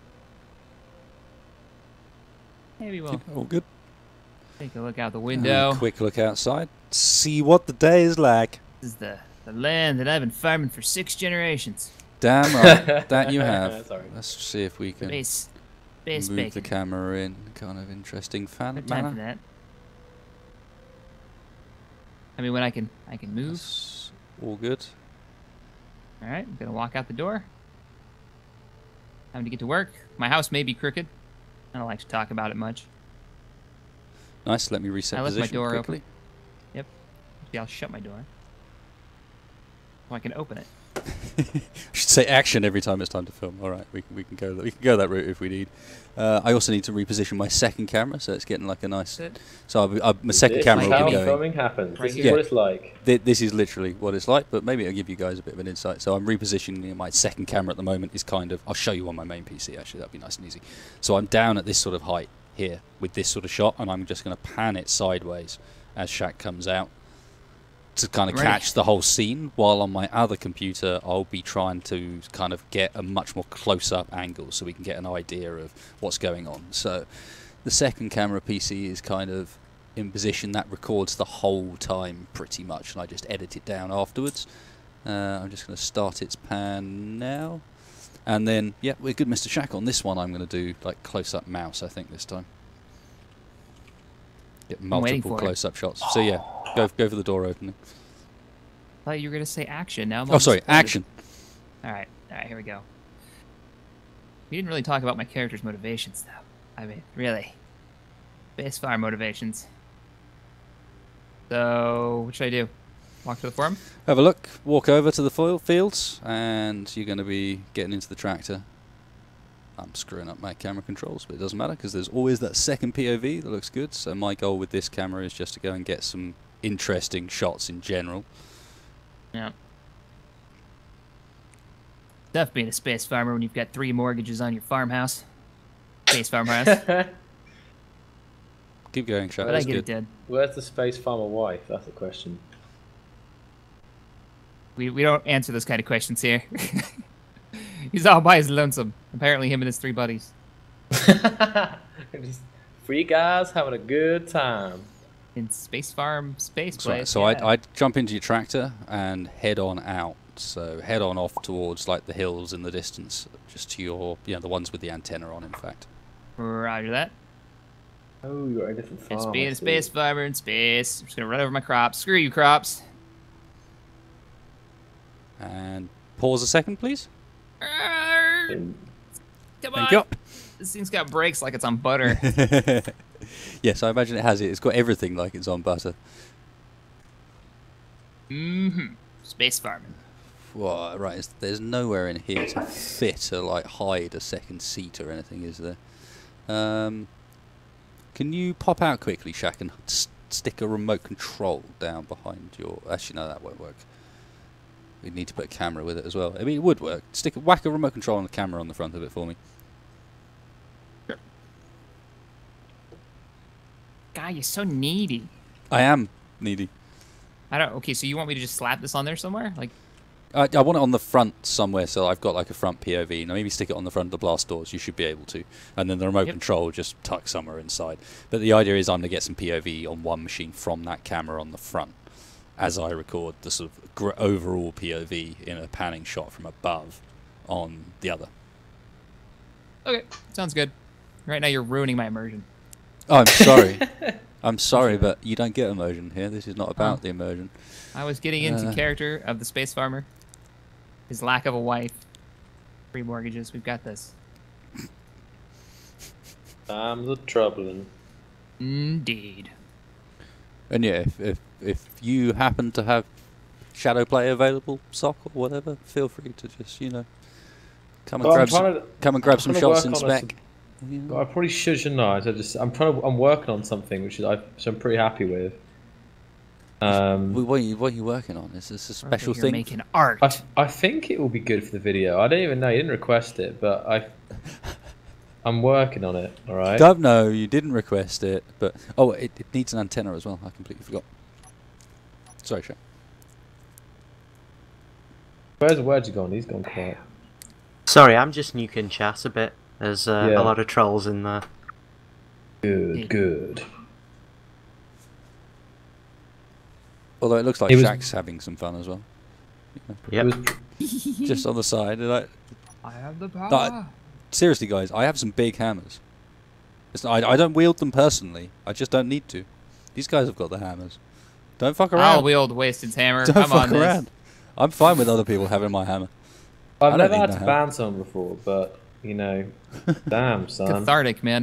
Maybe we'll All good. take a look out the And a window. quick look outside. See what the day is like. This is the, the land that I've been farming for six generations. Damn right. That you have. Sorry. Let's see if we can Base, base move bacon. the camera in kind of interesting fan No time for manner. that. I mean, when I can, I can move. That's all good. All right, I'm gonna walk out the door. Time to get to work. My house may be crooked. I don't like to talk about it much. Nice. Let me reset I left my position door quickly. open. Yep. See, I'll shut my door. So I can open it. I should should say action every time it's time to film. All right, we can we can go we can go that route if we need. Uh, I also need to reposition my second camera, so it's getting like a nice. So I'll, I'll, my second this camera is will how be going. filming happens. Right This here. is what it's like. Th this is literally what it's like, but maybe it'll give you guys a bit of an insight. So I'm repositioning my second camera at the moment. Is kind of I'll show you on my main P C actually. That'd be nice and easy. So I'm down at this sort of height here with this sort of shot, and I'm just going to pan it sideways as Shaq comes out to kind of Right. catch the whole scene, while on my other computer I'll be trying to kind of get a much more close-up angle so we can get an idea of what's going on. So the second camera P C is kind of in position that records the whole time pretty much, and I just edit it down afterwards. Uh, I'm just going to start its pan now, and then yeah, we're good, Mister Shaq. On this one I'm going to do like close-up mouse, I think, this time. Get waiting multiple for it. close-up shots. So yeah, go go for the door opening. I thought you were gonna say action. Now I'm Oh, all sorry, disappointed. action. All right, all right, here we go. We didn't really talk about my character's motivations, though. I mean, really, base fire motivations. So, what should I do? Walk to the farm? Have a look, walk over to the foil fields, and you're going to be getting into the tractor. I'm screwing up my camera controls, but it doesn't matter because there's always that second P O V that looks good. So my goal with this camera is just to go and get some interesting shots in general. Yeah. Tough being a space farmer when you've got three mortgages on your farmhouse. Space farmhouse. Keep going, Shaq. But I That's get it good. done. Where's the space farmer wife? That's the question. We, we don't answer those kind of questions here. He's all by his lonesome. Apparently him and his three buddies. Just three guys having a good time. In Space Farm Space That's right. Place. So yeah. I'd, I'd jump into your tractor and head on out. So head on off towards like the hills in the distance, just to your, you know, the ones with the antenna on, in fact. Roger that. Oh, you're at a different farm. It's I being a see. space farmer in space. I'm just gonna run over my crops. Screw you, crops. And pause a second, please. Come Thank on. you. This thing's got brakes like it's on butter. Yes, I imagine it has it. It's got everything like it's on butter. Mm-hmm. Space farming. Whoa, right, it's, there's nowhere in here to fit or like hide a second seat or anything, is there? Um, can you pop out quickly, Shaq, and s stick a remote control down behind your... Actually, no, that won't work. We'd need to put a camera with it as well. I mean, it would work. Stick a, whack a remote control and a camera on the front of it for me. God, you're so needy. I am needy. I don't. Okay, so you want me to just slap this on there somewhere? Like, I, I want it on the front somewhere, so I've got like a front P O V. Now maybe stick it on the front of the blast doors. You should be able to, and then the remote Yep. control just tuck somewhere inside. But the idea is I'm gonna get some P O V on one machine from that camera on the front, as I record the sort of gr overall P O V in a panning shot from above on the other. okay, sounds good. Right now you're ruining my immersion. Oh, I'm sorry. I'm sorry, but you don't get immersion here. This is not about Oh. the immersion. I was getting into Uh. character of the space farmer. His lack of a wife. Three mortgages. We've got this. Times of troubling. Indeed. And yeah, if, if if you happen to have Shadow Play available, sock or whatever, feel free to just, you know, come and Well, I'm grab some, trying to- come and grab I'm some trying to shots work in on a spec. sub- Yeah. Well, I probably should, shouldn't I? I just, I'm trying to, I'm working on something which is, I, which I'm pretty happy with. Um, Wh- What are you what are you working on? Is this a special You're thing? making art. I, I think it will be good for the video. I don't even know. You didn't request it, but I, I'm working on it. All right. Don't know. You didn't request it, but oh, it, it needs an antenna as well. I completely forgot. Sorry, Shaq. Where's Wedge gone? He's gone quiet. Sorry, I'm just nuking chat a bit. There's uh, Yeah. a lot of trolls in there. Good, good. Although it looks like It was- Shaq's having some fun as well. Yep. It was, Just on the side. and Like, I have the power. No, seriously, guys, I have some big hammers. It's not, I, I don't wield them personally. I just don't need to. These guys have got the hammers. Don't fuck around. I'll wield Wasted's hammer. Don't I'm fuck on this. around. I'm fine with other people having my hammer. I've I don't never need had no to help. ban someone before, but you know, damn son. Cathartic, man.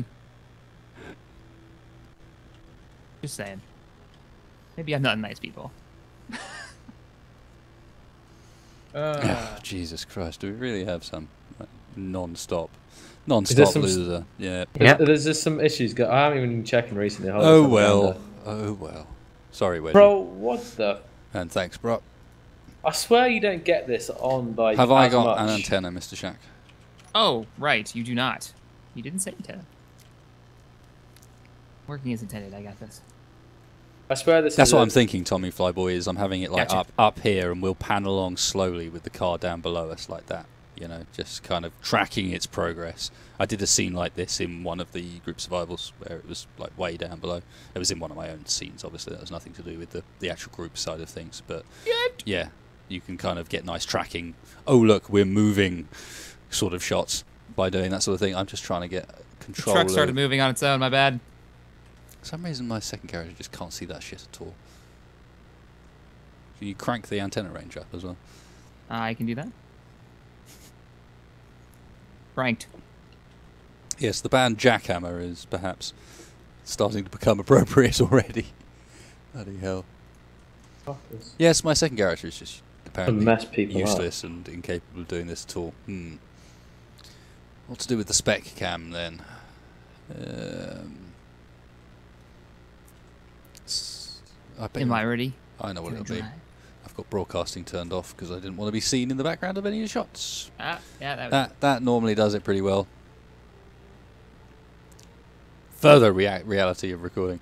Just saying. Maybe I'm not nice people. Uh, Jesus Christ, do we really have some like, non-stop, there non-stop some s- loser? Yeah. there's, Yep. there's just some issues. Go- I haven't even been checking recently. Hold on, Oh let's have a well. gander. Oh well. Sorry, Wedgie. Bro, what the? And thanks, bro. I swear you don't get this on like. Have I as got much. an antenna, Mister Shack? Oh, right. You do not. You didn't say antenna. Working as intended. I got this. I swear this. That's is what i I'm thinking, Tommy Flyboy, is I'm having it like Gotcha. up up here, and we'll pan along slowly with the car down below us like that. You know, just kind of tracking its progress. I did a scene like this in one of the group survivals where it was like way down below. It was in one of my own scenes, obviously. That has nothing to do with the, the actual group side of things. But yeah, you can kind of get nice tracking. Oh, look, we're moving sort of shots by doing that sort of thing. I'm just trying to get The control truck of... started moving on its own. My bad. For some reason, my second character just can't see that shit at all. Can you crank the antenna range up as well? I can do that. Ranked. Yes, the band Jackhammer is perhaps starting to become appropriate already. Bloody hell. Fuckers. Yes, my second character is just apparently mess people up. useless and incapable of doing this at all. Hmm. What to do with the spec cam then? Um, s- I bet Am you- I ready? I know what Can I it'll be. drive? I've got broadcasting turned off because I didn't want to be seen in the background of any of the shots. Ah, yeah, that was That that normally does it pretty well. Further rea reality of recording.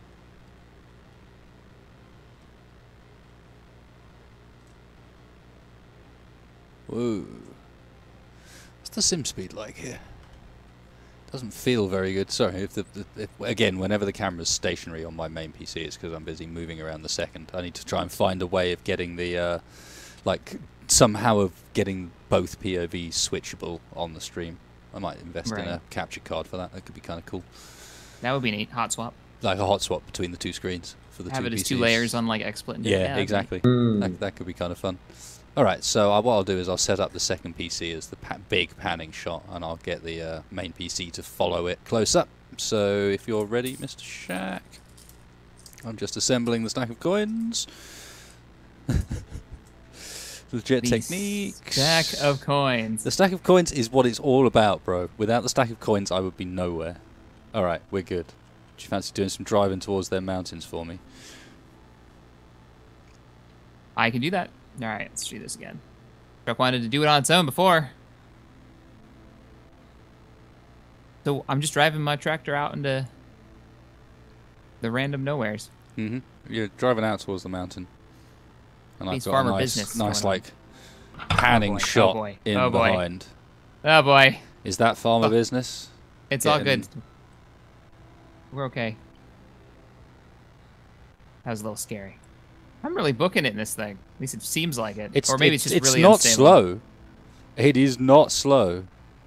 Whoa. What's the sim speed like here? Doesn't feel very good. Sorry, if the, the if, again, whenever the camera's stationary on my main P C, it's because I'm busy moving around the second. I need to try and find a way of getting the, uh, like, somehow of getting both P O Vs switchable on the stream. I might invest in Right. a capture card for that. That could be kind of cool. that would be neat. Hot swap. Like a hot swap between the two screens for the Have two it as P Cs. two layers on like XSplit. And Yeah, that'd be exactly. Mm. That, that could be kind of fun. All right, so uh, what I'll do is I'll set up the second P C as the pa big panning shot, and I'll get the uh, main P C to follow it close up. So if you're ready, Mister Shack, I'm just assembling the stack of coins. Legit The techniques. Stack of coins. The stack of coins is what it's all about, bro. Without the stack of coins, I would be nowhere. All right, we're good. Do you fancy doing some driving towards their mountains for me? I can do that. All right, let's do this again. Truck wanted to do it on its own before. So I'm just driving my tractor out into the random nowheres. Mm-hmm. You're driving out towards the mountain. And It's I've got farmer a nice, business nice going like panning Oh boy, oh shot boy, in oh boy. behind. Oh boy, Is that farmer Oh. business? it's all Getting- good. We're okay. That was a little scary. I'm really booking it in this thing. At least it seems like it. It's or maybe it's, it's just it's really not unstable. slow. It is not slow.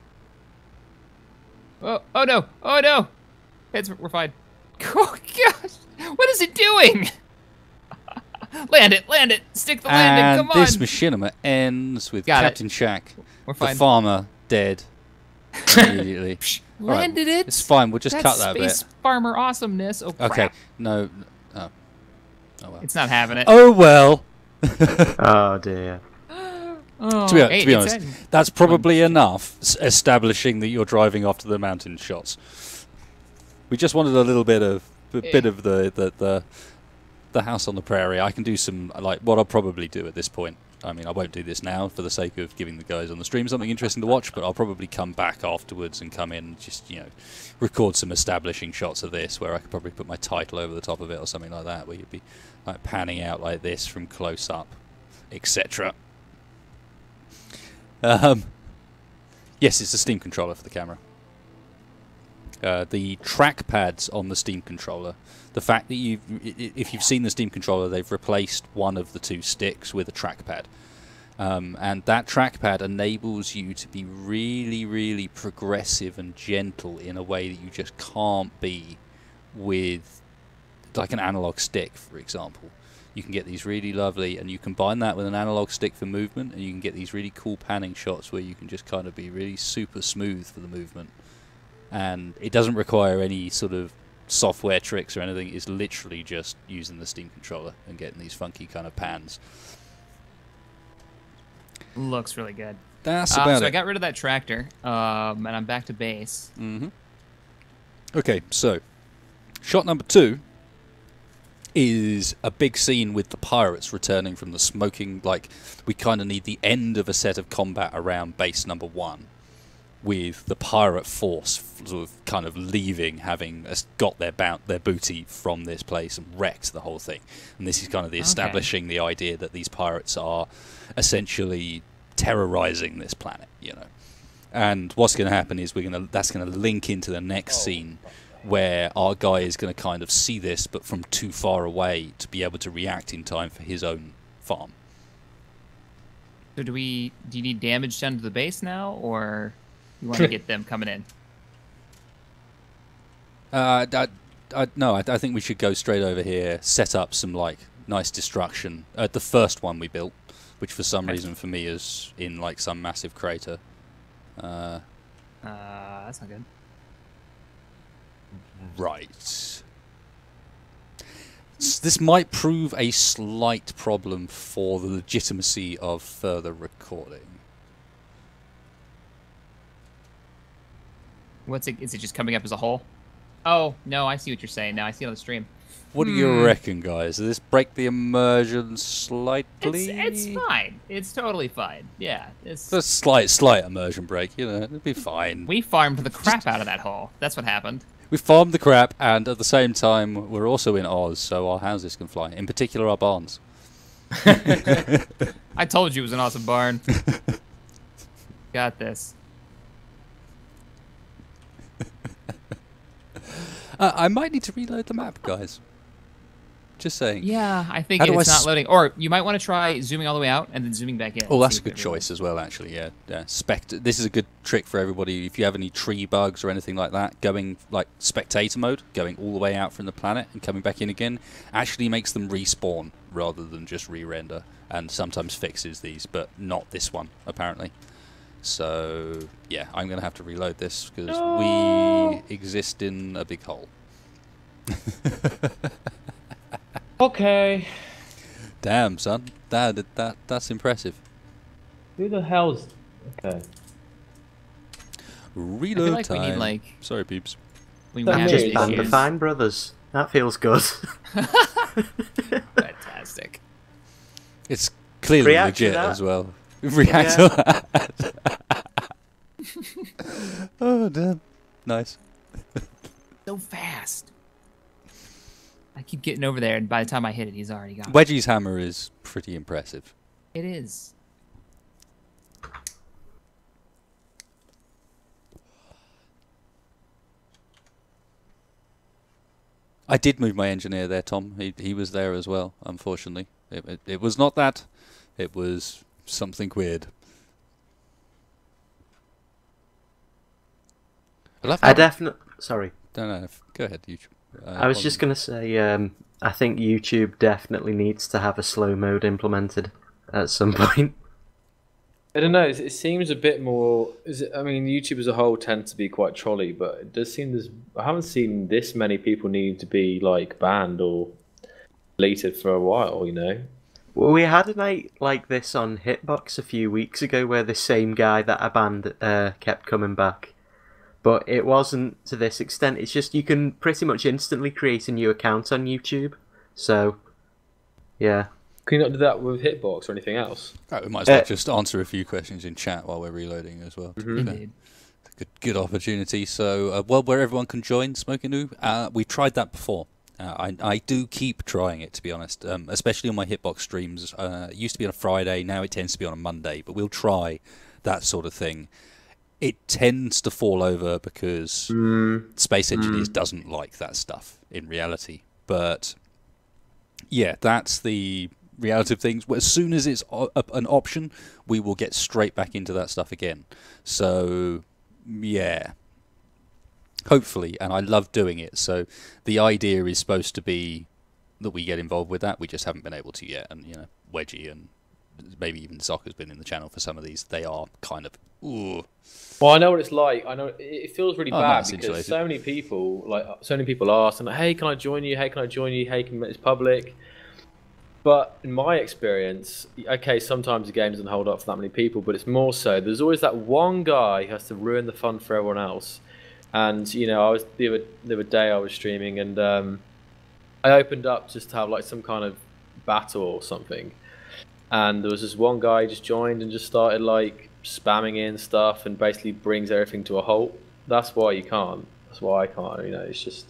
Oh, oh no! Oh no! It's we're fine. Oh gosh! What is it doing? Land it! Land it! Stick the landing! And Come on! this machinima ends with Got it. Captain Shack, We're the fine. farmer, dead immediately. All right, Landed it. It's fine. We'll just That's cut that space bit. farmer awesomeness. Oh crap! Okay. No. Oh. Oh well. It's not having it. Oh well. Oh dear. Oh, To be, hey, to be it's honest, in. that's probably enough s- establishing that you're driving off to the mountain shots. We just wanted a little bit of a bit of the, the the the house on the prairie. I can do some like what I'll probably do at this point. I mean, I won't do this now for the sake of giving the guys on the stream something interesting to watch, but I'll probably come back afterwards and come in and just, you know, record some establishing shots of this where I could probably put my title over the top of it or something like that, where you'd be like panning out like this from close up, et cetera. Um, yes, it's a Steam controller for the camera. Uh, the trackpads on the Steam controller, the fact that you've, i- i- if you've seen the Steam controller, they've replaced one of the two sticks with a trackpad. Um, and that trackpad enables you to be really, really progressive and gentle in a way that you just can't be with like an analog stick, for example. You can get these really lovely, and you combine that with an analog stick for movement, and you can get these really cool panning shots where you can just kind of be really super smooth for the movement. And it doesn't require any sort of software tricks or anything. It's literally just using the Steam controller and getting these funky kind of pans. Looks really good. That's Uh, about so it. I got rid of that tractor, um, and I'm back to base. Mm-hmm. Okay, so shot number two is a big scene with the pirates returning from the smoking. Like, we kind of need the end of a set of combat around base number one, with the pirate force sort of kind of leaving, having got their bout their booty from this place and wrecked the whole thing. And this is kind of the establishing okay. the idea that these pirates are essentially terrorizing this planet, you know. And what's going to happen is we're going to that's going to link into the next oh. scene, where our guy is going to kind of see this, but from too far away to be able to react in time for his own farm. So do we? Do you need damage done to the base now, or you want to get them coming in? Uh, I, I, no, I, I think we should go straight over here, set up some like nice destruction. Uh, the first one we built, which for some okay. reason for me is in like some massive crater. Uh, uh, that's not good. Right. This might prove a slight problem for the legitimacy of further recording. What's it? Is it just coming up as a whole? Oh, no, I see what you're saying now. I see it on the stream. What do hmm. you reckon, guys? Does this break the immersion slightly? It's, it's fine. It's totally fine. Yeah. It's a slight, slight immersion break, you know, it'd be fine. We farmed the crap out of that hole. That's what happened. We farmed the crap, and at the same time, we're also in Oz, so our houses can fly. In particular, our barns. I told you it was an awesome barn. Got this. uh, I might need to reload the map, guys. Just saying. Yeah, I think How it's I not loading. Or you might want to try zooming all the way out and then zooming back in. Oh, that's a good choice as well, actually. Yeah, yeah. Spect. This is a good trick for everybody. If you have any tree bugs or anything like that, going like spectator mode, going all the way out from the planet and coming back in again, actually makes them respawn rather than just re-render, and sometimes fixes these, but not this one apparently. So yeah, I'm gonna have to reload this because no. we exist in a big hole. Okay. Damn, son. That, that, that's impressive. Who the hell's... Okay. Reload I feel like time. we need, like... Sorry, peeps. We might just banned the Fine Brothers. That feels good. Fantastic. It's clearly React legit as well. React yeah. to that. Oh, damn. Nice. So fast. I keep getting over there, and by the time I hit it, he's already gone. Wedgie's hammer is pretty impressive. It is. I did move my engineer there, Tom. He he was there as well, unfortunately. It, it, it was not that. It was something weird. I, love I definitely... Sorry. No, no, go ahead, YouTube. Uh, I was just going to say, um, I think YouTube definitely needs to have a slow mode implemented at some point. I don't know, it, it seems a bit more... Is it, I mean, YouTube as a whole tends to be quite trolly, but it does seem there's... I haven't seen this many people needing to be, like, banned or deleted for a while, you know? Well, we had a night like this on Hitbox a few weeks ago where the same guy that I banned uh, kept coming back. But it wasn't to this extent. It's just you can pretty much instantly create a new account on YouTube. So, yeah. Can you not do that with Hitbox or anything else? Right, we might as well Uh, just answer a few questions in chat while we're reloading as well. Mm-hmm. Indeed. Good, good opportunity. So, uh, well, where everyone can join Smoking Noob, uh, we've tried that before. Uh, I, I do keep trying it, to be honest, um, especially on my Hitbox streams. Uh, it used to be on a Friday, now it tends to be on a Monday, but we'll try that sort of thing. It tends to fall over because Mm. Space Engineers Mm. doesn't like that stuff in reality. But yeah, that's the reality of things. As soon as it's o- an option, we will get straight back into that stuff again. So yeah, hopefully, and I love doing it. So the idea is supposed to be that we get involved with that. We just haven't been able to yet. And you know, Wedgie and maybe even Zoc has been in the channel for some of these. They are kind of ooh. Well, I know what it's like. I know it feels really Oh, bad nice, because insulated. so many people, like so many people ask, and like, hey, can I join you? Hey, can I join you? Hey, can it's public? But in my experience, okay, sometimes the game doesn't hold up for that many people, but it's more so there's always that one guy who has to ruin the fun for everyone else. And you know, I was the other, the other day I was streaming, and um, I opened up just to have like some kind of battle or something, and there was this one guy who just joined and just started like spamming in stuff and basically brings everything to a halt. That's why you can't. That's why I can't. You know, it's just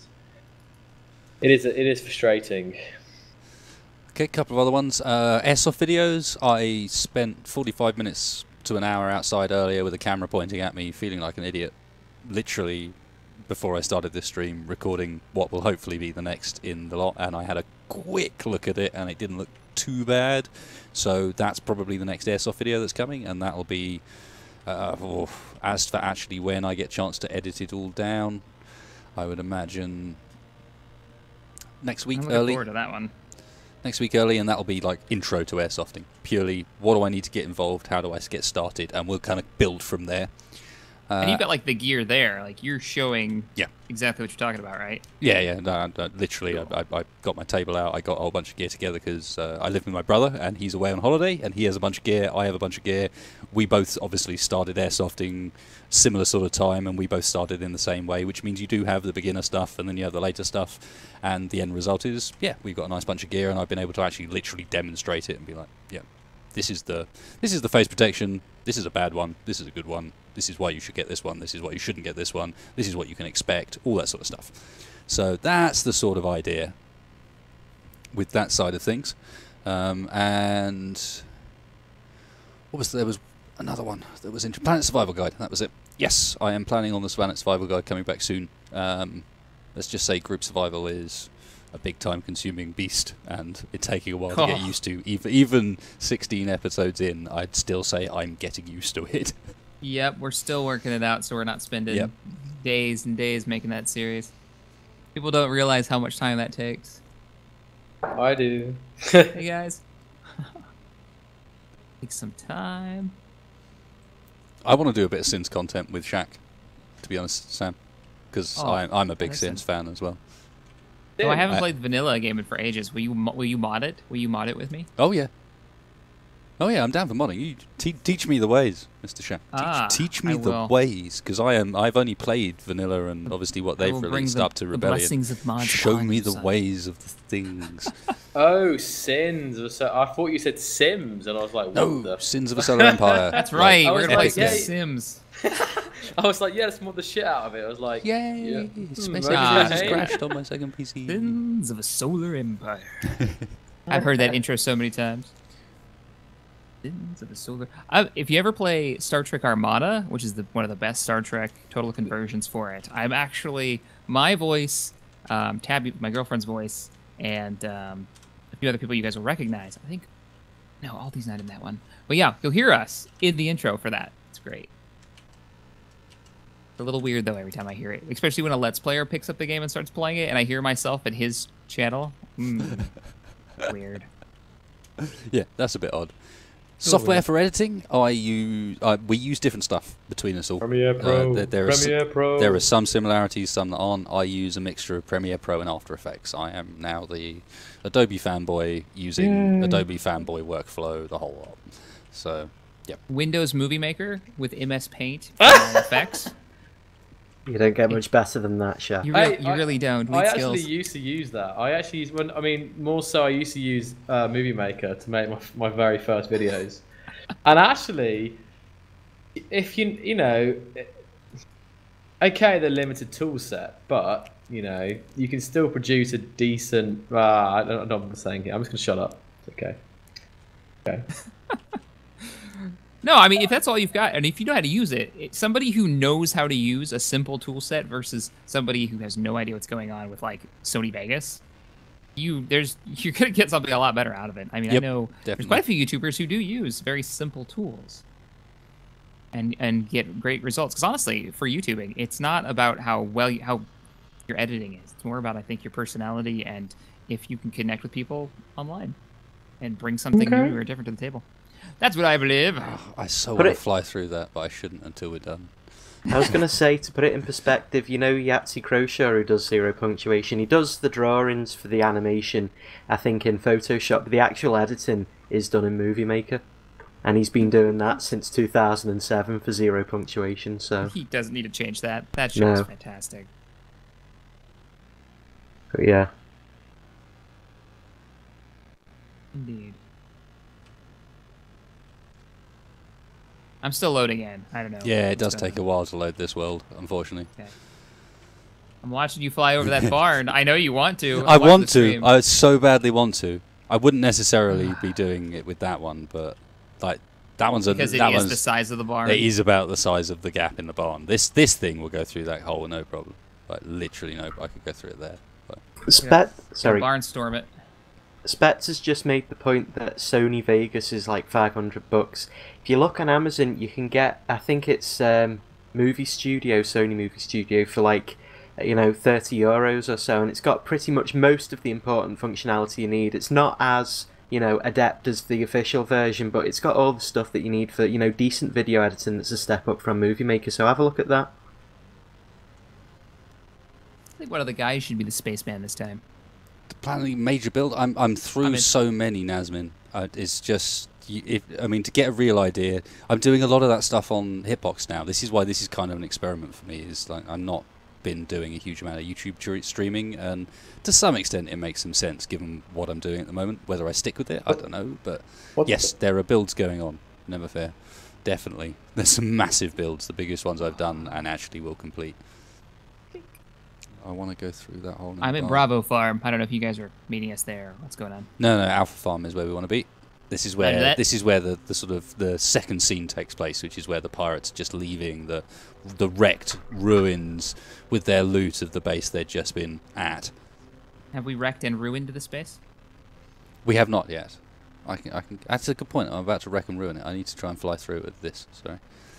it is it is frustrating. Okay, a couple of other ones. Uh, airsoft videos. I spent forty-five minutes to an hour outside earlier with a camera pointing at me, feeling like an idiot. Literally, before I started this stream, recording what will hopefully be the next in the lot, and I had a quick look at it, and it didn't look too bad. So that's probably the next airsoft video that's coming, and that'll be. Uh, oh, as for actually when I get a chance to edit it all down, I would imagine next week I'm looking early. forward to that one. Next week early, and that'll be like intro to airsofting. Purely, what do I need to get involved? How do I get started? And we'll kind of build from there. Uh, And you've got like the gear there, like you're showing Yeah. exactly what you're talking about, right? Yeah, yeah. No, no, literally, I, I, I got my table out. I got a whole bunch of gear together because uh, I live with my brother, and he's away on holiday, and he has a bunch of gear. I have a bunch of gear. We both obviously started airsofting similar sort of time, and we both started in the same way, which means you do have the beginner stuff, and then you have the later stuff, and the end result is, yeah, we've got a nice bunch of gear, and I've been able to actually literally demonstrate it and be like, yeah, this is the this is the face protection. This is a bad one. This is a good one. This is why you should get this one. This is why you shouldn't get this one. This is what you can expect. All that sort of stuff. So that's the sort of idea with that side of things. Um, and what was there was another one that was in Planet Survival Guide. That was it. Yes, I am planning on the Planet Survival Guide coming back soon. Um, let's just say group survival is a big time consuming beast, and it's taking a while to get Oh. used to. Even even sixteen episodes in, I'd still say I'm getting used to it. Yep, we're still working it out, so we're not spending Yep. days and days making that series. People don't realize how much time that takes. I do. Hey guys, take some time. I want to do a bit of Sins content with Shaq, to be honest, Sam, because Oh, I'm, I'm a big listen. Sins fan as well. Oh, I haven't I- played the vanilla game in for ages. Will you mo- will you mod it? Will you mod it with me? Oh yeah. Oh yeah, I'm down for modding. You te teach me the ways, Mister Shaq. Teach, Ah, teach me I the will. ways, because I am. I've only played vanilla and obviously what I they've will bring released the, up to the Rebellion. blessings of mods Show upon me you, the son. ways of the things. Oh, Sins. So I thought you said Sims, and I was like, what No, the? Sins of a Solar Empire. That's Like, right. I We're was gonna play like, some yeah. Sims. I was like, yeah, let's mod the shit out of it. I was like, Yay! yeah. Space Hmm, Ah, Invaders okay. crashed on my second P C. Sins of a Solar Empire. I've heard that intro so many times. Sins of a Solar. I, if you ever play Star Trek Armada, which is the, one of the best Star Trek total conversions for it, I'm actually my voice, um, Tabby, my girlfriend's voice, and um, a few other people you guys will recognize. I think. No, Aldi's not in that one. But yeah, you'll hear us in the intro for that. It's great. It's a little weird though every time I hear it, especially when a Let's Player picks up the game and starts playing it, and I hear myself at his channel. Mm. Weird. Yeah, that's a bit odd. Software for editing, I use. Uh, we use different stuff between us all. Premiere Pro. Uh, there, there, are s- Premiere Pro. there are some similarities, some that aren't. I use a mixture of Premiere Pro and After Effects. I am now the Adobe fanboy using Yay. Adobe fanboy workflow, the whole lot. So, yep. Windows Movie Maker with M S Paint for all effects. You don't get much better than that, Shaq. You, I- re- you I- really don't. I Need actually skills. used to use that. I actually used when I mean more so I used to use uh, Movie Maker to make my my very first videos, and actually, if you you know, okay, they're limited tool set, but you know you can still produce a decent. Uh, I don't know what I'm saying here. I'm just gonna shut up. It's okay. Okay. No, I mean, if that's all you've got, and if you know how to use it, it somebody who knows how to use a simple tool set versus somebody who has no idea what's going on with like Sony Vegas, you there's you're gonna get something a lot better out of it. I mean, Yep, I know there's definitely. quite a few YouTubers who do use very simple tools and and get great results. Because honestly, for YouTubing, it's not about how well you, how your editing is. It's more about I think your personality and if you can connect with people online and bring something Okay. new or different to the table. That's what I believe. I so But want to it- fly through that, but I shouldn't until we're done. I was going to say, to put it in perspective, you know Yahtzee Crochet, who does zero punctuation, he does the drawings for the animation, I think, in Photoshop, but the actual editing is done in Movie Maker. And he's been doing that since two thousand seven for zero punctuation, so... He doesn't need to change that. That show's No. fantastic. But yeah. Indeed. I'm still loading in. I don't know. Yeah, it what's does going take a on. while to load this world, unfortunately. Okay. I'm watching you fly over that barn. I know you want to. I Watch want the to. stream. I so badly want to. I wouldn't necessarily be doing it with that one, but like that one's a because it that is one's the size of the barn. it is about the size of the gap in the barn. This this thing will go through that hole no problem. Like literally no, I could go through it there. But. Spet, sorry. Barnstorm it. Spets has just made the point that Sony Vegas is like five hundred bucks. If you look on Amazon, you can get, I think it's um, Movie Studio, Sony Movie Studio, for like, you know, thirty euros or so, and it's got pretty much most of the important functionality you need. It's not as, you know, adept as the official version, but it's got all the stuff that you need for, you know, decent video editing that's a step up from Movie Maker, so have a look at that. I think one of the guys should be the spaceman this time. Planning major build. I'm I'm through I'm in- so many Nasmin. Uh, it's just you- if I mean to get a real idea. I'm doing a lot of that stuff on Hitbox now. This is why this is kind of an experiment for me. Is like I'm not been doing a huge amount of YouTube tr- streaming, and to some extent it makes some sense given what I'm doing at the moment. Whether I stick with it, I don't know. But What's yes, there are builds going on. Never fear. Definitely, there's some massive builds. The biggest ones I've done and actually will complete. I want to go through that whole. I'm in barn. Bravo Farm. I don't know if you guys are meeting us there. What's going on? No, no, Alpha Farm is where we want to be. This is where that- this is where the, the sort of the second scene takes place, which is where the pirates are just leaving the the wrecked ruins with their loot of the base they'd just been at. Have we wrecked and ruined the space? We have not yet. I can, I can. That's a good point. I'm about to wreck and ruin it. I need to try and fly through with this. Sorry,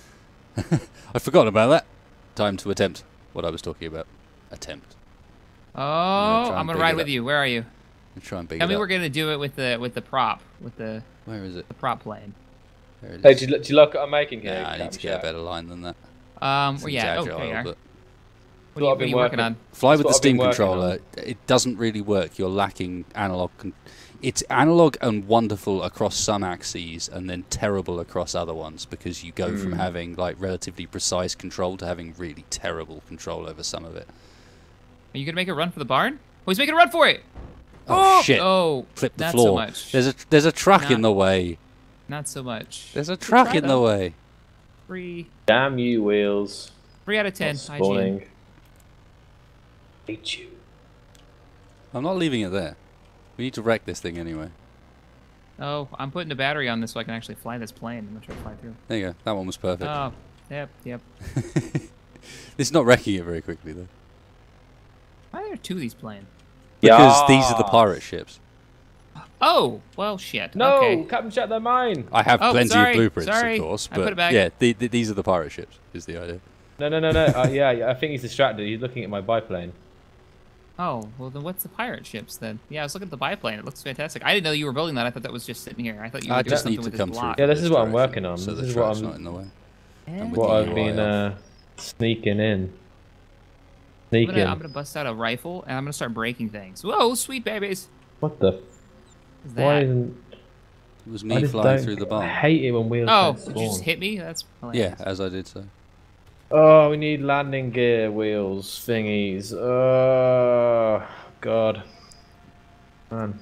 I forgot about that. Time to attempt what I was talking about. Attempt. Oh, try and I'm gonna big ride it with up. you. Where are you? Let's try and big Tell it me up. we're gonna do it with the with the prop with the, Where is it? the prop plane. There it Hey, is. do you, do you look what I'm making here? Yeah, I need to get a CaptainShack? better line than that. Um, well, Seems yeah. Oh, agile, there you are. but- What are you, I've what are been you working working- on? Fly That's with the what I've been Steam working controller. It doesn't really work. You're lacking analog. Con- it's analog and wonderful across some axes, and then terrible across other ones because you go from Mm. having like relatively precise control to having really terrible control over some of it. Are you gonna make a run for the barn? Oh, he's making a run for it. Oh, shit! Oh, Clip the not floor. so much. There's a there's a truck in Not- the way. Not so much. There's a truck try, in the though. way. Three, Damn you, wheels. three out of ten. Not I G N. spawning. Hate you. I'm not leaving it there. We need to wreck this thing anyway. Oh, I'm putting a battery on this so I can actually fly this plane. I'm gonna try to fly through. There you go. That one was perfect. Oh, yep, yep. It's not wrecking it very quickly though. Why are there two of these planes? Because these are the Yeah. pirate ships. Oh, well, shit. No, Okay. Captain Shack, they're mine. I have Oh, plenty sorry, of blueprints, sorry. of course, I but put it back. yeah, the, the, these are the pirate ships. Is the idea? No, no, no, no. uh, yeah, yeah, I think he's distracted. He's looking at my biplane. Oh, well then what's the pirate ships then? Yeah, I was looking at the biplane. It looks fantastic. I didn't know you were building that. I thought that was just sitting here. I thought you were I doing just something need to with come this through. block. Yeah, this this is what I'm direction, working on. So This the is what truck's I'm- not in the way. Yeah. I'm with What you, I've you been are. uh, sneaking in. I'm Sneaking. gonna, I'm gonna bust out a rifle and I'm gonna start breaking things. Whoa, sweet babies! What the? What's Why that? isn't? It was I me just flying don't- through the I barn. hate it when wheels Oh, don't did you just spawn. hit me? That's Yeah, hilarious. as I did so. Oh, we need landing gear wheels thingies. Oh, God. Man.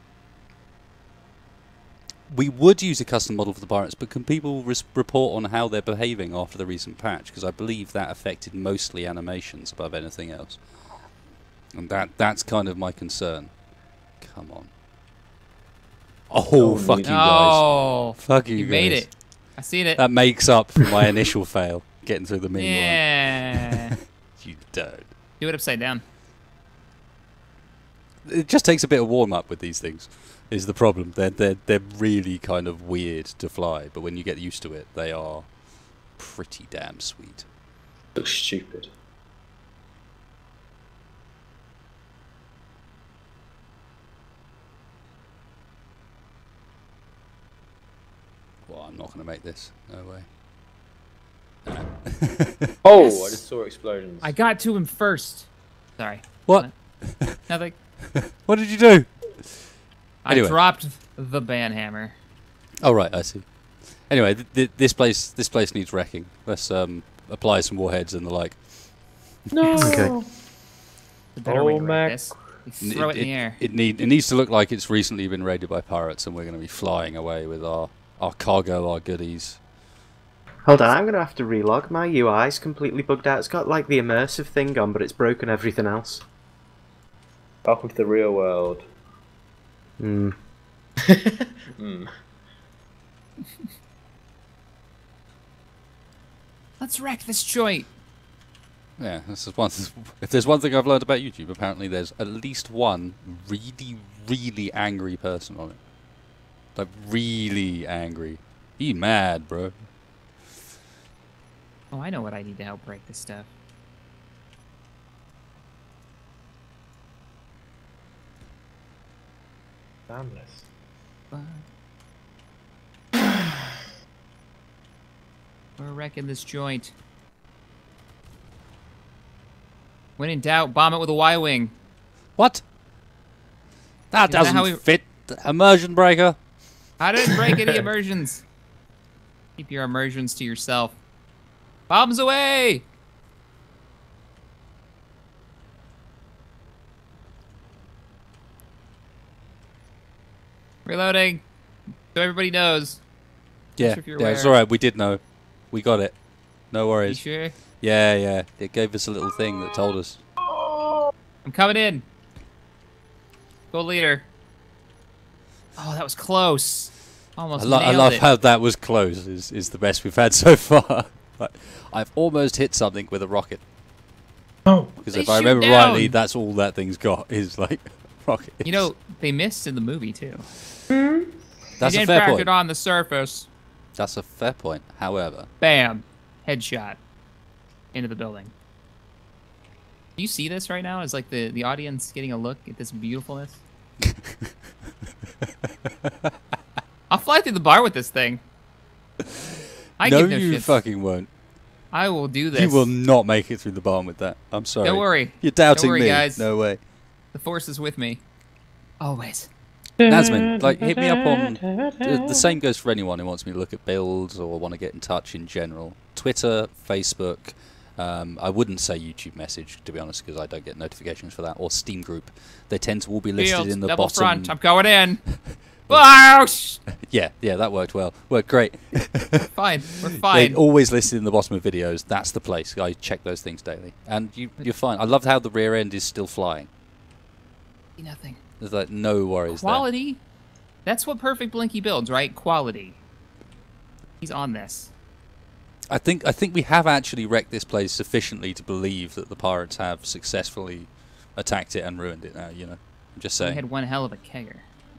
We would use a custom model for the pirates, but can people res- report on how they're behaving after the recent patch? Because I believe that affected mostly animations above anything else. And that that's kind of my concern. Come on. Oh, Oh, fuck you no. guys. Oh, Fuck you, you guys. made it. I seen it. That makes up for my initial fail, getting through the main Yeah. one. You don't. Do it upside down. It just takes a bit of warm up with these things. Is the problem? They're they're they're really kind of weird to fly, but when you get used to it, they are pretty damn sweet. Looks stupid. Well, I'm not going to make this. No way. No. Oh, Yes. I just saw explosions. I got to him first. Sorry. What? Nothing. What did you do? Anyway. I dropped the banhammer. Oh right, I see. Anyway, th th this place this place needs wrecking. Let's um apply some warheads and the like. No. Okay. The better way Oh, to Mac. wreck this. You throw it, in the air. It, need, it needs to look like it's recently been raided by pirates, and we're going to be flying away with our our cargo, our goodies. Hold on, I'm gonna have to relog. My U I's completely bugged out. It's got like the immersive thing on, but it's broken everything else. Welcome to the real world. Hmm. Hmm. Let's wreck this joint. Yeah, this is one. If there's one thing I've learned about YouTube, apparently there's at least one really, really angry person on it. Like really angry. He mad, bro. Oh, I know what I need to help break this stuff. Damnless. We're wrecking this joint. When in doubt, bomb it with a Y-wing. What? That Isn't that doesn't how we- fit. Immersion breaker. I didn't break any immersions. Keep your immersions to yourself. Bombs away! Reloading. So everybody knows. Yeah, sure if you're yeah, it's aware. alright, we did know. We got it. No You worries. sure? Yeah, yeah. It gave us a little thing that told us. I'm coming in. Go leader. Oh, that was close. Almost I, lo I nailed love it. how that was close, is, is the best we've had so far. Like, I've almost hit something with a rocket. Oh. Because They if I shoot remember down. rightly, that's all that thing's got, is like rockets. You know, they missed in the movie too. that's they a didn't fair crack point. it on the surface. That's a fair point. However, Bam. Headshot. Into the building. Do you see this right now? Is like the, the audience getting a look at this beautifulness? I'll fly through the bar with this thing. I no, give no you shits. fucking won't. I will do this. You will not make it through the barn with that. I'm sorry. Don't worry. You're doubting Don't worry, me. guys. No way. The force is with me. Always. Nazmin, like, hit me up on... The, the same goes for anyone who wants me to look at builds or want to get in touch in general. Twitter, Facebook, um, I wouldn't say YouTube message, to be honest, because I don't get notifications for that, or Steam group. They tend to all be listed Field, in the double bottom... front. I'm going in. Whoosh! Yeah, yeah, that worked well. Worked great. Fine. We're They fine. always listed in the bottom of videos. That's the place. I check those things daily. And you, you're fine. I love how the rear end is still flying. Nothing. There's like no worries there. Quality. That's what Perfect Blinky builds, right? Quality. He's on this. I think I think we have actually wrecked this place sufficiently to believe that the pirates have successfully attacked it and ruined it now, you know. I'm just We saying. had one hell of a kegger.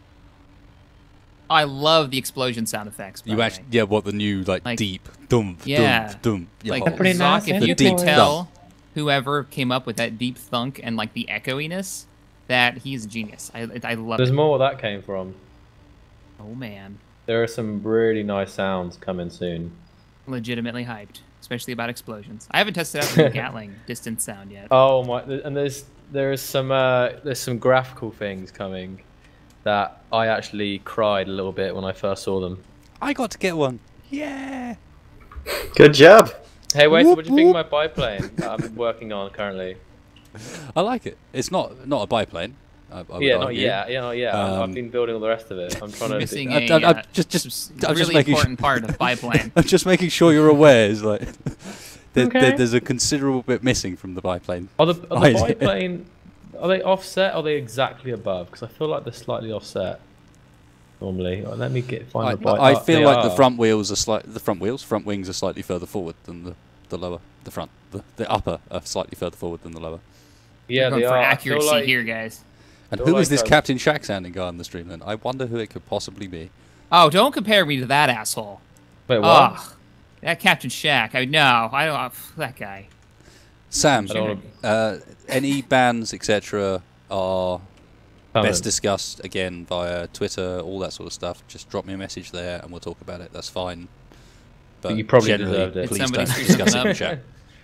I love the explosion sound effects. By You the actually way. yeah, what the new like, Like- deep dum Yeah. dum dum yeah, Like, oh. pretty nice Zoc, if and you The can deep tell whoever came up with that deep thunk and like the echoiness, that he's a genius. I I love There's it. more where that came from. Oh man, There are some really nice sounds coming soon. legitimately hyped, especially about explosions. I haven't tested out the Gatling distance sound yet. Oh my! And there's there's some uh, there's some graphical things coming that I actually cried a little bit when I first saw them. I got to get one. Yeah. Good job. Hey, wait! Whoop, What do you think of whoop. my biplane that I'm working on currently? I like it. It's not not a biplane. I, I would Yeah, not argue. yet. Yeah, not yet. I've- Um, I've been building all the rest of it. I'm trying to. Missing I- a I- I- uh, just- just- s- I'm just really making important part of biplane. I'm just making sure you're aware. Is like there, Okay. there, there's a considerable bit missing from the biplane. Are the, are the I- biplane? Are they offset? Or are they exactly above? Because I feel like they're slightly offset. Normally, Oh, let me get find I, the bike. I Oh, feel they like the are. front wheels are slight. The front wheels, front wings are slightly further forward than the the lower. The front, the, the upper are slightly further forward than the lower. Yeah, Going they for are. I feel accuracy like- here, guys. And Feel who is like this I'm- Captain Shack sounding guy on the stream then? I wonder who it could possibly be. Oh, don't compare me to that asshole. Wait, what? Ugh, that Captain Shack. I no, I don't. Uh, that guy. Sam, I don't wanna- uh, any bans, et cetera, are Permanent. best discussed again via Twitter, all that sort of stuff. Just drop me a message there and we'll talk about it. That's fine. But you probably generally, deserved it. please Did don't somebody discuss it screw in chat.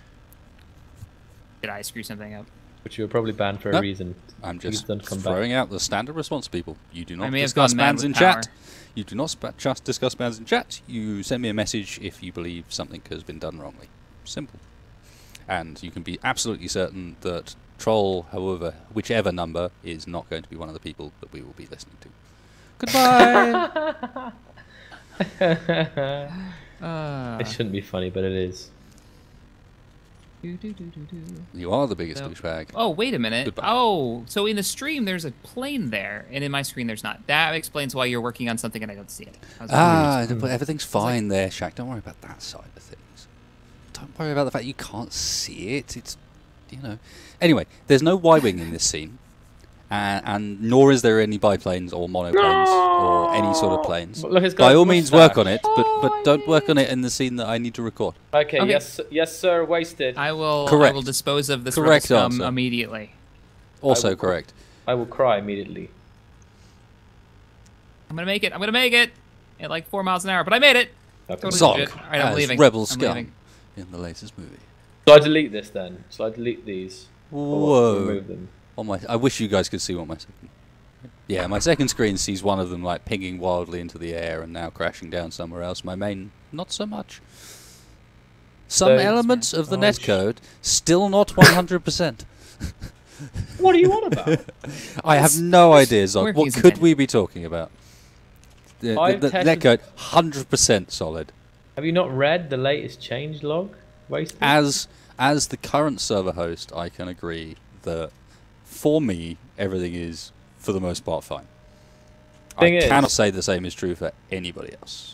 Did I screw something up? But you were probably banned for No. a reason. I'm Please just don't come back. throwing out the standard response, people. You do I not may have discuss gone mad bans with in power. chat. You do not sp- just discuss bans in chat. You send me a message if you believe something has been done wrongly. Simple. And you can be absolutely certain that Troll, however, whichever number, is not going to be one of the people that we will be listening to. Goodbye! Uh, It shouldn't be funny, but it is. do, do, do, do, do. You are the biggest So- douchebag. Oh, wait a minute. Goodbye. Oh, so in the stream there's a plane there, and in my screen there's not. That explains why you're working on something and I don't see it. I was Ah, confused. but everything's fine there, Shaq. Don't worry about that side of things. Don't worry about the fact you can't see it. It's, you know. Anyway, there's no Y-wing in this scene, and, and nor is there any biplanes or monoplanes or any sort of planes. Look, it's got By a all means, work on moustache. it, but but don't work on it in the scene that I need to record. Okay, Okay. yes, yes, sir. Wasted. I will. I Correct. will dispose of this Correct rebel scum answer. immediately. Also will- correct. I will cry immediately. I'm gonna make it. I'm gonna make it at like four miles an hour, but I made it. Okay. Totally Zog legit. All right, I'm as leaving. Rebel I'm Scum leaving. in the latest movie. Shall I delete this then? Shall I delete these? Or Whoa! remove them. On my, I wish you guys could see what my second. Yeah, my second screen sees one of them like pinging wildly into the air and now crashing down somewhere else. My main, not so much. Some So- elements of the Oh, netcode still not one hundred percent. What are you on about? I have no idea, Zog. working What as could intended. we be talking about? The, the, I've the tested- netcode one hundred percent solid. Have you not read the latest change log? Wasted. As as the current server host, I can agree that for me everything is for the most part fine. Thing I is- cannot say the same is true for anybody else.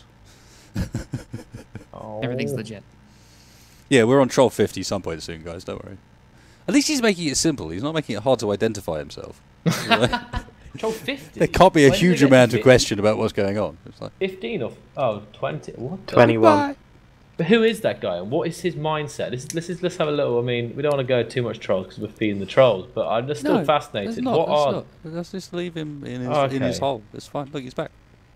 Oh. Everything's legit. Yeah, we're on Troll fifty some point soon, guys. Don't worry. At least he's making it simple. He's not making it hard to identify himself. Control fifty. There can't be a When did huge it get amount of fif- question about what's going on. It's like, fifteen or oh twenty. What? the- twenty-one. But who is that guy and what is his mindset? This, this is, let's have a little. I mean, we don't want to go too much trolls because we're feeding the trolls, but I'm just still no, let's fascinated. not, what let's are? not. Let's just leave him in his, Oh, in his okay. hole. It's fine. Look, he's back.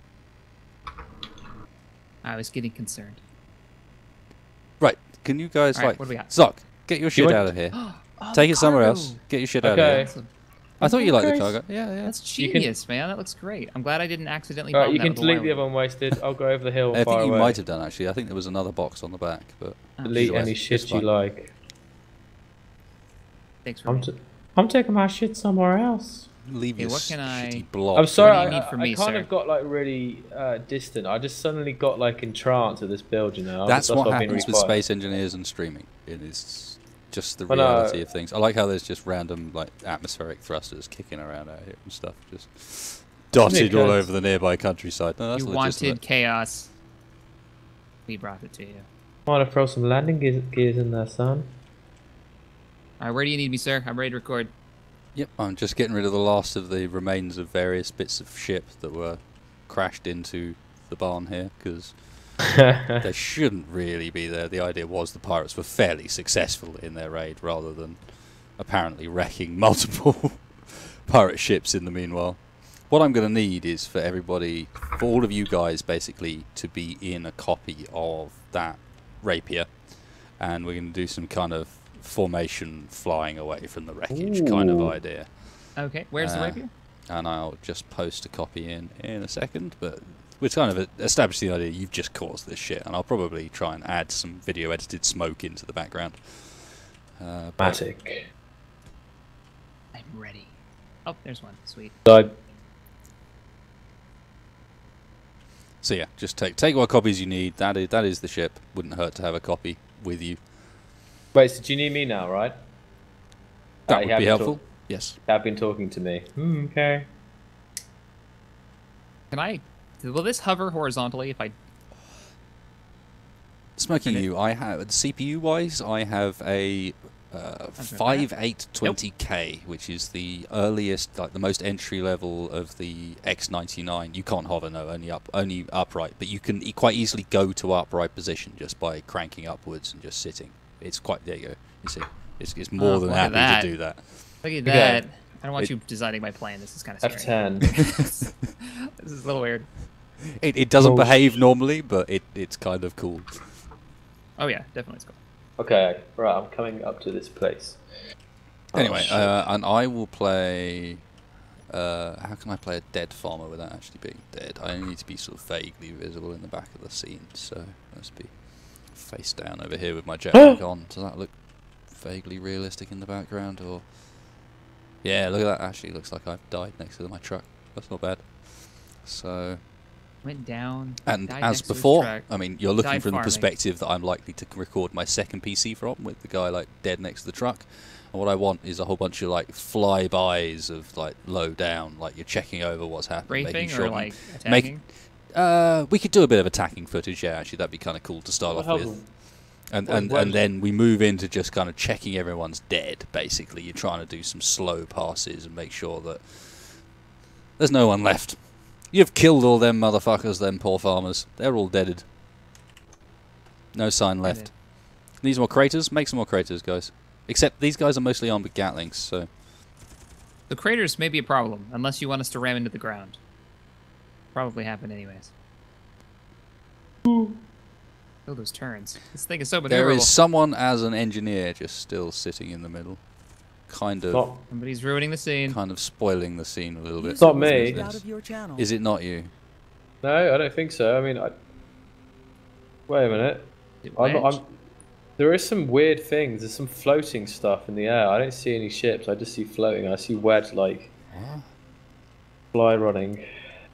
I was getting concerned. Right. Can you guys, All right, like... what do we got? Zoc, get your shit want- out of here. Oh, Take the it somewhere cargo. else. Get your shit out of Okay. here. Awesome. I thought you liked the Okay. cargo. Yeah, yeah. That's You can- genius, man. That looks great. I'm glad I didn't accidentally. Alright, bomb you that can with a delete wire the other loop. one. Wasted. I'll go over the hill. And I fire think you away. might have done, actually. I think there was another box on the back, but... Oh, delete Otherwise, any it's shit you fine. like. Thanks for I'm, t- I'm taking my shit somewhere else. Leave Okay, your what can I- shitty blob. I'm sorry, do you I, need I- from I me, kind sir? of got like really uh, distant. I just suddenly got like entranced with this build, you know. That's, what why I've been happens really with quiet. space engineers and streaming. It is just the Well, no, reality of things. I like how there's just random like atmospheric thrusters kicking around out here and stuff, just dotted all Because- over the nearby countryside. No, that's You legitimate. wanted chaos. We brought it to you. I want to throw some landing gears, gears in there, son. All right, where do you need me, sir? I'm ready to record. Yep, I'm just getting rid of the last of the remains of various bits of ship that were crashed into the barn here, because they shouldn't really be there. The idea was the pirates were fairly successful in their raid, rather than apparently wrecking multiple pirate ships in the meanwhile. What I'm going to need is for everybody, for all of you guys basically, to be in a copy of that rapier, and we're going to do some kind of formation flying away from the wreckage kind of Ooh. idea. Okay, where's the Uh, rapier? And I'll just post a copy in in a second, but we're kind of establishing the idea you've just caused this shit, and I'll probably try and add some video edited smoke into the background. Uh, but Matic. I'm ready. Oh, there's one. Sweet. So so yeah, just take take what copies you need. That is that is the ship. Wouldn't hurt to have a copy with you. wait, so do you need me now, right? That Uh, you would have be been helpful. talk- Yes. you have been talking to me. Hmm, okay. Can I? Will this hover horizontally if I? Smoking Minute. you, I have C P U wise, I have a uh, five eight twenty K, which is the earliest, like the most entry level of the X ninety-nine. You can't hover, no, only up, only upright, but you can e quite easily go to upright position just by cranking upwards and just sitting. It's quite there. You go. You see, it's, it's more Oh, than look at happy that. to do that. Look at Okay. that. I don't want It- you designing my plan. This is kind of F scary. ten. This is a little weird. It, it doesn't Oh, behave normally, but it it's kind of cool. Oh yeah, definitely skull. Okay, right, I'm coming up to this place. Anyway, Oh, uh, and I will play. Uh, how can I play a dead farmer without actually being dead? I need to be sort of vaguely visible in the back of the scene, so let's be face down over here with my jetpack on. Does that look vaguely realistic in the background? Or yeah, look at that. Actually, looks like I've died next to my truck. That's not bad. So. Went down. And died as next to his before, truck, I mean, you're looking died from the farming. perspective that I'm likely to record my second P C from, with the guy like dead next to the truck. And what I want is a whole bunch of like flybys of like low down, like you're checking over what's happening, Raping making sure. or like make- attacking? Uh, we could do a bit of attacking footage. Yeah, actually, that'd be kind of cool to start What off the with. hell- And what- and, what- and then we move into just kind of checking everyone's dead. Basically, you're trying to do some slow passes and make sure that there's no one left. You've killed all them motherfuckers, them poor farmers. They're all deaded. No sign left. Deaded. Need some more craters? Make some more craters, guys. Except these guys are mostly armed with Gatlings, so... The craters may be a problem, unless you want us to ram into the ground. Probably happen anyways. Oh, those turns. This thing is so maneuverable. There is someone as an engineer just still sitting in the middle. Kind of... Not, Somebody's ruining the scene. Kind of spoiling the scene a little bit. It's not me. Out of your channel. Is it not you? no, I don't think so. I mean, I... Wait a minute. It I'm not, wedged. I'm, there is some weird things. There's some floating stuff in the air. I don't see any ships. I just see floating. I see Wedge like What? fly running.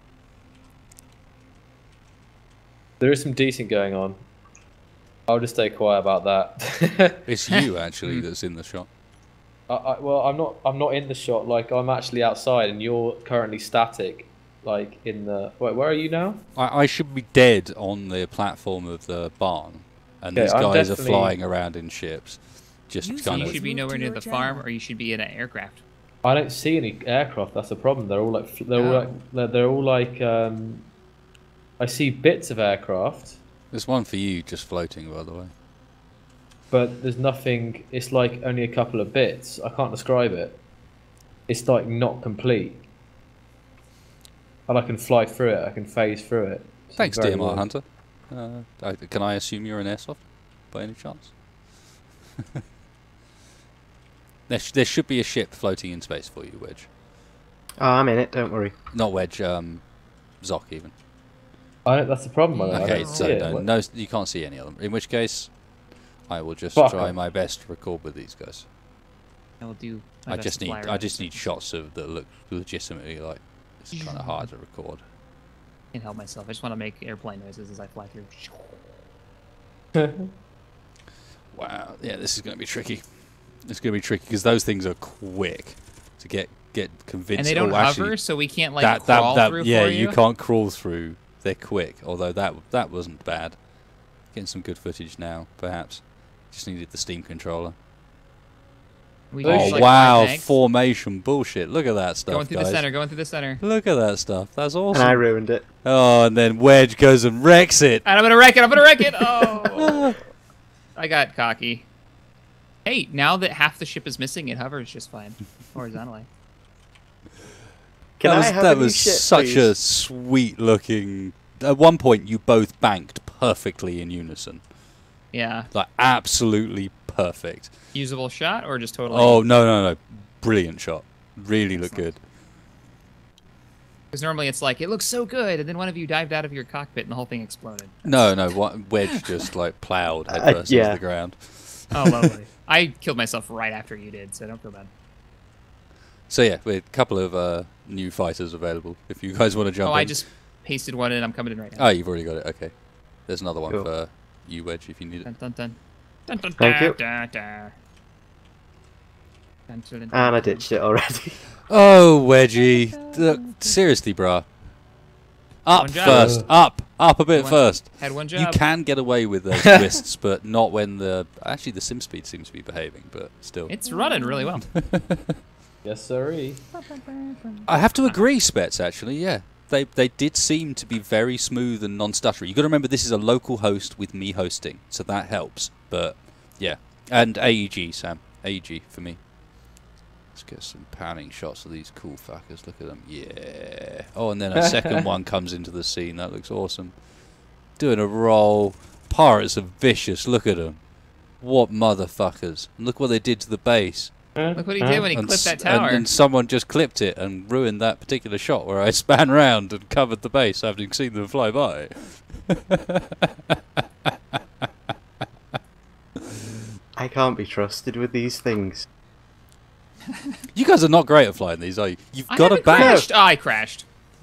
There is some decent going on. I'll just stay quiet about that. It's you, actually, that's in the shot. I, I, well, I'm not. I'm not in the shot. Like I'm actually outside, and you're currently static. Like in the. Wait, where are you now? I, I should be dead on the platform of the barn. And Okay, these I'm guys are definitely- flying around in ships. Just You kind You of... should be Move nowhere to near your the channel. farm, or you should be in an aircraft. I don't see any aircraft. That's the problem. They're all like. fl- They're all Oh. like. They're, they're all like. Um, I see bits of aircraft, There's one for you just floating, by the way. but there's nothing. It's like only a couple of bits. I can't describe it. It's like not complete. And I can fly through it. I can phase through it. It's Thanks, very D M R weird. Hunter. Uh, I, can I assume you're an airsoft, by any chance? there, sh there should be a ship floating in space for you, Wedge. Oh, I'm in it. Don't worry. Not Wedge, um, Zoc even. I don't, that's the problem. I don't, I Okay, don't so see it. no, What- no, you can't see any of them. In which case, I will just Fuck try 'em. my best to record with these guys. I will do. my I best just to need, fly I around. just need shots of that look legitimately like it's kind of hard to record. Can't help myself. I just want to make airplane noises as I fly through. Wow, yeah, this is going to be tricky. It's going to be tricky because those things are quick to get get convinced. And they don't oh, hover, actually, so we can't like that, crawl that, that, through yeah, for you you. can't crawl through. They're quick. Although that that wasn't bad. Getting some good footage now, perhaps. Just needed the Steam controller. We Oh, use, like, wow, five tanks. formation bullshit. Look at that stuff, Going through guys. the center. Going through the center. Look at that stuff. That's awesome. And I ruined it. Oh, and then Wedge goes and wrecks it. And I'm gonna wreck it. I'm gonna wreck it. Oh, I got cocky. Hey, now that half the ship is missing, it hovers just fine horizontally. Can that I was, have that a new was ship, such a please? sweet looking. At one point, you both banked perfectly in unison, Yeah. like absolutely perfect. Usable shot or just totally? Oh no no no! Brilliant shot. Really looked good. Because normally it's like it looks so good, and then one of you dived out of your cockpit and the whole thing exploded. No no, what, Wedge just like ploughed Uh, headfirst yeah. into the ground. Oh, lovely. I killed myself right after you did, so don't feel bad. So yeah, we had a couple of uh, new fighters available. If you guys want to jump Oh, in. I just pasted one in. I'm coming in right now. Oh, you've already got it. Okay. There's another one Cool. for you, Wedge, if you need it. Dun, dun, dun. Dun, dun, Thank da, you. da, da. Dun, dun, dun, And I dun. ditched it already. Oh, Wedgie. Look, seriously, bruh. Up One job. first. Up. Up a bit One- first. Had one You job. can get away with those twists, but not when the... Actually, the sim speed seems to be behaving, but still. It's running really well. Yes, sirree. I have to agree, Spets, actually, yeah. They they did seem to be very smooth and non-stuttery. You've got to remember this is a local host with me hosting, so that helps. But, yeah. And A E G, Sam. A E G for me. Let's get some panning shots of these cool fuckers. Look at them. Yeah. Oh, and then a second one comes into the scene. That looks awesome. Doing a roll. Pirates are vicious. Look at them. What motherfuckers. And look what they did to the base. Look what he did when he And, clipped that s- tower. and, and someone just clipped it and ruined that particular shot where I span round and covered the base having seen them fly by. I can't be trusted with these things. You guys are not great at flying these, are you? You've I got a haven't back. crashed. Oh, I crashed.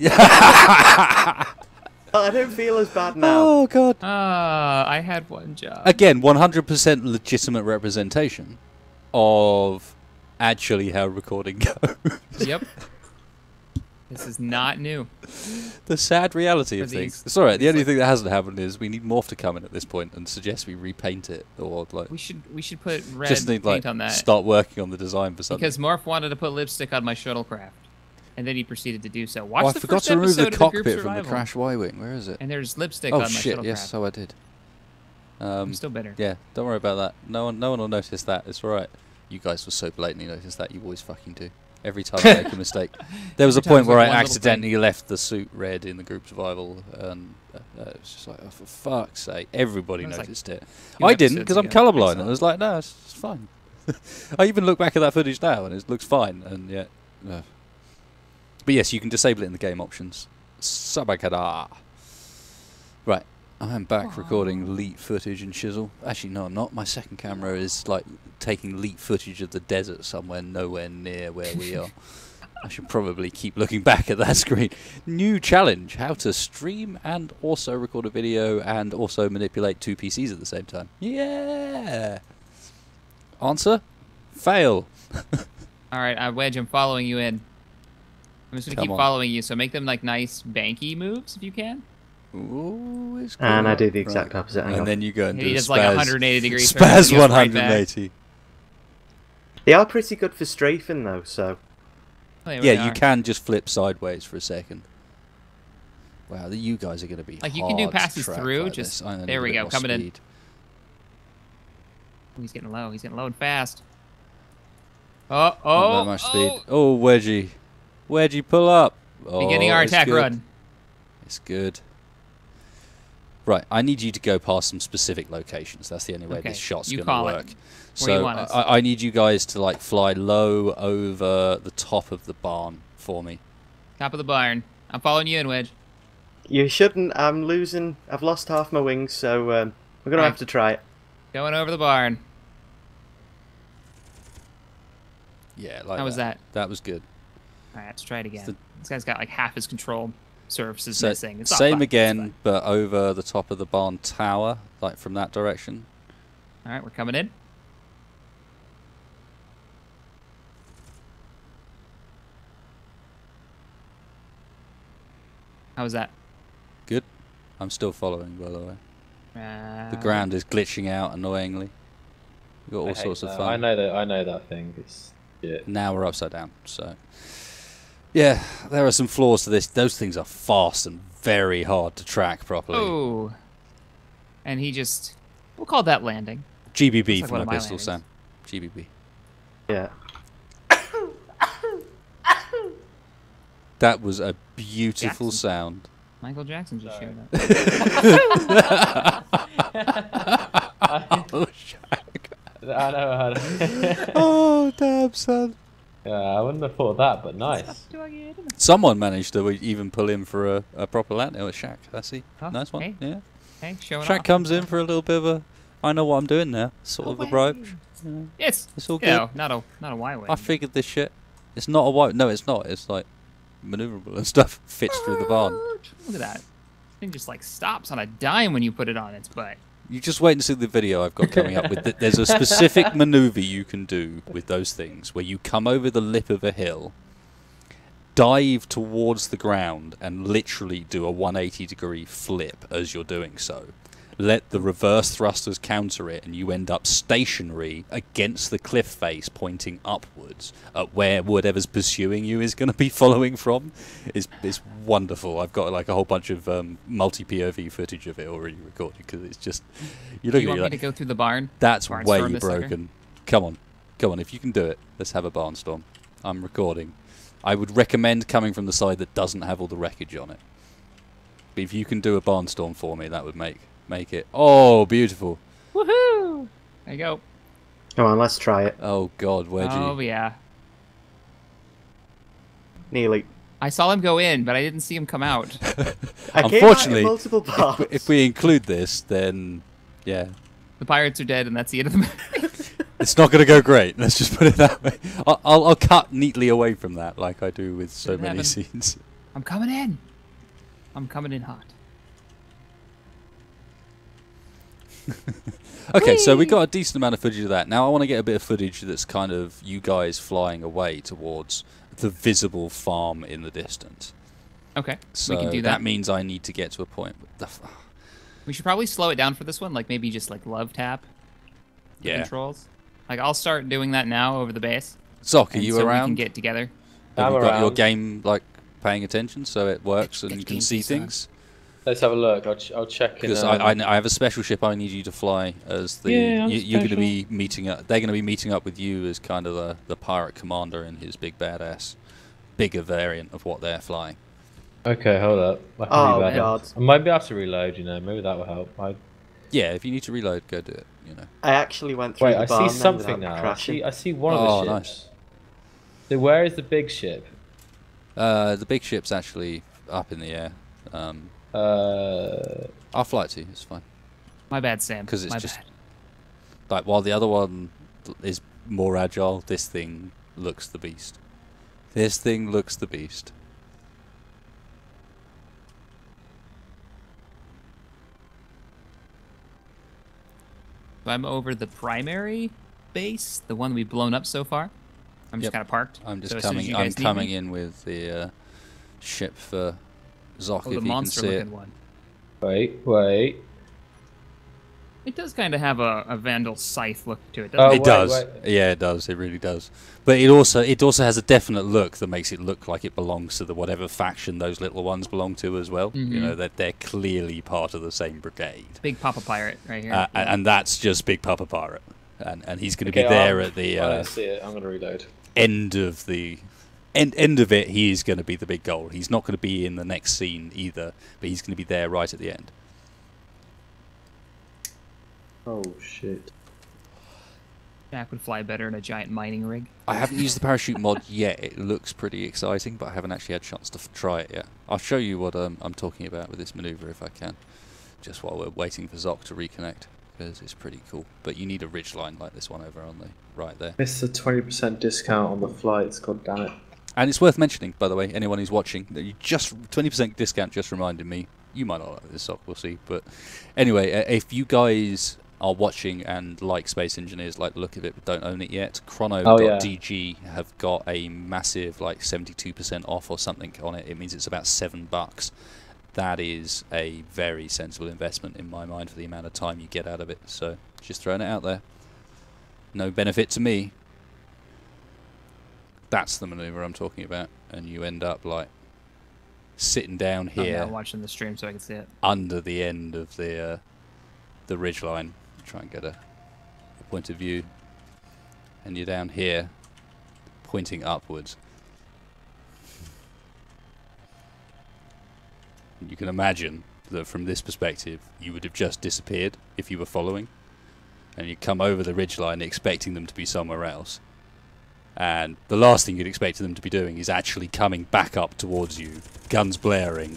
Well, I don't feel as bad now. Oh god. Ah, I had one job. Again, one hundred percent legitimate representation of actually how recording goes. Yep. This is not new. The sad reality of For things. these- It's alright, the these only like- thing that hasn't happened is we need Morph to come in at this point and suggest we repaint it or like We should we should put red just need paint like on that start working on the design for something. because Morph wanted to put lipstick on my shuttlecraft, and then he proceeded to do so. Watch Oh, I the forgot first to remove episode the of the cockpit group from the survival, Crash Y-wing. Where is it? and there's lipstick Oh on my shit! shuttlecraft. Yes, so I did. Um, I'm still bitter. Yeah, don't worry about that. No one, no one will notice that. It's all right. You guys will so blatantly notice that. You always fucking do. Every time I make a mistake. There was a Every time point there's where like I one little accidentally left the suit red in the group survival, and uh, uh, it was just like, oh, for fuck's sake! Everybody That was like noticed it. two I didn't episodes because I'm ago. I colourblind, saw and I it. was like, no, it's, it's fine. I even look back at that footage now, and it looks fine, and yet. Uh. But yes, you can disable it in the game options. Sabakada. Right. I am back recording leak footage in Chisel. Actually, no, I'm not. My second camera is like taking leak footage of the desert somewhere nowhere near where we are. I should probably keep looking back at that screen. New challenge: how to stream and also record a video and also manipulate two P Cs at the same time. Yeah. Answer: fail. All right, uh, Wedge, I'm following you in. I'm just gonna Come keep on. following you. So make them like nice banky moves if you can. Ooh, it's And I cool. do the exact Right. opposite. Hang And on. then you go and And do he a does like spaz- a one hundred eighty degree turn, and Spaz he goes right one back. eighty. They are pretty good for strafing though, so Oh, there we Yeah, you are. can just flip sideways for a second. Wow, the, you guys are going to be Like, you can do hard to passes track through, like just- this. I need there a we bit go, more coming in. speed. Oh, he's getting low. He's getting low and fast. Oh, Not oh, that much oh. speed. Oh, Wedgie. Wedgie, pull up. Oh, Beginning our it's attack good. run. It's good. Right, I need you to go past some specific locations. That's the only way Okay, this shot's you going to call it. work. Where So you want us? I, I need you guys to like fly low over the top of the barn for me. Top of the barn. I'm following you in, Wedge. you shouldn't. I'm losing. I've lost half my wings, so um, we're gonna Right. have to try it. Going over the barn. Yeah, like How was that? That was good. All right, let's try it again. the- This guy's got like half his control surfaces So missing. It's not same fun. It's again, fine. but over the top of the barn tower, like from that direction. All right, we're coming in. How was that? Good. I'm still following, by the way. Uh, The ground is glitching out annoyingly. We've got all I hate sorts of that. fun. I know that. I know that thing. It's shit. Now we're upside down. So, yeah, there are some flaws to this. Those things are fast and very hard to track properly. Oh. And he just... We'll call that landing. G B B Looks like for one my of my pistol, landings. Sam. G B B. Yeah. That was a beautiful Jackson. sound. Michael Jackson just Sorry. showed up. Oh, Shaq. I know how to. Oh, damn, son. Yeah, I wouldn't have thought of that, but nice. Someone managed to even pull in for a, a proper landing. Oh, it's Shaq. That's he. Oh, Nice one. hey. Yeah. Hey, showing Shaq off. comes in for a little bit of a. I know what I'm doing now. Sort of Away. approach. You know, It's, it's all you good. know, not a, not a Y-way. I figured this shit. It's not a white. No, it's not. It's like maneuverable and stuff. Fits through the barn. Look at that. Thing just like stops on a dime when you put it on its butt. You just wait and see the video I've got coming up with. The, there's a specific maneuver you can do with those things where you come over the lip of a hill, dive towards the ground, and literally do a one hundred eighty degree flip as you're doing so. Let the reverse thrusters counter it, and you end up stationary against the cliff face, pointing upwards at where whatever's pursuing you is going to be following from. It's, it's wonderful. I've got like a whole bunch of um, multi-P O V footage of it already recorded because it's just you Do look you at want it me like, to go through the barn? that's Barnstorm way this sucker? broken. Come on, come on. If you can do it, let's have a barnstorm. I'm recording. I would recommend coming from the side that doesn't have all the wreckage on it. But if you can do a barnstorm for me, that would make make it. Oh, beautiful. Woohoo! There you go. Come on, let's try it. Oh God, Wedgie. Oh yeah. Nearly. I saw him go in, but I didn't see him come out. I came out in Unfortunately, multiple parts. if, if we include this, then yeah, The pirates are dead, and that's the end of the movie. it's not going to go great. Let's just put it that way. I'll, I'll, I'll cut neatly away from that, like I do with so Didn't many happen. scenes. I'm coming in. I'm coming in hot. Okay, so we Whee! got a decent amount of footage of that. Now I want to get a bit of footage that's kind of you guys flying away towards the visible farm in the distance. Okay, So we can do that. means I need to get to a point. With the f We should probably slow it down for this one, like maybe just like love tap the yeah. controls. Like I'll start doing that now over the base. Zoc, are and you so around? we can get together. Have I'm you got your around. game like paying attention so it works and Get you the can game see face on. things? Let's have a look. I'll, ch I'll check in. Because Um, I, I, I have a special ship I need you to fly as the. Yeah, I'm you, you're going to special. be meeting up. They're going to be meeting up with you as kind of the the pirate commander and his big badass, bigger variant of what they're flying. Okay, hold up. I can Oh, reload. God. I might be able to reload. You know, maybe that will help. I Yeah, if you need to reload, go do it. You know. I actually went through wait. the I barn see then something without now. I crashing. see. I see one Oh, of the nice. ships. So where is the big ship? Uh, the big ship's actually up in the air. Um, Uh, I'll fly it to you. It's fine. My bad, Sam. 'Cause it's My just- bad. Like while the other one is more agile, this thing looks the beast. This thing looks the beast. So I'm over the primary base, the one we've blown up so far. I'm just Yep. kind of parked. I'm just so as soon as coming. you I'm guys need coming me- in with the uh, ship for Zoc Oh, if the you monster can see it. looking one. wait, wait. It does kind of have a, a Vandal scythe look to it, Oh, doesn't It it? wait, does. wait. Yeah, it does. It really does. But it also it also has a definite look that makes it look like it belongs to the whatever faction those little ones belong to as well. You Mhm. know that they're clearly part of the same brigade, Big Papa Pirate right here. uh, and, and that's just Big Papa Pirate, and and he's going to Okay, be there I'm- at the I uh, don't see it. I'm gonna reload. end of the end end of it. He is going to be the big goal. He's not going to be in the next scene either, but he's going to be there right at the end. Oh shit. Jack would fly better in a giant mining rig. I haven't used the parachute mod yet. It looks pretty exciting, but I haven't actually had a chance to f try it yet. I'll show you what um, I'm talking about with this maneuver if I can, just while we're waiting for Zoc to reconnect, because it's pretty cool. But you need a ridge line like this one over on the right there. Missed a twenty percent discount on the flights. God damn it. And it's worth mentioning, by the way, anyone who's watching, that you just twenty percent discount just reminded me. You might not like this, Zoc, we'll see. But anyway, uh, if you guys are watching and like Space Engineers, like the look of it, but don't own it yet, chrono dot d g have got a massive like seventy-two percent off or something on it. It means it's about seven bucks. That is a very sensible investment in my mind for the amount of time you get out of it. So just throwing it out there. No benefit to me. That's the maneuver I'm talking about, and you end up like sitting down I'm here now watching the stream so I can see it. under the end of the uh, the ridge line. Try and get a, a point of view, and you're down here pointing upwards. You can imagine that from this perspective you would have just disappeared if you were following, and you come over the ridge line expecting them to be somewhere else, and the last thing you'd expect them to be doing is actually coming back up towards you, guns blaring.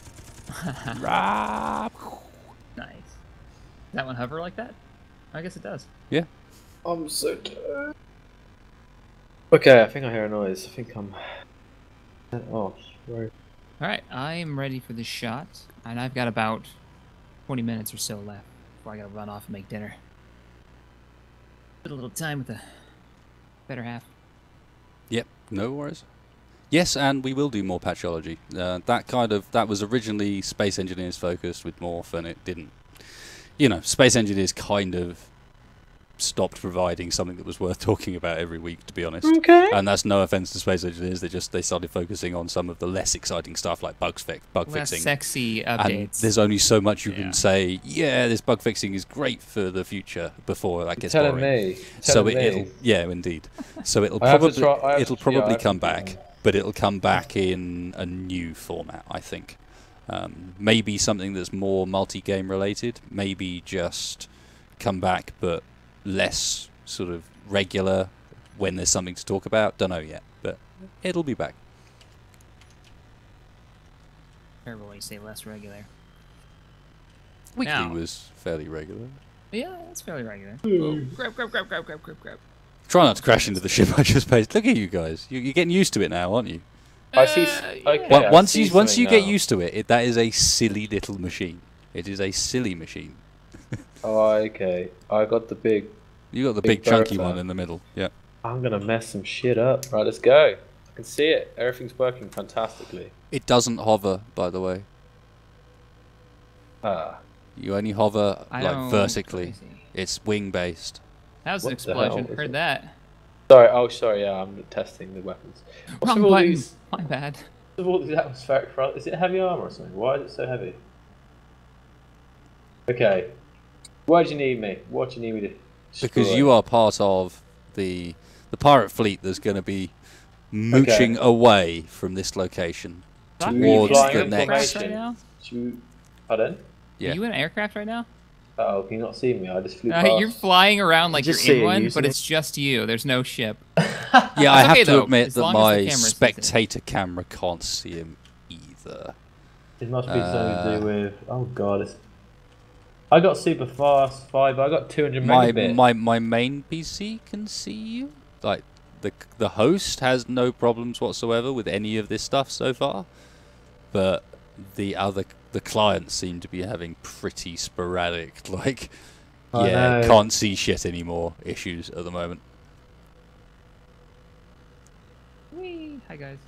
Rah! Nice. Does that one hover like that? I guess it does. Yeah. I'm so tired. Okay, I think I hear a noise. I think I'm. Oh, right. Alright, I'm ready for the shot, and I've got about twenty minutes or so left before I gotta run off and make dinner. Put a little time with the better half. Yep, no worries. Yes, and we will do more patchology. Uh, that kind of that was originally Space Engineers focused with Morph, and it didn't. You know, Space Engineers kind of stopped providing something that was worth talking about every week, to be honest. Okay. And that's no offense to Space Engineers. They just they started focusing on some of the less exciting stuff like bugs fi bug Less fixing. sexy And updates. there's only so much you Yeah. can say. Yeah, this bug fixing is great for the future before that gets Telling boring. me. So Telling it, me. it'll yeah, indeed. So it'll I have to probably try- I have it'll to- yeah, I probably have to come try back, it. but it'll come back in a new format, I think. Um, maybe something that's more multi-game related. Maybe just come back, but less sort of regular when there's something to talk about. Don't know yet, but it'll be back. Terrible when you say less regular. Weekly Now- was fairly regular. Yeah, that's fairly regular. Oh, grab, grab, grab, grab, grab, grab, grab. Try not to crash into the ship I just paced. Look at you guys. You, you're getting used to it now, aren't you? I see. s- Uh, Okay, Well, I once see you once something you get now. used to it, it, that is a silly little machine. It is a silly machine. Oh, okay. I got the big. You got the Big big, chunky bertha. one in the middle. Yeah. I'm gonna mess some shit up. Right, let's go. I can see it. Everything's working fantastically. It doesn't hover, by the way. Ah. You only hover I like don't- vertically. crazy. It's wing based. That was an What the hell explosion. was Heard it? that. Sorry. Oh, sorry. Yeah, I'm testing the weapons. What's Wrong with all button. these? My bad. What's with all these atmospheric front? Is it heavy armor or something? Why is it so heavy? Okay. Why do you need me? What do you need me to? Because destroy? you are part of the the pirate fleet that's going to be mooching away from this location Doc, are you towards flying the in next. aircraft right formation? now? You... Pardon? Yeah. Are you in an aircraft right now? Oh, can you not see me? I just flew Uh, past. you're flying around like just you're see in you one, using but it. it's just you. There's no ship. Yeah, I That's have okay, to though, admit as that long as the my camera sees it. spectator camera can't see him either. It must be something to Uh, do with. Oh god, it's. I got super fast five. I got two hundred My megabit. my my main P C can see you. Like the the host has no problems whatsoever with any of this stuff so far, but the other the clients seem to be having pretty sporadic, like I yeah, know. can't see shit anymore issues at the moment. Whee! Hi guys.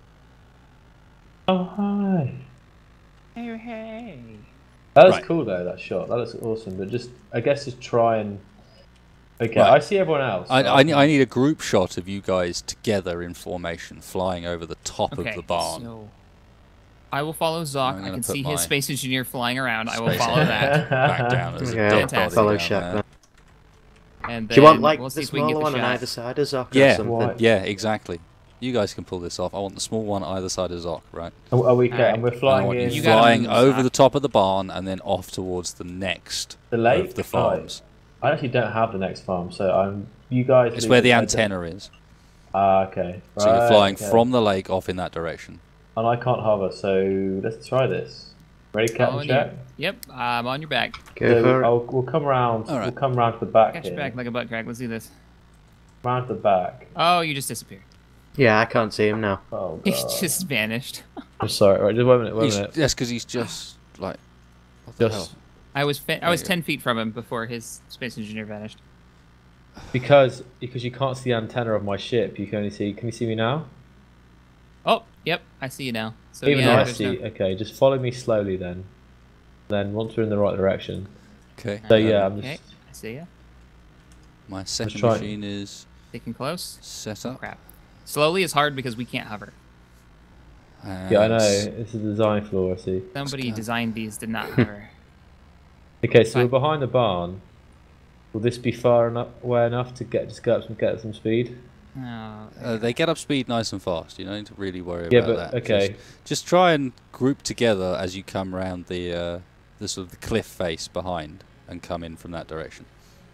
Oh hi. Hey, hey. That was Right. cool though. That shot. That looks awesome. But just, I guess, just try and. Okay, Right. I see everyone else. I, so I, can- I need a group shot of you guys together in formation, flying over the top Okay, of the barn. so I will follow I'm Zoc. I gonna can put see my his space engineer flying around. I will space follow that. Back down as a Yeah, dead Fantastic. body follow down Shack there. then. And Do you want then like we'll see the if we can smaller get the one on shot. either side of Zoc or Yeah, something? Why? yeah, exactly. You guys can pull this off. I want the small one either side of Zoc, right? Are, are we okay? Alright. And we're And I flying want in. you You gotta flying move, over Zoc. the top of the barn and then off towards the next The lake? of the farms. I actually don't have the next farm, so I'm. You guys. It's leave where the head antenna is. Ah, okay. So you're Right, flying okay. from the lake off in that direction. And I can't hover, so let's try this. Ready, Oh, Captain and Jack? you- Yep, I'm on your back. Go So for it. I'll, we'll come around. All right. We'll come round to the back Got here. your back like a butt crack. Let's do this. Round to the back. Oh, you just disappeared. Yeah, I can't see him now. Oh He god. just vanished. I'm sorry. Right, just wait a minute. Wait a He's, minute. that's because he's just like. What the Just hell? I was fa- I was There you go. ten feet from him before his space engineer vanished. because because you can't see the antenna of my ship. You can only see. Can you see me now? Oh, yep, I see you now. So Even yeah, though I there's see. no- Okay, just follow me slowly then. Then once we're in the right direction. Okay. So um, yeah, I'm Okay, just. I see you. My second try- machine is Sticking close. set Oh, up. crap. Slowly is hard because we can't hover. Yeah, I know. and It's a design flaw. I see. Somebody go. designed these to not hover. Okay, so Fine. we're behind the barn. Will this be far enough away enough to get just get up some get some speed? Oh, Uh, they get up speed nice and fast. You don't need to really worry Yeah, about but that. okay. Just, just try and group together as you come round the uh, the sort of the cliff face behind and come in from that direction.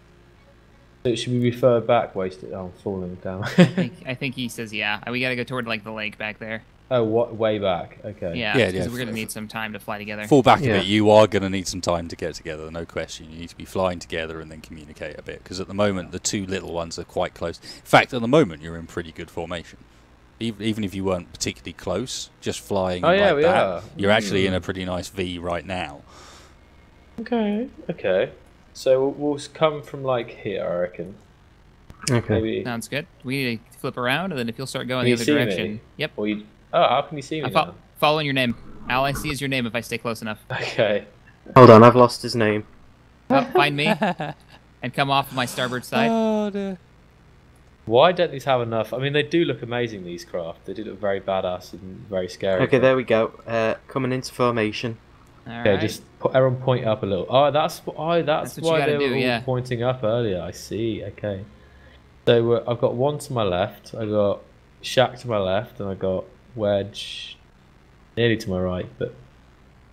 So should we refer back? Wasted. Oh, I'm falling down. I think, I think he says yeah. We gotta go toward like the lake back there. oh, what? Way back. Okay. Yeah, Yeah, because yeah, we're gonna f- need some time to fly together. Fall back a Yeah. bit. You are going to need some time to get together, no question. You need to be flying together and then communicate a bit because at the moment the two little ones are quite close. In fact, at the moment you're in pretty good formation. Even even if you weren't particularly close, just flying Oh, yeah, like we that, are. you're actually in Mm. a pretty nice V right now. Okay. Okay. So we'll, we'll come from like here, I reckon. Okay. Maybe. Sounds good. We need to flip around, and then if you'll start going Can the you other see me? direction. Yep. Or you. Oh, how can you see me? I'm fo- now? following your name. All I see is your name if I stay close enough. Okay. Hold on, I've lost his name. Oh, find me and come off my starboard side. Oh dear. Why don't these have enough? I mean, they do look amazing. These craft. They do look very badass and very scary. Okay, there we go. Uh, coming into formation. All Okay, right. just put everyone point up a little. Oh, that's wh- oh, that's, That's what you why gotta they were do, all yeah. pointing up earlier. I see. Okay. So uh, I've got one to my left. I got Shack to my left, and I got Wedge nearly to my right. But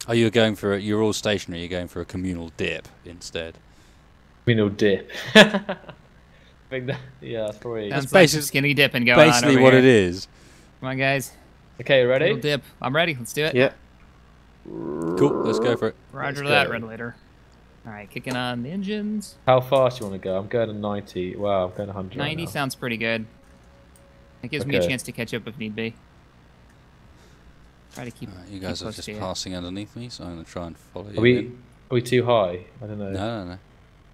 Oh, you're going for a, you're all stationary. You're going for a communal dip instead. Communal dip. I think that, yeah, that's probably. Sounds That's like basi- some skinny dipping going on Basically, over what here. it is. Come on, guys. Okay, Little ready? dip. I'm ready. Let's do it. Yeah. Cool. Let's go for it. Roger Let's that, go. Red Leader. All right, kicking on the engines. How fast do you want to go? I'm going to ninety. Wow, I'm going one hundred. ninety right now. sounds pretty good. It gives me a Okay. chance to catch up if need be. Try to keep. Alright, you keep guys are close just to you. passing underneath me, so I'm going to try and follow you. Are we? in. Are we too high? I don't know. No, no, no.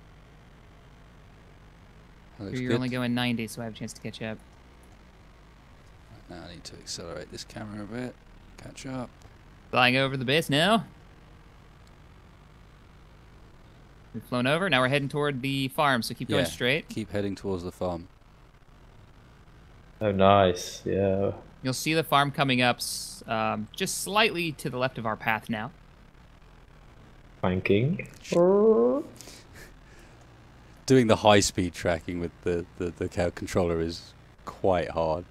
That looks You're good. only going ninety, so I have a chance to catch up. Now I need to accelerate this camera a bit. Catch up. Flying over the base now. We've flown over. Now we're heading toward the farm, so keep going Yeah. straight. Keep heading towards the farm. Oh, nice. Yeah. You'll see the farm coming up s- um, just slightly to the left of our path now. Flanking. Doing the high-speed tracking with the, the, the cow controller is quite hard.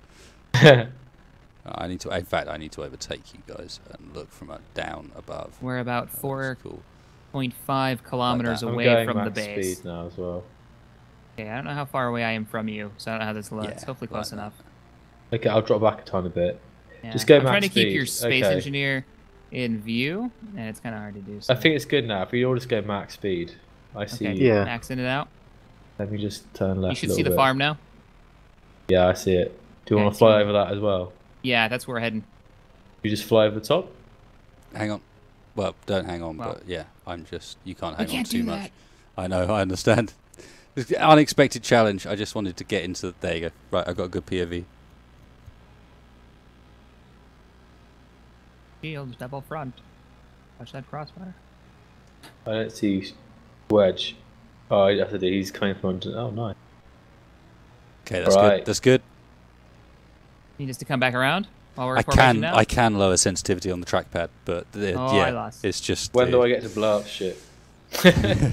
I need to, in fact, I need to overtake you guys and look from a down above. We're about That's four cool. point five kilometers that. I'm away going from the max base. speed now as well. Okay, I don't know how far away I am from you, so I don't know how this looks. Yeah, Hopefully close like that. enough. Okay, I'll drop back a tiny bit. Yeah. Just go I'm trying max to keep speed. your space Okay. engineer in view, and it's kind of hard to do. So. I think it's good now. If we all just go max speed. I see Okay, you. Yeah. maxing it out. Let me just turn left. You should a see the little bit. farm now. Yeah, I see it. Do you Okay, want to fly so- over that as well? Yeah, that's where we're heading. You just fly over the top? Hang on. Well, don't hang on, Well. but yeah, I'm just, you can't We hang on can't too do much. that. I know, I understand. It's an unexpected challenge. I just wanted to get into the, there you go. Right, I've got a good P O V. Shields, double front. Watch that crossfire. I don't see Wedge. Oh, I have to do. He's coming from under. Oh, nice. Okay, that's Right. good. That's good. You need us to come back around while we're I in formation can, now? I can lower sensitivity on the trackpad, but uh, Oh, yeah, I lost. it's just. When uh, do I get to blow up shit? You I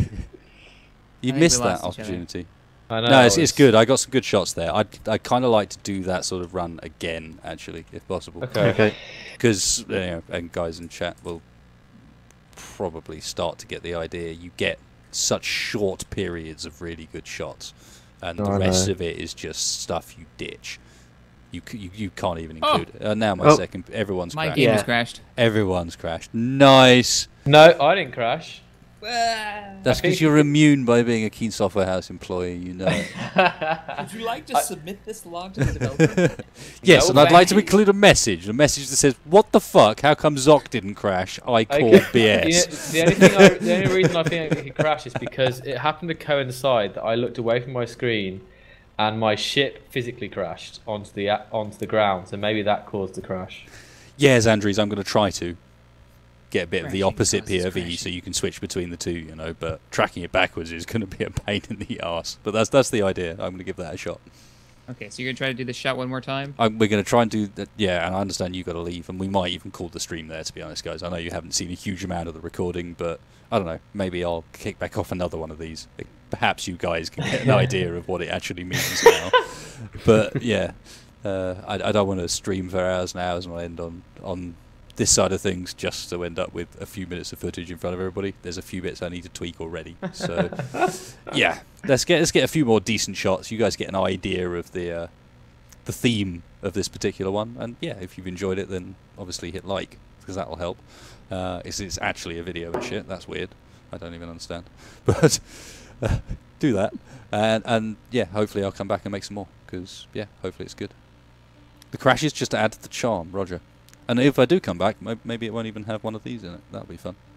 think missed we that lost each other. opportunity. I know. No, it's, it's good. I got some good shots there. I'd I kind of like to do that sort of run again, actually, if possible. Okay. Okay. Because you know, and guys in chat will probably start to get the idea. You get such short periods of really good shots, and Oh, the I rest know. of it is just stuff you ditch. You c- you, you can't even Oh. include it. Uh, now my Oh. second, everyone's My crashed. game Yeah. has crashed. Everyone's crashed. Nice. No, I didn't crash. That's I think- because you're immune by being a Keen Software House employee. You know. Would you like to submit this log to the developer? Yes, No, and I'd like to thank you. include a message. A message that says, "What the fuck? How come Zoc didn't crash? I call Okay. B You S." know, the only thing, I, the only reason I think it could crash is because it happened to coincide that I looked away from my screen, and my ship physically crashed onto the a- onto the ground. So maybe that caused the crash. Yes, Andrews, I'm going to try to get a bit of the Crashing opposite causes P O V so crashing. you can switch between the two, you know, but tracking it backwards is going to be a pain in the arse. But that's that's the idea. I'm going to give that a shot. Okay, so you're gonna try to do this shot one more time? I'm, we're going to try and do that. Yeah, and I understand you've got to leave, and we might even call the stream there, to be honest, guys. I know you haven't seen a huge amount of the recording, but I don't know. Maybe I'll kick back off another one of these. Perhaps you guys can get an idea of what it actually means now. But yeah, uh, I, I don't want to stream for hours and hours and I'll end on, on this side of things just to end up with a few minutes of footage in front of everybody. There's a few bits I need to tweak already. So yeah, let's get let's get a few more decent shots. You guys get an idea of the uh, the theme of this particular one, and yeah, if you've enjoyed it, then obviously hit like because that'll help. Uh, it's it's actually a video and shit. That's weird. I don't even understand, but uh, do that, and and yeah, hopefully I'll come back and make some more because yeah, hopefully it's good. The crashes just to add to the charm, Roger. And if I do come back, may- maybe it won't even have one of these in it. That'll be fun.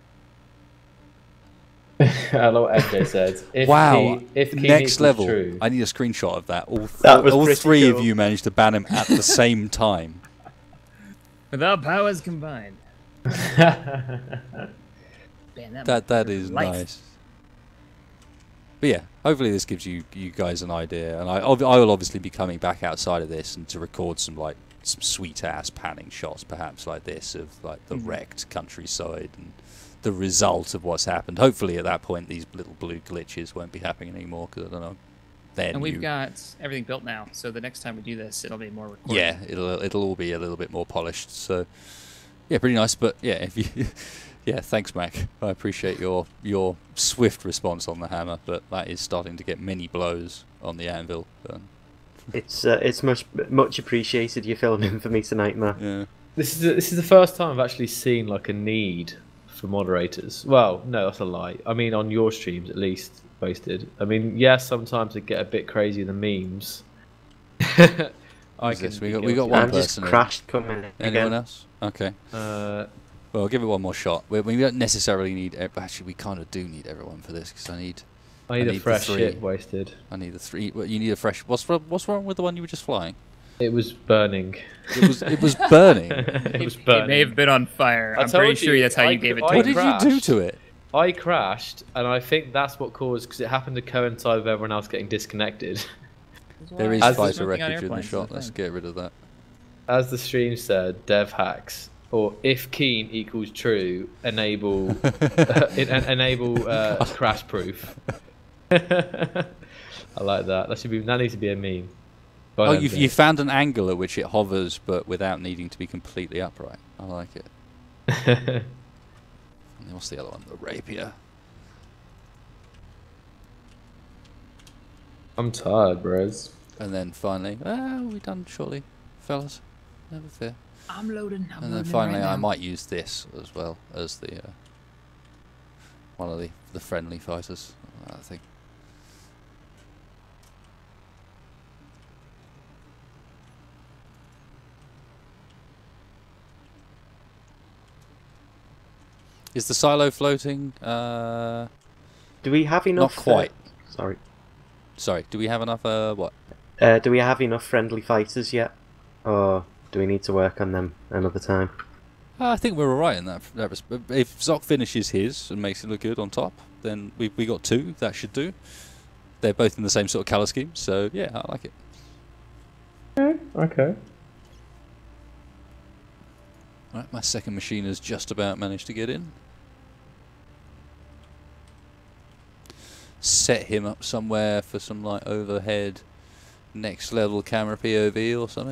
I love what M J said. If Wow, key, if key next equals level. True. I need a screenshot of that. All, That all, was all pretty three of cool. you managed to ban him at the same time. With our powers combined. Man, that, That that is life. nice. But yeah, hopefully this gives you you guys an idea, and I ob- I will obviously be coming back outside of this and to record some like some sweet ass panning shots, perhaps like this of like the Mhm. wrecked countryside and the result of what's happened. Hopefully at that point these little blue glitches won't be happening anymore because I don't know. Then And we've got everything built now, so the next time we do this, it'll be more recorded. yeah, it'll it'll all be a little bit more polished. So Yeah, pretty nice. But yeah, if you, yeah, thanks, Mac. I appreciate your your swift response on the hammer, but that is starting to get many blows on the anvil. But, It's uh, it's much much appreciated you filling in for me tonight, Matt. yeah. This is the, this is the first time I've actually seen like a need for moderators. Well, no, that's a lie. I mean, on your streams at least, Wasted. I mean, yes, sometimes it get a bit crazy in the memes. I Who's can this? We be got we got guilty one I'm of just person. in. crashed coming in Anyone again. else? Okay. it. Uh, Well, I'll give it one more shot. We, we don't necessarily need. ev- Actually, we kind of do need everyone for this because I need. I need I a need the fresh three. ship, Wasted. I need the three. Well, you need a fresh. What's wrong- what's wrong with the one you were just flying? It was burning. It was it was burning. it was It burning. may have been on fire. I I'm pretty told sure you, that's how I you gave it cr- to I What me. did you do crashed. to it? I crashed, and I think that's what caused because it happened to coincide with everyone else getting disconnected. There is As the- fighter wreckage in the shot. Let's get rid of that. As the stream said, dev hacks or if keen equals true, enable en- en- enable uh, crash proof. I like that. That should be that needs to be a meme. Go Oh, ahead, you've Dev. you found an angle at which it hovers, but without needing to be completely upright. I like it. And then what's the other one? The rapier. I'm tired, bros. And then finally, ah, we done shortly, fellas. Never fear. I'm loading. I'm And then loading finally, right I now. might use this as well as the uh, one of the the friendly fighters. I think. Is the silo floating? Uh, Do we have enough? not quite. Uh, sorry. Sorry. Do we have enough? Uh, what? Uh, do we have enough friendly fighters yet, or do we need to work on them another time? Uh, I think we're all right in that. that resp- if Zoc finishes his and makes it look good on top, then we we got two. That should do. They're both in the same sort of colour scheme, so yeah, I like it. Okay. Right, my second machine has just about managed to get in. Set him up somewhere for some like overhead, next level camera P O V or something.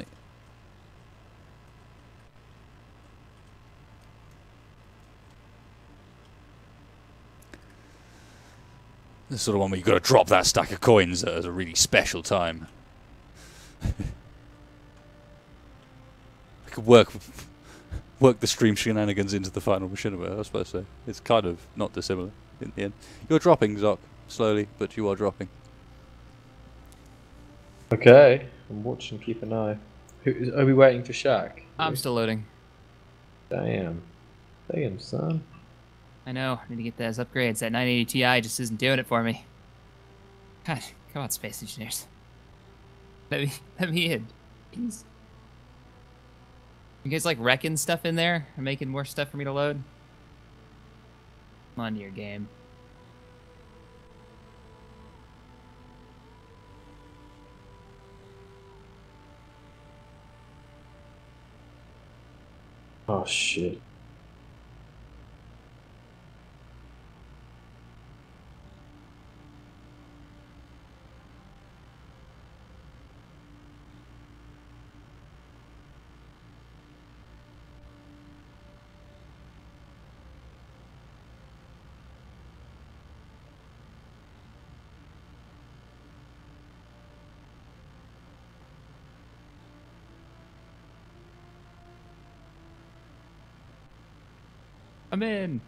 The sort of one where you've got to drop that stack of coins at a really special time. I could work work the stream shenanigans into the final machinima, I suppose so. It's kind of not dissimilar in the end. You're dropping, Zoc, slowly, but you are dropping. Okay. I'm watching. Keep an eye. Who, is, are we waiting for Shaq? I'm still loading. Damn. Damn, son. I know. I need to get those upgrades. That nine eighty Ti just isn't doing it for me. God, come on, space engineers. Let me, let me in. Please. You guys like wrecking stuff in there and making more stuff for me to load? Come on to your game. Oh shit. I'm in.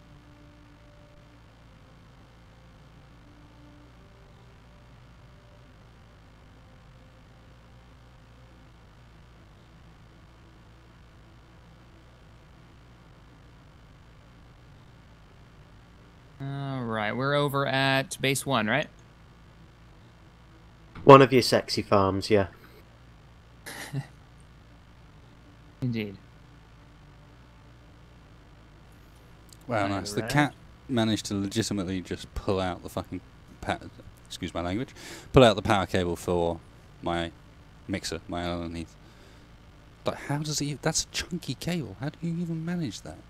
All right, we're over at base one, right? One of your sexy farms, yeah. Indeed. Wow, Right, nice. The right. cat managed to legitimately just pull out the fucking, pa- excuse my language, pull out the power cable for my mixer, my underneath. Like, how does he? That's a chunky cable. How do you even manage that?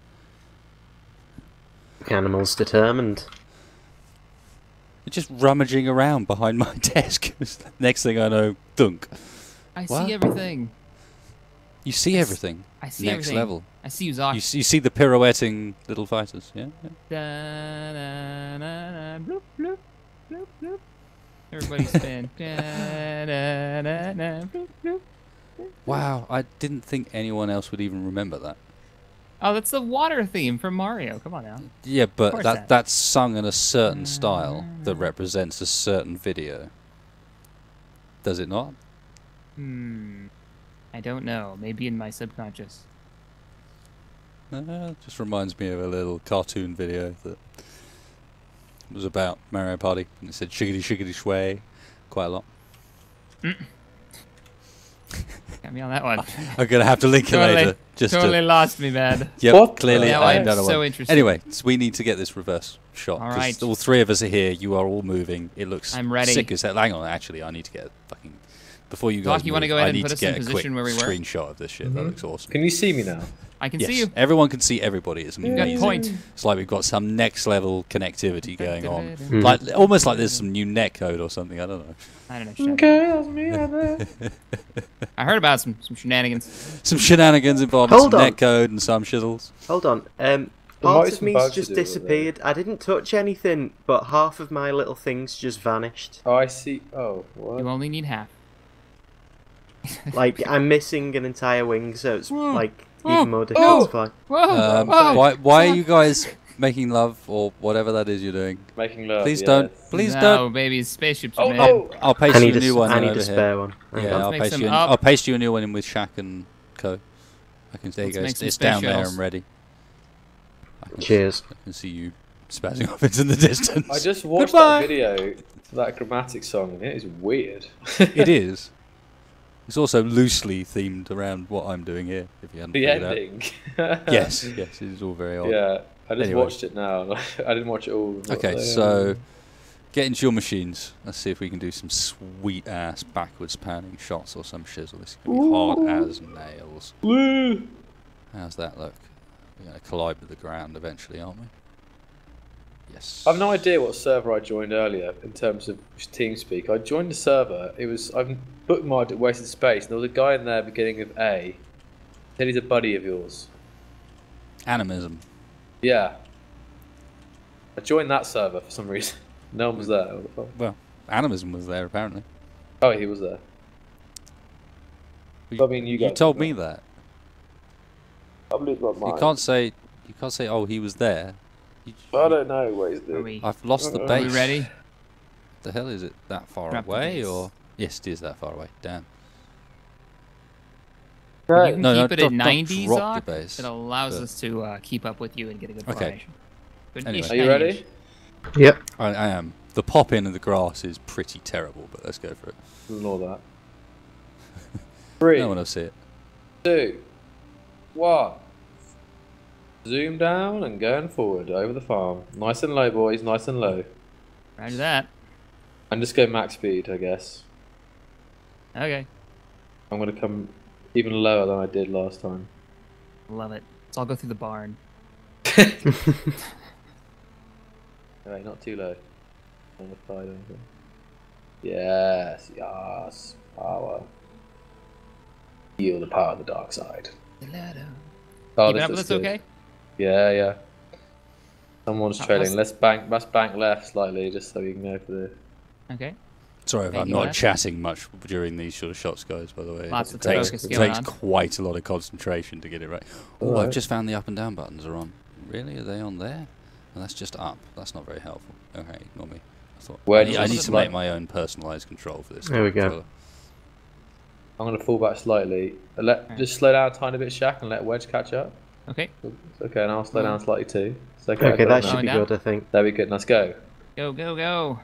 Animals determined. It's just rummaging around behind my desk. Next thing I know, thunk. I What? see everything. You see everything. I see Next everything. level. I see you, Zoc. You see, you see the pirouetting little fighters. Yeah. yeah. Da, da, da, da, bloop, bloop, bloop, bloop. Everybody spin. Da, da, da, da, bloop, bloop. Wow, I didn't think anyone else would even remember that. Oh, that's the water theme from Mario. Come on now. Yeah, but course that that. that's sung in a certain style that represents a certain video. Does it not? Hmm. I don't know. Maybe in my subconscious. Uh, just reminds me of a little cartoon video that was about Mario Party, and it said "shiggity shiggity shway" quite a lot. Got me on that one. I'm gonna have to link it totally, later. Just totally to, lost me, man. yep, What? clearly Now I I'm am done so one. interested. Anyway, so we need to get this reverse shot. All 'cause right. all three of us are here. You are all moving. It looks I'm ready. sick as hell. Hang on, actually, I need to get a fucking before you Doc, guys. you wanna move, go ahead I and need put to us in get a quick position where we were? screenshot of this shit. That looks awesome. Can you see me now? I can Yes, see you. everyone can see everybody. It's You got amazing. point. It's like we've got some next level connectivity going on. Mm. Like almost like there's some new net code or something. I don't know. I don't know. Shit. Okay, that's me. That's it. I heard about some some shenanigans. Some shenanigans involving Hold some on. net code and some shizzles. Hold on. Um, There might part be of some me's bugs just to do with it. disappeared. I didn't touch anything, but half of my little things just vanished. Oh, I see. Oh, You what? only need half. Like I'm missing an entire wing, so it's Whoa. like Oh. even more difficult to fly. Whoa! Um, whoa. why, why are you guys making love or whatever that is you're doing? Making love. Please yes. don't. Please no, don't. baby, spaceships are Oh, made. oh. I'll paste I you need a a, new s- one. I then need over a here. spare one. Hang Yeah, on. I'll make paste some you. An, up. I'll paste you a new one in with Shaq and Co. I can. There you Let's go. make It's, some it's space down there shuttles. and ready. I can, Cheers. I can see you spazzing off into the distance. I just watched Goodbye. that video to that chromatic song, and it is weird. It is. It's also loosely themed around what I'm doing here. If you hadn't The figured ending. out. Yes. Yes. It is all very odd. Yeah, I just Anyway. watched it now. I didn't watch it all. but, Okay, um, so get into your machines. Let's see if we can do some sweet ass backwards panning shots or some shizzle. This is gonna be hard as nails. Woo! How's that look? We're gonna collide with the ground eventually, aren't we? Yes. I've no idea what server I joined earlier in terms of TeamSpeak. I joined the server. It was I've bookmarked it, wasted space. And there was a guy in there beginning of A. Said he's a buddy of yours. Animism. Yeah. I joined that server for some reason. No one was there. Well, animism was there apparently. Oh, he was there. You, I mean, you you guys told were me there. that. I believe my You mind. can't say. You can't say. Oh, he was there. You, I don't know where he's Are doing. we, I've lost the Are base. are we ready? The hell is it that far Drop the away base. or? Yes, it is that far away. Damn. You can No, no, keep it don't- at don't ninety, drop the Zoc. base, It allows but- us to uh, keep up with you and get a good Okay. formation. Good Anyway. ish, Are you nine-ish. ready? Yep. I, I am. The pop in of the grass is pretty terrible, but let's go for it. Ignore that. Three, No one will see it. two, one. Zoom down and going forward over the farm. Nice and low, boys. Nice and low. Roger that. And just go max speed, I guess. Okay. I'm gonna come even lower than I did last time. Love it. So I'll go through the barn. Alright, not too low. On the side, or anything. Yes, yes, power. Feel the power of the dark side. Oh, Keeping this up with looks us good. okay? Yeah, yeah. Someone's Uh, trailing. let's- Let's bank. Let's bank left slightly, just so we can go for the. Okay. Sorry if Thank I'm you, not Les. chatting much during these sort of shots, guys, by the way. Lots it of takes, focus it going takes on. quite a lot of concentration to get it right. Oh, I've Alright. just found the up and down buttons are on. Really? Are they on there? And that's just up. That's not very helpful. Okay, ignore me. I thought Where I need, I does need it to like- make my own personalised control for this. There we go. controller. I'm gonna fall back slightly. Uh, Let Alright. just slow down a tiny bit, Shaq, and let Wedge catch up. Okay. It's okay, and I'll slow down slightly too. It's okay. I Okay, got that it now. should be Going good, I think. There we go. Let's go. Go, go, go.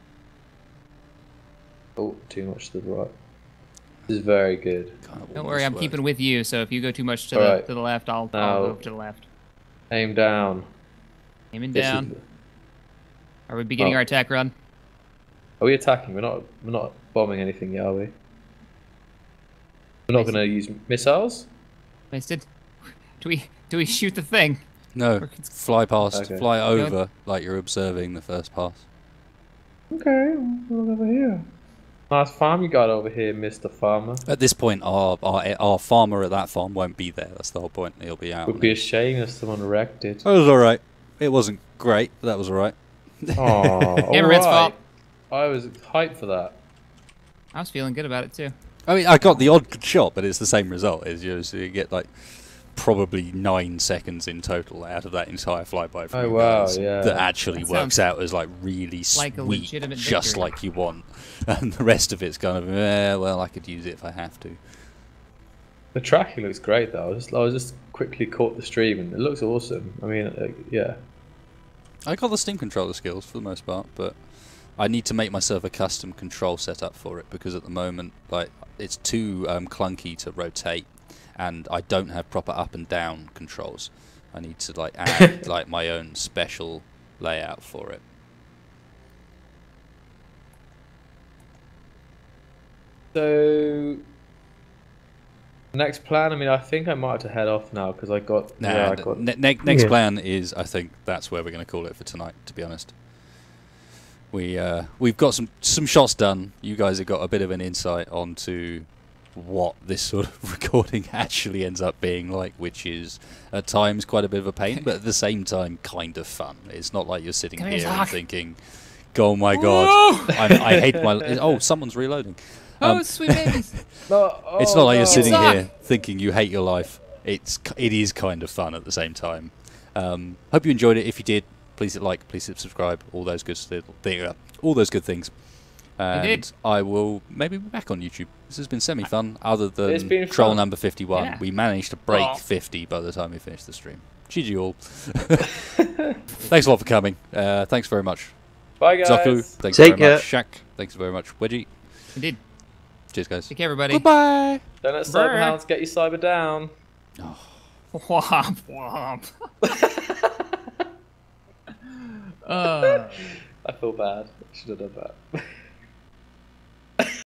Oh, too much to the right. This is very good. Kind of Don't almost worry, I'm worked. keeping with you, so if you go too much to the Alright. to the left, I'll, Now- I'll move to the left. Aim down. Aiming This is- down. Are we beginning Oh. our attack run? Are we attacking? We're not. We're not bombing anything yet, are we? We're not going to use missiles. Wasted. Do we do we shoot the thing? No, fly past, Okay. fly over like you're observing the first pass. Okay, we'll go over here. Nice farm you got over here, Mister Farmer. At this point, our, our our farmer at that farm won't be there. That's the whole point. He'll be out. Would be a shame if someone wrecked it. That was all right. It wasn't great, but that was all right. Oh, Hammerhead's fault. I was hyped for that. I was feeling good about it too. I mean, I got the odd good shot, but it's the same result. Is you, so you get like probably nine seconds in total out of that entire flyby from Oh, you wow, guys yeah. that actually That works sounds out as like really like a sweet, legitimate just victory. like you want, and the rest of it's kind of eh, well, I could use it if I have to. The tracking looks great though. I was just, I was just quickly caught the stream and it looks awesome. I mean, uh, yeah. I got the Steam controller skills for the most part, but I need to make myself a custom control setup for it because at the moment, like, it's too um, clunky to rotate, and I don't have proper up and down controls. I need to like add like my own special layout for it. So, next plan. I mean, I think I might have to head off now because I got. Nah, yeah, I d- got. ne- ne- next Yeah. plan is, I think that's where we're going to call it for tonight. To be honest, we uh, we've got some some shots done. You guys have got a bit of an insight onto what this sort of recording actually ends up being like, which is at times quite a bit of a pain, but at the same time kind of fun. It's not like you're sitting Come here, here and Zach. thinking, "Oh my god, I, I hate my." Oh, someone's reloading. Oh, Um, sweet babies. No, It's oh, not like you're no. sitting Zach. here thinking you hate your life. It's k- it is kind of fun at the same time. Um, hope you enjoyed it. If you did, please hit like, please hit subscribe, all those good st- th- uh, all those good things. And did. I will maybe be back on YouTube. This has been semi-fun, other than It's been troll fun. number fifty-one. Yeah. We managed to break Aw. fifty by the time we finished the stream. G G all. Thanks a lot for coming. Uh, thanks very much, Bye guys. Xocliw. Thanks Take very much, care. Shaq. Thanks very much, Wedgie. Indeed. Cheers, guys. Take care, everybody. Goodbye. Don't let Brr. Cyberhounds get you cyber down. Womp womp. uh. I feel bad. I should have done that.